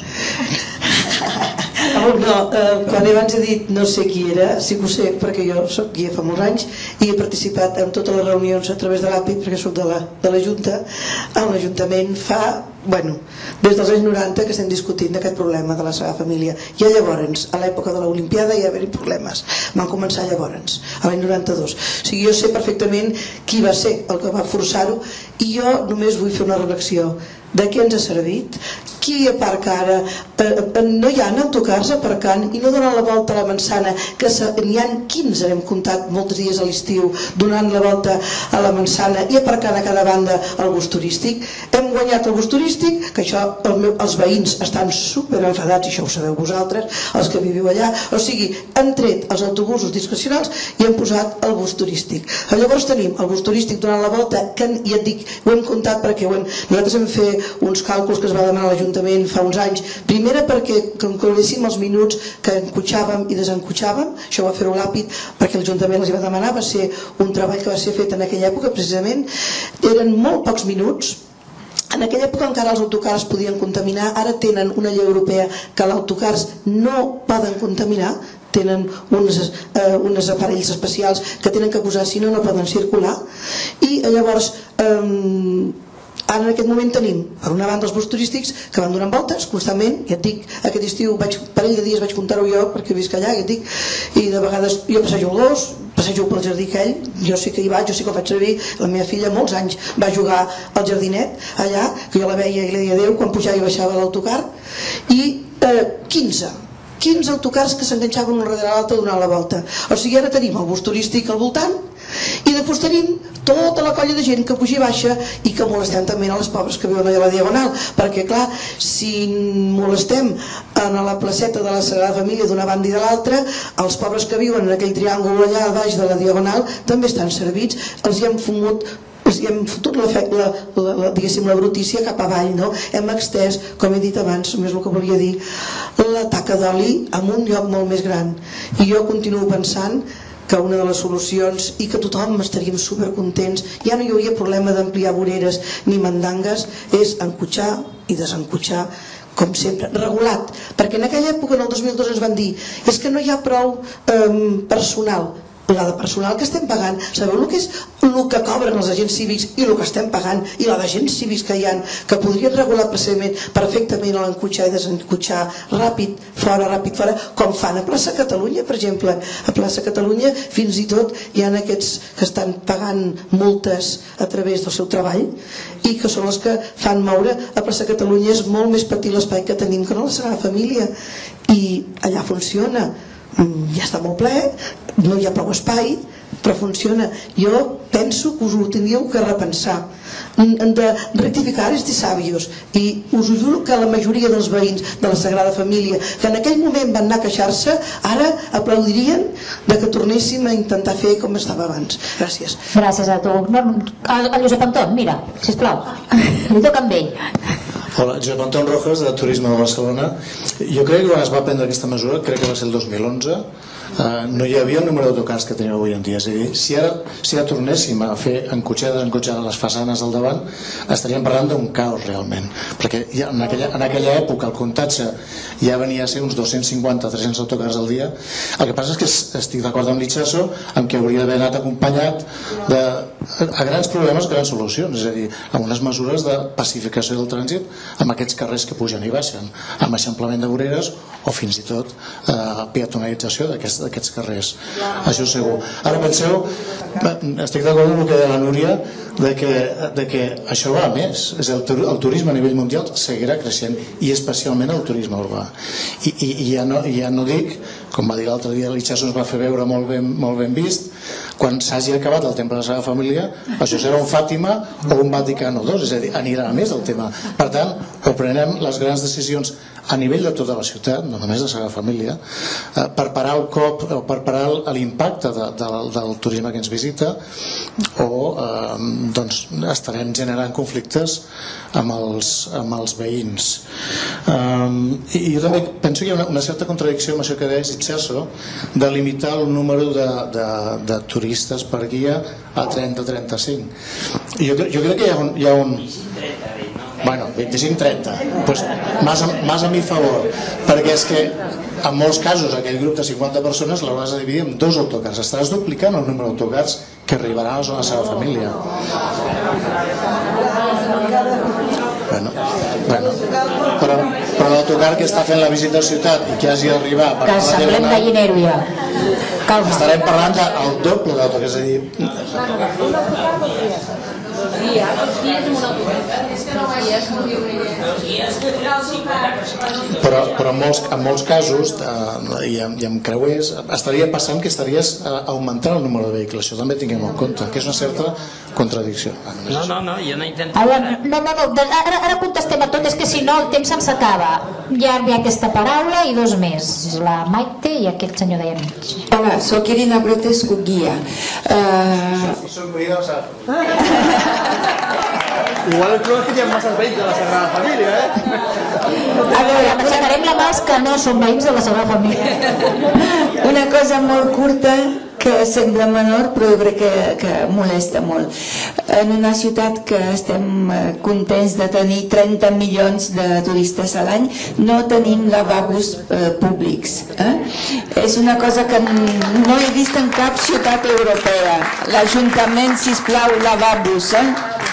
G: No, eh, quan abans he dit no sé qui era, sí que ho sé perquè jo soc guia fa molts anys i he participat en totes les reunions a través de l'A P I perquè soc de la, de la Junta. A l'Ajuntament fa, bueno, des dels anys noranta que estem discutint d'aquest problema de la Sagrada Família. Ja llavors, a l'època de l'Olimpiada ja hi va haver problemes, van començar llavors, a l'any noranta-dos. O sigui, jo sé perfectament qui va ser el que va forçar-ho i jo només vull fer una reflexió. De què ens ha servit? Qui aparca ara? Eh, no hi ha autocars aparcant i no donen la volta a la Mansana, que n'hi ha quinze, n'hem comptat molts dies a l'estiu, donant la volta a la Mansana i aparcant a cada banda el bus turístic. Hem guanyat el bus turístic, que això el meu, els veïns estan super enfadats, i això ho sabeu vosaltres, els que viviu allà. O sigui, han tret els autobusos discrecionals i han posat el bus turístic. Llavors tenim el bus turístic donant la volta, que ja et dic, ho hem comptat perquè ho hem, nosaltres hem fet uns càlculs que es va demanar a l'Ajuntament fa uns anys, primera perquè calculéssim els minuts que encotxàvem i desencotxàvem, això va fer-ho l'A P I, perquè l'Ajuntament els va demanar, va ser un treball que va ser fet en aquella època precisament, eren molt pocs minuts. En aquella època encara els autocars podien contaminar, ara tenen una llei europea que els autocars no poden contaminar, tenen uns, eh, uns aparells especials que tenen que posar, si no, no poden circular, i llavors eh, ara en aquest moment tenim per una banda els bus turístics que van donant voltes constantment, ja et dic, aquest estiu vaig, parell de dies vaig comptar-ho jo perquè visc allà, ja et dic, i de vegades jo passejo el gos, passejo pel jardí aquell, jo sí que hi vaig, jo sí que el faig servir, la meva filla molts anys va jugar al jardinet allà, que jo la veia i li deia adéu quan pujava i baixava l'autocar, i eh, quinze quinze autocars que s'enganxaven un darrere l'altre donant la volta. O sigui, ara tenim el bus turístic al voltant i després tenim tota la colla de gent que puja i baixa i que molestem també a les pobres que viuen a la Diagonal, perquè clar, si molestem a la placeta de la Sagrada Família d'una banda i de l'altra, els pobres que viuen en aquell triàngul allà a baix de la Diagonal també estan servits, els hi hem fumut i hem fotut la, la, la, la, diguéssim, la brutícia cap avall, no? Hem extès, com he dit abans, només el que volia dir, la taca d'oli en un lloc molt més gran. I jo continuo pensant que una de les solucions, i que tothom estaríem supercontents, ja no hi hauria problema d'ampliar voreres ni mandangues, és encotxar i desencotxar com sempre, regulat, perquè en aquella època, en el dos mil dos, ens van dir és que no hi ha prou eh, personal. la de personal que estem pagant, sabeu el que és el que cobren els agents cívics i el que estem pagant, i la d'agents cívics que hi ha, que podrien regular perfectament l'encotxar i desencotxar ràpid fora, ràpid fora, com fan a Plaça Catalunya, per exemple. A Plaça Catalunya fins i tot hi ha aquests que estan pagant multes a través del seu treball i que són els que fan moure. A Plaça Catalunya és molt més petit l'espai que tenim que no la Sagrada Família, i allà funciona. Ja està molt ple, no hi ha prou espai, però funciona. Jo penso que us ho tindríeu que repensar, de rectificar és de sabios, i us ho juro que la majoria dels veïns de la Sagrada Família, que en aquell moment van anar a queixar-se, ara aplaudirien de que tornéssim a intentar fer com estava abans. Gràcies.
B: Gràcies a tu. El Josep Anton, mira, sisplau, li toca amb ell.
K: Hola, Josep Anton Rojas, de Turisme de Barcelona. Jo crec que quan es va prendre aquesta mesura, crec que va ser el dos mil onze, Uh, no hi havia el número d'autocars que tenim avui en dia. És a dir, si ara, si ara tornéssim a fer encotxar i desencotxar les façanes al davant, estaríem parlant d'un caos realment, perquè ja en, aquella, en aquella època el comptatge ja venia a ser uns dos-cents cinquanta a tres-cents autocars al dia. El que passa és que estic d'acord amb l'Itxaso amb que hauria d'haver anat acompanyat de, a grans problemes, grans solucions, és a dir, amb unes mesures de pacificació del trànsit amb aquests carrers que pugen i baixen, amb eixamplament de voreres o fins i tot eh, peatonalització d'aquests d'aquests carrers, això segur. Ara penseu, estic d'acord amb el que deia la Núria, de que, de que això va a més. És el, el turisme a nivell mundial seguirà creixent, i especialment el turisme urbà. I, i, i ja, no, ja no dic, com va dir l'altre dia, l'Itxaso ens va fer veure molt ben, molt ben vist, quan s'hagi acabat el Temple de la Sagrada Família, això serà un Fàtima o un Vaticano dos, és a dir, anirà a més el tema. Per tant, o prenem les grans decisions a nivell de tota la ciutat, no només de la Sagrada Família, eh, per parar el cop o per parar l'impacte de, de, del turisme que ens visita, o eh, doncs estarem generant conflictes amb els, amb els veïns. Um, i jo també penso que hi ha una, una certa contradicció amb això que deia Itxaso, de limitar el número de, de, de turistes per guia a trenta a trenta-cinc. Jo, jo crec que hi ha un, hi ha un bueno, vint-i-cinc trenta, pues, más, a, más a mi favor, perquè és que en molts casos aquell grup de cinquanta persones l'hauràs de dividir en dos autocars, estaràs duplicant el número d'autocars que arribaran a la zona de la seva família. Bueno, bueno, però, però l'autocar que està fent la visita a la ciutat i que hagi d'arribar
B: que semblem gallinero ja. Calma.
K: Estarem parlant del doble d'autocar, és a dir, però, però en, molts, en molts casos eh, i, amb, i amb creuers estaria passant que estaries eh, augmentant el número de vehicles. Això també tinguem en compte, que és una certa contradicció.
E: No, no, no, jo no intento...
B: Ara, no, no, no, ara, ara contestem a tot, és que si no el temps se'ns acaba. Ja hi ha aquesta paraula i dos més, la Maite i aquest senyor d'allà mig.
L: Hola, soc Irina Brotes, soc guia. Uh...
K: Soc guia, o igual el problema és que hi ha masses veïns de la Sagrada Família, eh?
B: A veure, aixecarem la mà els que no són veïns de la Sagrada Família.
L: Una cosa molt curta que sembla menor però jo crec que, que molesta molt. En una ciutat que estem contents de tenir trenta milions de turistes a l'any, no tenim lavabos eh, públics. Eh? És una cosa que no he vist en cap ciutat europea. L'Ajuntament, sisplau, lavabos. Eh?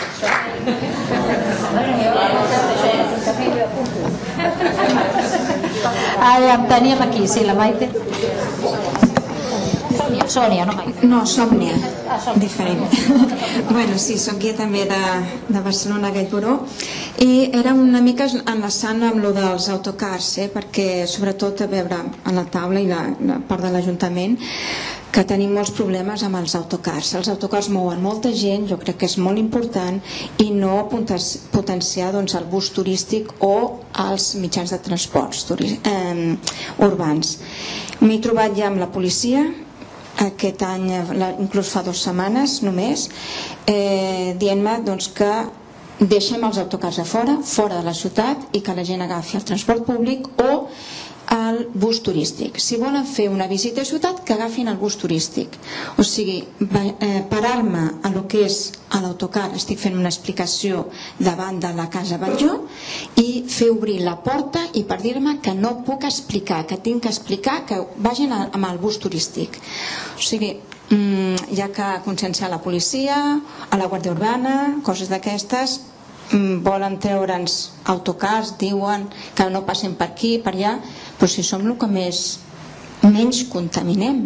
B: Ara, teníem aquí, sí, la Maite. Sònia, no Maite.
M: No, Sònia, diferent. Bueno, sí, soc guia també de, de Barcelona, aquest buró, i era una mica enlaçant amb lo dels autocars, eh? Perquè sobretot a veure a la taula i la, la part de l'Ajuntament que tenim molts problemes amb els autocars. Els autocars mouen molta gent, jo crec que és molt important, i no potenciar doncs, el bus turístic o els mitjans de transports eh, urbans. M'he trobat ja amb la policia, aquest any, inclús fa dues setmanes només, eh, dient-me doncs, que deixem els autocars a fora, fora de la ciutat, i que la gent agafi el transport públic o el bus turístic. Si volen fer una visita a ciutat, que agafin el bus turístic. O sigui, eh, parar-me a lo que és a l'autocar, estic fent una explicació davant de la Casa Batlló, i fer obrir la porta i per dir-me que no puc explicar, que tinc que explicar, que vagin amb el bus turístic. O sigui, hi ha que conscienciar la policia, a la Guàrdia Urbana, coses d'aquestes. Volen treure'ns autocars, diuen que no passem per aquí, per allà, però si som el que més menys contaminem,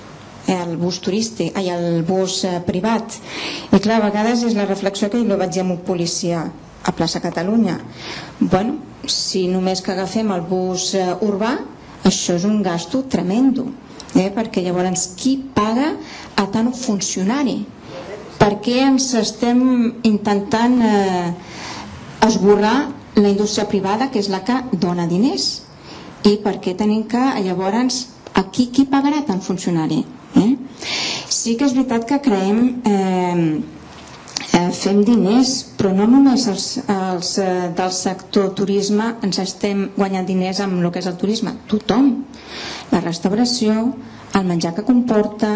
M: el bus turístic, ai, el bus privat. I clar, a vegades és la reflexió que jo vaig dir amb un policia a plaça Catalunya. Bueno, si només que agafem el bus urbà, això és un gasto tremendo, eh? Perquè llavors qui paga a tant funcionari? Per què ens estem intentant eh, esborrar la indústria privada, que és la que dona diners? I per què tenim que llavors aquí qui pagarà tant funcionari? Eh? Sí que és veritat que creem eh, eh, fem diners, però no només els, els eh, del sector turisme ens estem guanyant diners amb el que és el turisme, tothom, la restauració, el menjar que comporta,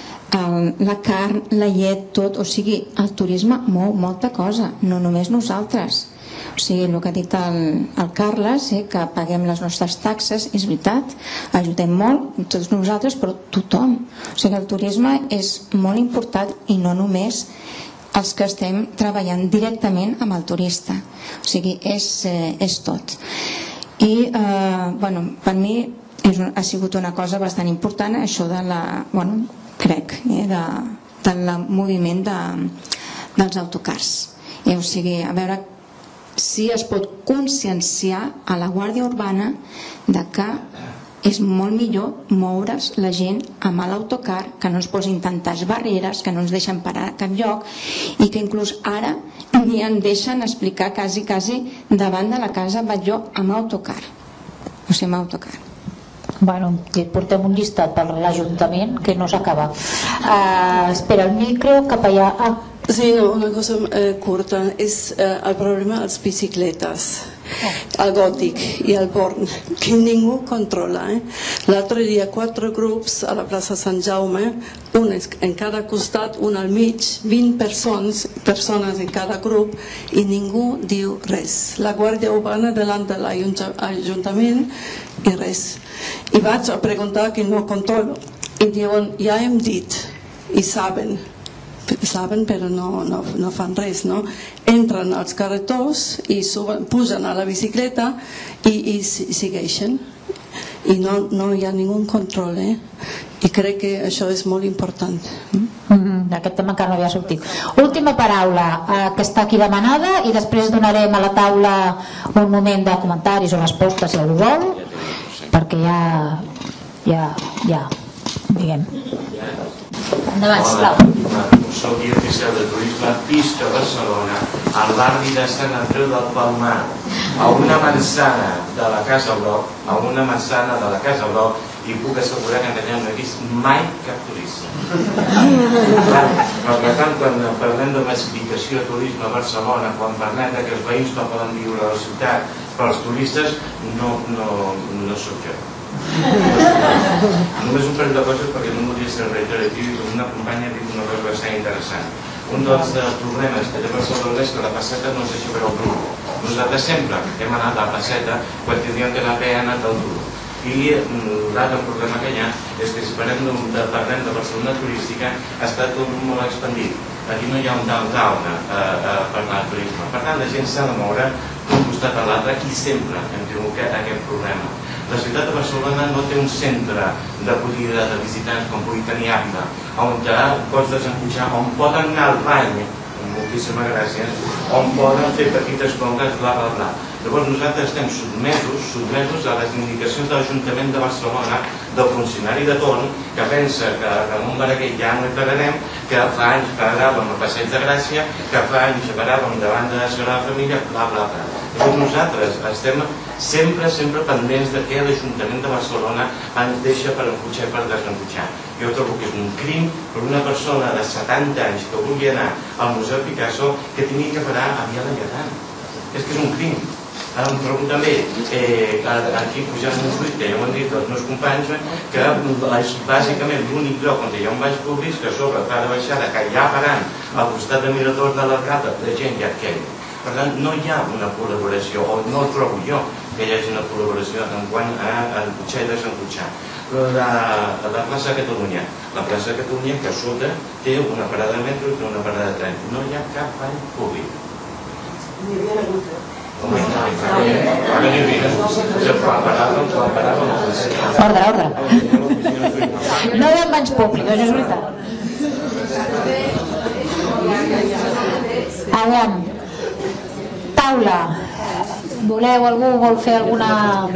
M: el, la carn, la llet, tot, o sigui, el turisme mou molta cosa, no només nosaltres. O sigui, el que ha dit el, el Carles, eh, que paguem les nostres taxes, és veritat, ajudem molt, tots nosaltres, però tothom. O sigui, el turisme és molt important i no només els que estem treballant directament amb el turista. O sigui, és, eh, és tot. I, eh, bueno, per mi és, ha sigut una cosa bastant important, això de la, bueno, crec, eh, de, del moviment de, dels autocars. Eh, o sigui, a veure si es pot conscienciar a la Guàrdia Urbana de que és molt millor moure's la gent amb l'autocar, que no ens posin tantes barreres, que no ens deixen parar a cap lloc i que inclús ara ni en deixen explicar quasi, quasi davant de la casa vaig jo amb autocar. O sigui, amb autocar.
B: Bueno, portem un llistat per l'Ajuntament que no s'acaba. Uh, espera, el micro cap allà. Ah.
N: Sí, no, una cosa eh, curta. És eh, el problema de les bicicletes, el gòtic i el born, que ningú controla. Eh? L'altre dia quatre grups a la plaça Sant Jaume, un en cada costat, un al mig, vint persones, persones en cada grup, i ningú diu res. La Guàrdia Urbana davant de l'Ajuntament i res. I vaig a preguntar que no controlo i diuen, ja hem dit, i saben, saben però no, no, no fan res, no? Entren als carretons i suben, pugen a la bicicleta i, i segueixen i no, no hi ha ningú control, eh? I crec que això és molt important.
B: Mm-hmm. Aquest tema encara no havia sortit. Última paraula, eh, que està aquí demanada, i després donarem a la taula un moment de comentaris o respostes si algú vol, perquè ja ja, ja diguem. Endavant, sisplau.
O: Soc guia oficial de turisme Pista Barcelona, al barri de Sant Andreu del Palmar, a una manzana de la Casa Bloc, a una manzana de la Casa Bloc, i puc assegurar que allà no he vist mai cap turista. Per tant, quan parlem de massificació de turisme a Barcelona, quan parlem que els veïns no poden viure a la ciutat, però els turistes no, no, no sóc jo. Només un parell de coses perquè no volia ser reiteratiu i una companya ha dit una cosa bastant interessant. Un dels problemes que té Barcelona és que la placeta no es deixa veure el Bruc. Nosaltres sempre hem anat a la placeta quan tindríem que anar a anat al Bruc. I l'altre problema que hi ha és que si parlem de, parlem de Barcelona turística està tot molt expandit. Aquí no hi ha un downtown a parlar de turisme. Per tant, la gent s'ha de moure d'un costat a l'altre i sempre hem tingut aquest problema. La ciutat de Barcelona no té un centre d'acollida de visitants com pugui tenir Àvila, on pots desencotxar, on poden anar al bany, amb moltíssima gràcia, on poden fer petites conques, bla, bla, bla. Llavors nosaltres estem sotmesos, sotmesos a les indicacions de l'Ajuntament de Barcelona, del funcionari de torn, que pensa que en un baraquet ja no hi pararem, que fa anys paràvem al Passeig de Gràcia, que fa anys paràvem davant de la Sagrada Família, bla, bla, bla. Llavors nosaltres estem sempre, sempre pendents de què l'Ajuntament de Barcelona ens deixa per encotxar i per desencotxar. Jo trobo que és un crim per una persona de setanta anys que vulgui anar al Museu Picasso que tingui que parar a Via Laietana. És que és un crim. Em trobo també, aquí pujant un tuit, que ja ho han dit els meus companys, que és bàsicament l'únic lloc on hi ha un baix públic que a sobre fa de baixada, que ja parant al costat de Miradors de l'Arcada, la gent ja et quedi. Per tant, no hi ha una col·laboració, o no trobo jo que hi hagi una col·laboració en quant a encotxar i desencotxar. La, la plaça de Catalunya, la plaça de Catalunya que a sota té una parada de metro i té una parada de tren. No hi ha cap bany públic.
G: N'hi havia hagut, eh?
O: Home, no, ara n'hi havia. Quan paràvem, quan paràvem...
B: Ordre, ordre. No hi ha banys públics, això és veritat. Aviam. Taula. Voleu, algú vol fer alguna...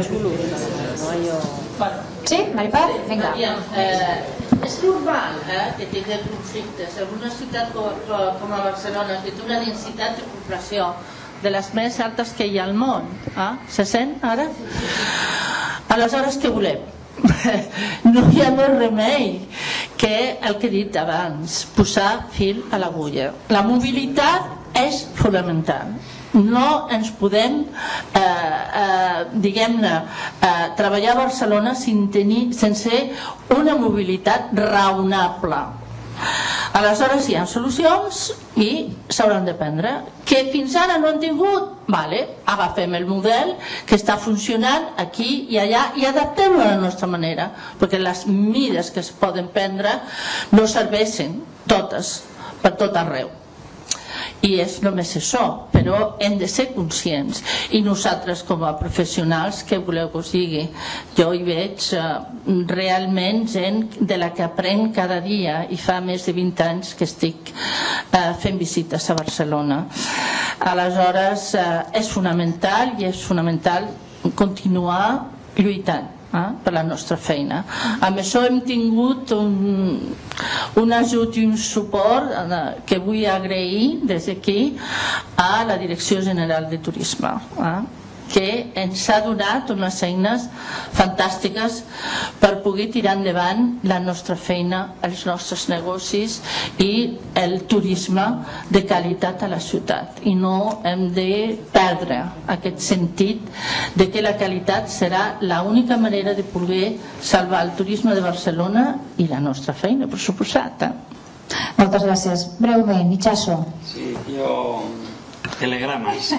B: Sí, Maripar? Vinga.
D: És normal que tingui conflictes. En una ciutat com a Barcelona, que té una densitat de població de les més altes que hi ha al món. Se sent ara? Aleshores, què volem? No hi ha més remei que el que he dit abans, posar fil a l'agulla. La mobilitat és fonamental. No ens podem, eh, eh, diguem-ne, eh, treballar a Barcelona sense una mobilitat raonable. Aleshores hi ha solucions i s'hauran de prendre. Que fins ara no han tingut? Vale, agafem el model que està funcionant aquí i allà i adaptem-lo a la nostra manera, perquè les mides que es poden prendre no serveixen totes, per tot arreu. I és només això, però hem de ser conscients. I nosaltres com a professionals, què voleu que us digui? Jo hi veig eh, realment gent de la que aprenc cada dia i fa més de vint anys que estic eh, fent visites a Barcelona. Aleshores eh, és fonamental i és fonamental continuar lluitant per la nostra feina. Amb això hem tingut un, un ajut i un suport que vull agrair des d'aquí a la Direcció General de Turisme, que ens ha donat unes eines fantàstiques per poder tirar endavant la nostra feina, els nostres negocis i el turisme de qualitat a la ciutat. I no hem de perdre aquest sentit de que la qualitat serà l'única manera de poder salvar el turisme de Barcelona i la nostra feina, per suposat. Eh?
B: Moltes gràcies. Breument, Itxaso.
E: Sí, jo... telegrames.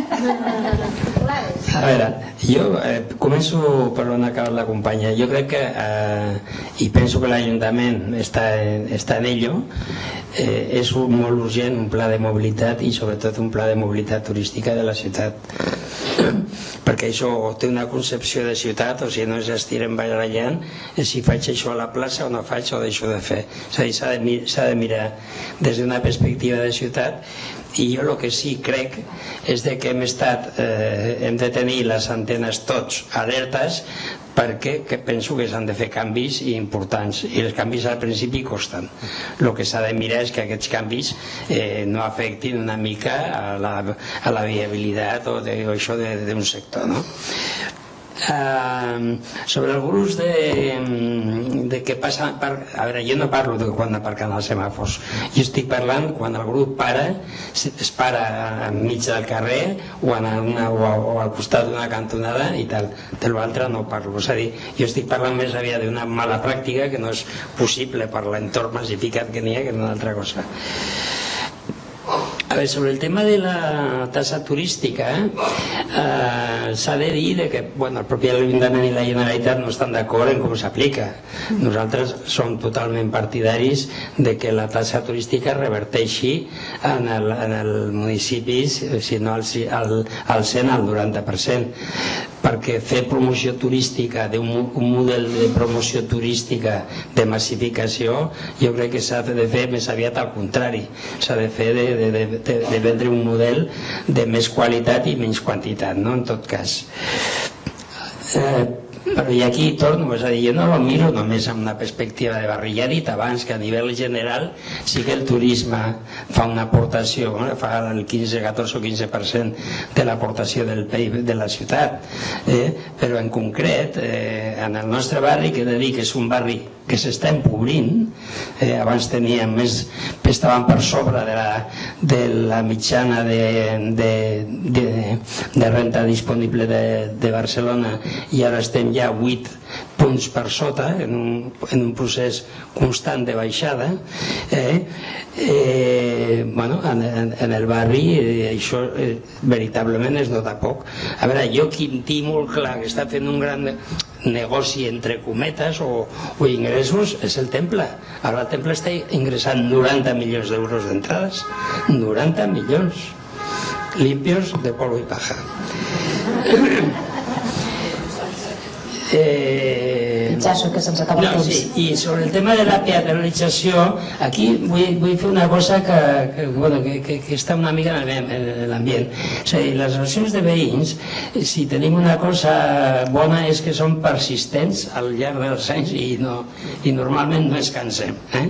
E: A veure, jo eh, començo per on ha acabat la companya. Jo crec que, eh, i penso que l'Ajuntament està, està en ello, eh, és un, molt urgent un pla de mobilitat i sobretot un pla de mobilitat turística de la ciutat. Perquè això té una concepció de ciutat, o sigui, no és estirem ballant, és si faig això a la plaça o no faig o deixo de fer. És a dir, s'ha de, s'ha de mirar des d'una perspectiva de ciutat. I jo el que sí crec és de que hem estat, eh, hem de tenir les antenes tots alertes perquè que penso que s'han de fer canvis importants i els canvis al principi costen. El que s'ha de mirar és que aquests canvis eh, no afectin una mica a la, a la viabilitat o, de, o això d'un sector, no? Uh, sobre el gruix de, de què passa per, a veure, jo no parlo de quan aparquen els semàfors, jo estic parlant quan el grup para, es para enmig del carrer o, en una, o, o al costat d'una cantonada i tal, de l'altre no parlo, és a dir, jo estic parlant més aviat d'una mala pràctica que no és possible per l'entorn massificat que n'hi ha que una altra cosa. A veure, sobre el tema de la tassa turística, eh, s'ha de dir de que bueno, el propi Ajuntament i la Generalitat no estan d'acord en com s'aplica. Nosaltres som totalment partidaris de que la tassa turística reverteixi en el, en el municipi, si no al, al, al cent, al noranta per cent. Perquè fer promoció turística, un, un model de promoció turística de massificació, jo crec que s'ha de fer més aviat al contrari. S'ha de fer de, de, de, de, de vendre un model de més qualitat i menys quantitat, no? En tot cas. Eh, però i aquí torno, és a dir, jo no el miro només amb una perspectiva de barri. Ja he dit abans que a nivell general sí que el turisme fa una aportació, no? Fa el quinze, catorze o quinze per cent de l'aportació del P I B de la ciutat, eh? Però en concret, eh, en el nostre barri, que he de dir que és un barri que s'està empobrint, eh, abans teníem més estàvem per sobre de la, de la mitjana de, de, de, de renta disponible de, de Barcelona, i ara estem ja vuit punts per sota, en un, en un procés constant de baixada. eh, eh, bueno, en, en, en el barri eh, això eh, veritablement es nota poc. A veure, jo qui tinc molt clar que està fent un gran negoci entre cometes o, o ingressos és el Temple. Ara el Temple està ingressant noranta milions d'euros d'entrades, noranta milions limpios de polvo y paja. Eh,
B: Pitxasso, que se'ns acaba el temps.
E: Sí, i sobre el tema de la peatonalització, aquí vull, vull fer una cosa que, que, bueno, que, que, que està una mica en l'ambient. És a dir, les relacions de veïns, si tenim una cosa bona és que són persistents al llarg dels anys i, no, i normalment no es cansem. Eh?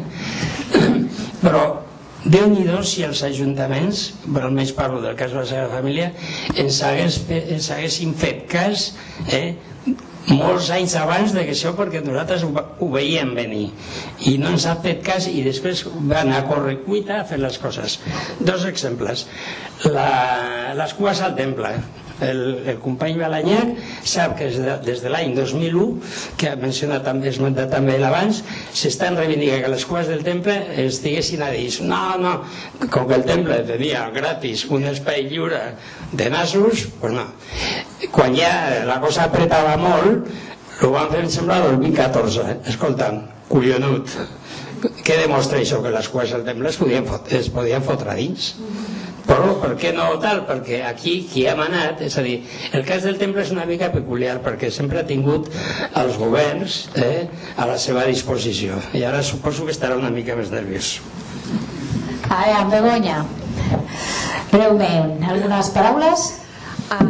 E: Però Déu-n'hi-do si els ajuntaments, però almenys parlo del cas de la seva família, ens, hagués, ens haguessin fet cas eh, molts anys abans de que això, perquè nosaltres ho, ho veiem venir i no ens ha fet cas i després van a correcuita a fer les coses. Dos exemples. La, les cues al Temple. El, el company Balanyac sap que des de, des de l'any dos mil u, que ha mencionat també, esmentat també abans, s'estan reivindicant que les cues del Temple estiguessin a dir no, no, com que el Temple tenia gratis un espai lliure de nassos, pues no. Quan ja la cosa apretava molt, ho van fer semblar el dos mil catorze. Escolta'm, collonut, què demostra això? Que les cues del Temple es podien, es podien fotre dins. Però per què no tal? Perquè aquí qui ha manat, és a dir, el cas del Temple és una mica peculiar perquè sempre ha tingut els governs eh, a la seva disposició i ara suposo que estarà una mica més nerviós.
B: A veure, Begoña, breument, algunes paraules?
F: Ah.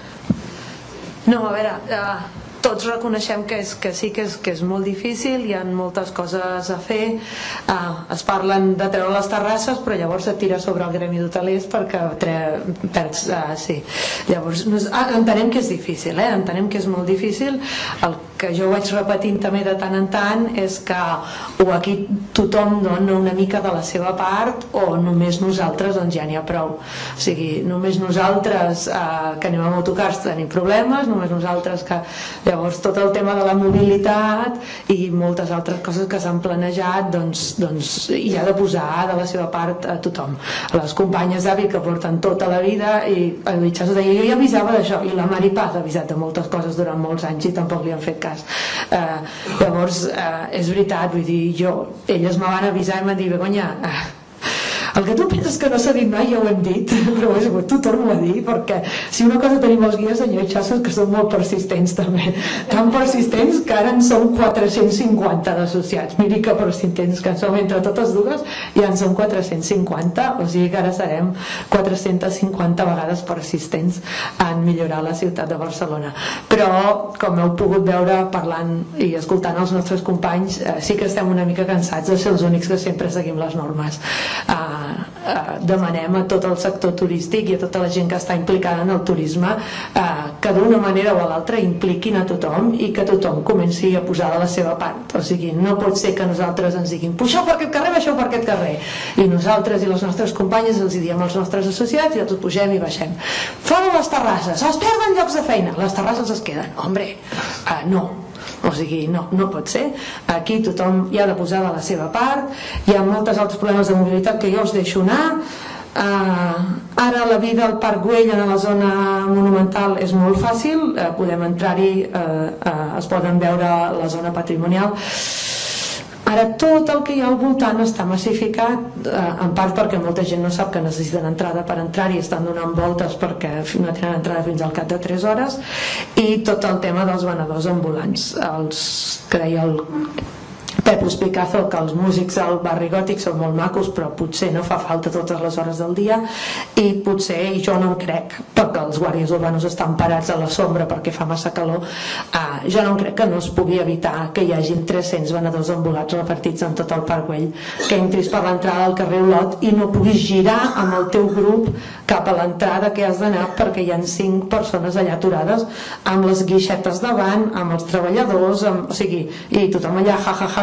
F: No, a veure, uh, tots reconeixem que, és, que sí que és, que és molt difícil, hi ha moltes coses a fer, uh, es parlen de treure les terrasses, però llavors et tira sobre el gremi d'hotelers perquè tre... perds... Uh, sí. Llavors, no és... ah, entenem que és difícil, eh? entenem que és molt difícil. El que jo vaig repetint també de tant en tant és que o aquí tothom dona una mica de la seva part o només nosaltres doncs ja n'hi ha prou. O sigui, només nosaltres eh, que anem amb autocars tenim problemes, només nosaltres que... Llavors tot el tema de la mobilitat i moltes altres coses que s'han planejat doncs, doncs hi ha de posar de la seva part a tothom. Les companyes d'avi que porten tota la vida i el Bitxasso deia jo ja avisava d'això i la Mari Paz ha avisat de moltes coses durant molts anys i tampoc li han fet cas. Eh, llavors eh, és veritat, vull dir, jo, elles me van avisar i m'han dit Begoña, eh, el que tu penses que no s'ha dit mai ja ho hem dit, però és, t'ho torno a dir perquè si una cosa tenim els guies senyor Itxasso que són molt persistents també, tan persistents que ara en som quatre-cents cinquanta d'associats, miri que persistents que en som entre totes dues i en som quatre-cents cinquanta, o sigui que ara serem quatre-cents cinquanta vegades persistents en millorar la ciutat de Barcelona. Però com heu pogut veure parlant i escoltant els nostres companys, eh, sí que estem una mica cansats de ser els únics que sempre seguim les normes. Uh, Uh, demanem a tot el sector turístic i a tota la gent que està implicada en el turisme uh, que d'una manera o a l'altra impliquin a tothom i que tothom comenci a posar de la seva part. O sigui, no pot ser que nosaltres ens diguin puixeu per aquest carrer, baixeu per aquest carrer i nosaltres i les nostres companyes els diem als nostres associats i tots pugem i baixem. Fora les terrasses, es perden llocs de feina, les terrasses es queden. Hombre, uh, no. O sigui, no, no pot ser. Aquí tothom hi ha de posar de la seva part, hi ha molts altres problemes de mobilitat que jo us deixo anar. Uh, ara la vida al Parc Güell en la zona monumental és molt fàcil, uh, podem entrar-hi, uh, uh, es poden veure la zona patrimonial. Ara tot el que hi ha al voltant està massificat, eh, en part perquè molta gent no sap que necessiten entrada per entrar-hi, estan donant voltes perquè no tenen entrada fins al cap de tres hores, i tot el tema dels venedors ambulants, els que deia el Pepus Picazo, que els músics al barri gòtic són molt macos però potser no fa falta totes les hores del dia i potser, i jo no en crec perquè els guàrdies urbanos estan parats a la sombra perquè fa massa calor, eh, jo no en crec que no es pugui evitar que hi hagin tres-cents venedors ambulants repartits en tot el Parc Güell, que entris per l'entrada del carrer Olot i no puguis girar amb el teu grup cap a l'entrada que has d'anar perquè hi ha cinc persones allà aturades amb les guixetes davant, amb els treballadors, amb, o sigui, i tothom allà ja, ja, ja,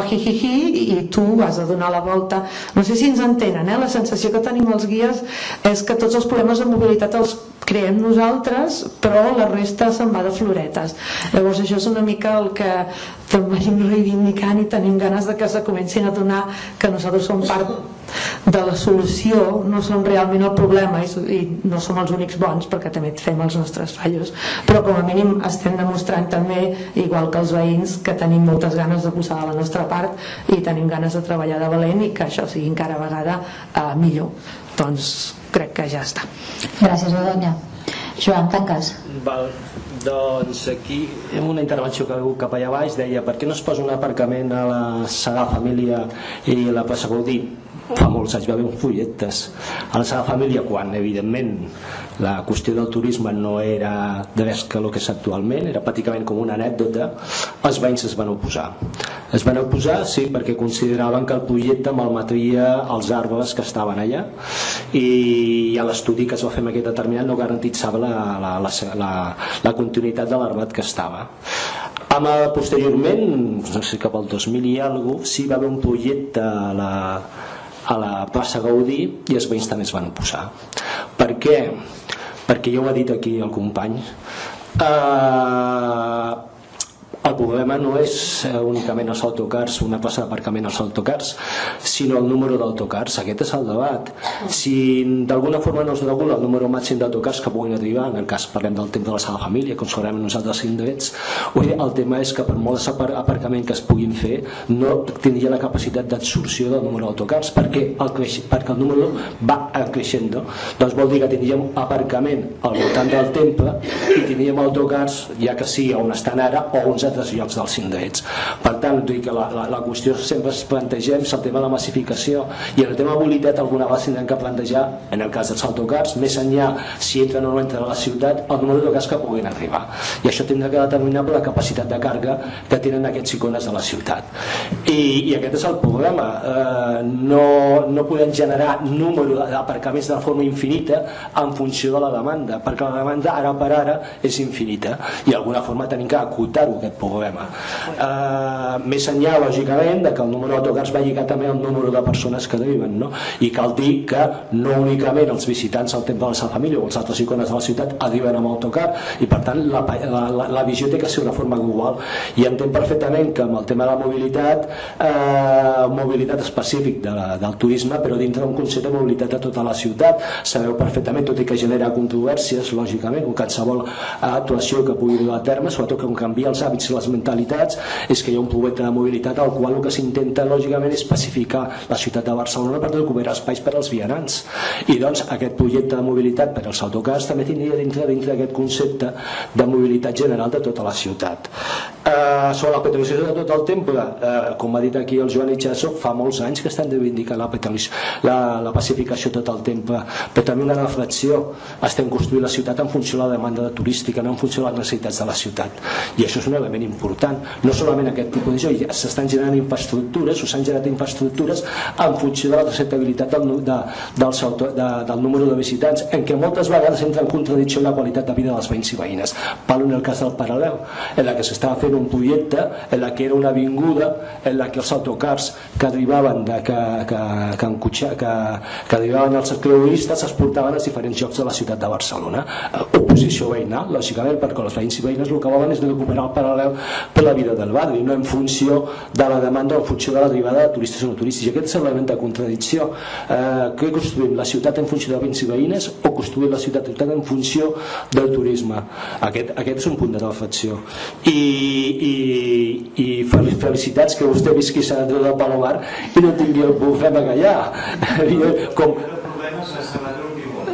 F: fa hi-hi-hi i tu has de donar la volta. No sé si ens entenen, eh? La sensació que tenim els guies és que tots els problemes de mobilitat els creem nosaltres, però la resta se'n va de floretes. Llavors això és una mica el que venim reivindicant i tenim ganes de que se comencin a donar que nosaltres som part de la solució, no som realment el problema i no som els únics bons perquè també fem els nostres fallos, però com a mínim estem demostrant també, igual que els veïns, que tenim moltes ganes de posar de la nostra part i tenim ganes de treballar de valent i que això sigui encara vegada eh, millor. Doncs crec que ja està.
B: Gràcies, Begoña. Joan, tanques.
C: Val. Doncs aquí, en una intervenció que ha hagut cap allà baix, deia per què no es posa un aparcament a la Sagrada Família i la plaça Gaudí? Fa molts anys va haver uns projectes a la Sagrada Família quan, evidentment, la qüestió del turisme no era de res que el que és actualment, era pràcticament com una anècdota. Els veïns es van oposar. Es van oposar, sí, perquè consideraven que el projecte malmetria els arbres que estaven allà i l'estudi que es va fer en aquest determinat no garantitzava la, la, la, la, la continuïtat de l'arbat que estava. Amb, posteriorment, no sé, cap al dos mil i alguna cosa, sí va haver un projecte a la, a la plaça Gaudí i els veïns també es van oposar. Per què? Perquè ja ho ha dit aquí el company, eh, el problema no és únicament els autocars, una plaça d'aparcament als autocars, sinó el número d'autocars. Aquest és el debat. Si d'alguna forma no es regula el número màxim d'autocars que puguin arribar, en el cas parlem del temps de la Sagrada Família, com segurament nosaltres indrets, el tema és que per molts aparcaments que es puguin fer no tindria la capacitat d'absorció del número d'autocars perquè el, perquè el número va creixent. Doncs vol dir que tindríem aparcament al voltant del temple i tindríem autocars, ja que sí on estan ara o uns altres llocs dels indrets. Per tant, que la, la, la qüestió sempre es plantegem és el tema de la massificació i en el tema de mobilitat alguna vegada tindrem que plantejar, en el cas dels autocars, més enllà si entren o no entren a la ciutat, el número d'autocars que puguin arribar. I això tindrà que determinar per la capacitat de càrrega que tenen aquests icones de la ciutat. I, i aquest és el problema. Eh, no, no podem generar número d'aparcaments de forma infinita en funció de la demanda, perquè la demanda ara per ara és infinita i d'alguna forma tenim que acotar-ho aquest problema. Uh, més enllà, lògicament, de que el número d'autocars va lligat també al número de persones que arriben, no? I cal dir que no únicament els visitants al Temple de la Sagrada Família o els altres icones de la ciutat arriben amb autocar i per tant la, la, la, la visió té que ser una forma global i entenc perfectament que amb el tema de la mobilitat eh, mobilitat específic de la, del turisme, però dintre d'un concepte de mobilitat a tota la ciutat, sabeu perfectament, tot i que genera controvèrsies, lògicament, com qualsevol actuació que pugui dur a terme, sobretot que canvia els hàbits i les mentalitats, és que hi ha un projecte de mobilitat al qual el que s'intenta lògicament és pacificar la ciutat de Barcelona per recuperar espais per als vianants i doncs aquest projecte de mobilitat per als autocars també tindria dintre dintre d'aquest concepte de mobilitat general de tota la ciutat. Eh, sobre la petrolizació de tot el temple, eh, com ha dit aquí el Joan Itxaso, fa molts anys que estan reivindicant la, la, la pacificació de tot el temple, però també una reflexió, estem construint la ciutat en funció de la demanda turística, no en funció de les necessitats de la ciutat i això és un element important, no solament aquest tipus de joc, s'estan generant infraestructures o s'han generat infraestructures en funció de la acceptabilitat del, de, del, de, del número de visitants, en què moltes vegades entra en contradicció la qualitat de vida dels veïns i veïnes. Parlo en el cas del Paral·lel, en la que s'estava fent un projecte, en la que era una avinguda, en la que els autocars que arribaven de, que, que, que, en cotxe, que, que arribaven els creueristes es portaven als diferents llocs de la ciutat de Barcelona. Oposició veïnal, lògicament, perquè els veïns i veïnes el que volen és recuperar el Paral·lel per la vida del barri, no en funció de la demanda o en funció de l'arribada de turistes o no turistes. I aquest és l'element de contradicció. Eh, què construïm? La ciutat en funció de veïns i veïnes o construïm la ciutat en funció del turisme? Aquest, aquest és un punt de reflexió. I, i, i felicitats que vostè visqui a Sant Andreu del Palomar i no tingui el problema que hi ha. Com...
O: El problema és la Sant Andreu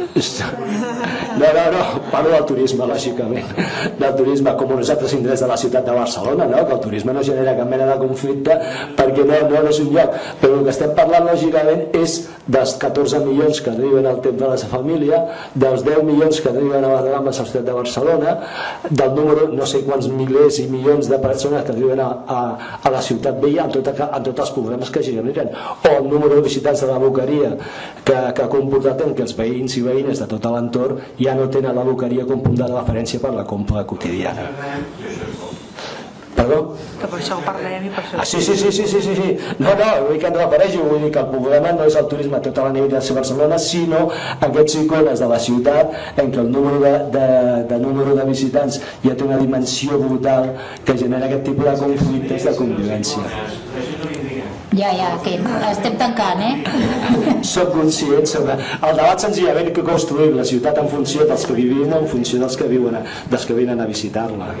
C: No, no, no, parlo del turisme, lògicament, del turisme com uns altres indrets de la ciutat de Barcelona, no? Que el turisme no genera cap mena de conflicte perquè no, no, no és un lloc, però el que estem parlant lògicament és dels catorze milions que arriben al Temple de la Família, dels deu milions que arriben a la Rambla de la ciutat de Barcelona, del número no sé quants milers i milions de persones que arriben a, a, a la ciutat vella amb, tot, amb tots els problemes que generen, o el número de visitants de la Boqueria que, que ha comportat en que els veïns i veïnes de tot l'entorn ja no tenen la Boqueria com punt de referència per la compra quotidiana. Perdó?
F: que per això ho parlem i per això...
C: Ah, sí, sí, sí, sí, sí, sí, sí. No, no, vull dir que em refereixo, vull dir que el problema no és el turisme a tota la nivell de Barcelona, sinó aquests icones de la ciutat en què el número de, de, de número de visitants ja té una dimensió brutal que genera aquest tipus de conflictes de convivència.
B: Ja, ja, que estem tancant, eh?
C: Soc conscient sobre... El debat senzillament que construïm la ciutat en funció dels que vivim, en funció dels que viuen, dels que venen a visitar-la.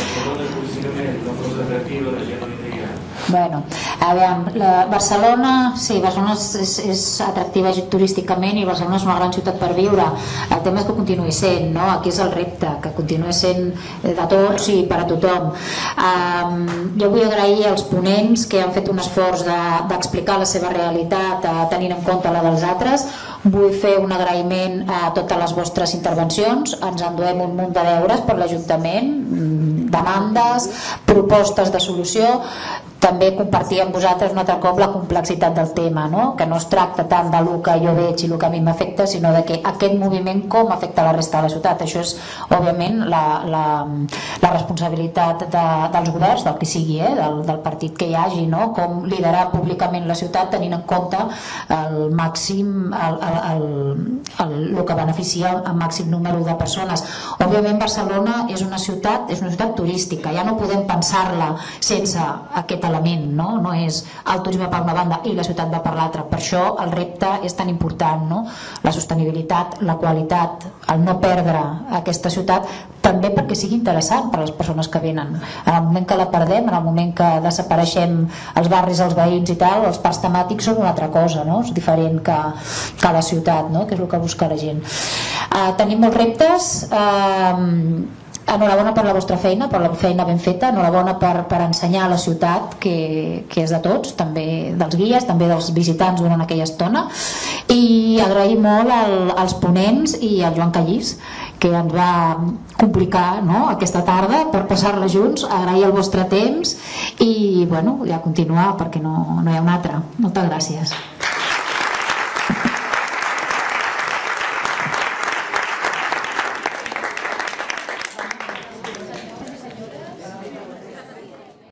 B: Bueno, aviam, la Barcelona, sí, Barcelona és, és, és atractiva turísticament i Barcelona és una gran ciutat per viure. El tema és que continuï sent, no? Aquí és el repte, que continuï sent de tots i per a tothom. Um, jo vull agrair als ponents que han fet un esforç d'explicar de, la seva realitat uh, tenint en compte la dels altres. Vull fer un agraïment a totes les vostres intervencions. Ens enduem un munt de deures per l'Ajuntament, demandes, propostes de solució. També compartir amb vosaltres un altre cop la complexitat del tema, no? Que no es tracta tant del que jo veig i el que a mi m'afecta, sinó de que aquest moviment com afecta la resta de la ciutat. Això és, òbviament, la, la, la responsabilitat de, dels governs, del que sigui, eh? del, del partit que hi hagi, no? Com liderar públicament la ciutat tenint en compte el màxim, el, el, el, el, el que beneficia el màxim número de persones. Òbviament, Barcelona és una ciutat, és una ciutat turística, ja no podem pensar-la sense aquest element, no? No és el turisme per una banda i la ciutat va per l'altra. Per això el repte és tan important, no? La sostenibilitat, la qualitat, el no perdre aquesta ciutat, també perquè sigui interessant per a les persones que venen. En el moment que la perdem, en el moment que desapareixem els barris, els veïns i tal, els parcs temàtics són una altra cosa, no? És diferent que, que la ciutat, no? Que és el que busca la gent. Uh, tenim molts reptes. Uh, Enhorabona per la vostra feina, per la feina ben feta, enhorabona per, per ensenyar a la ciutat que, que és de tots, també dels guies, també dels visitants durant aquella estona, i agrair molt al, als ponents i al Joan Callís, que ens va complicar, no?, aquesta tarda per passar-la junts. Agrair el vostre temps i bueno, ja continuar perquè no, no hi ha un altre. Moltes gràcies.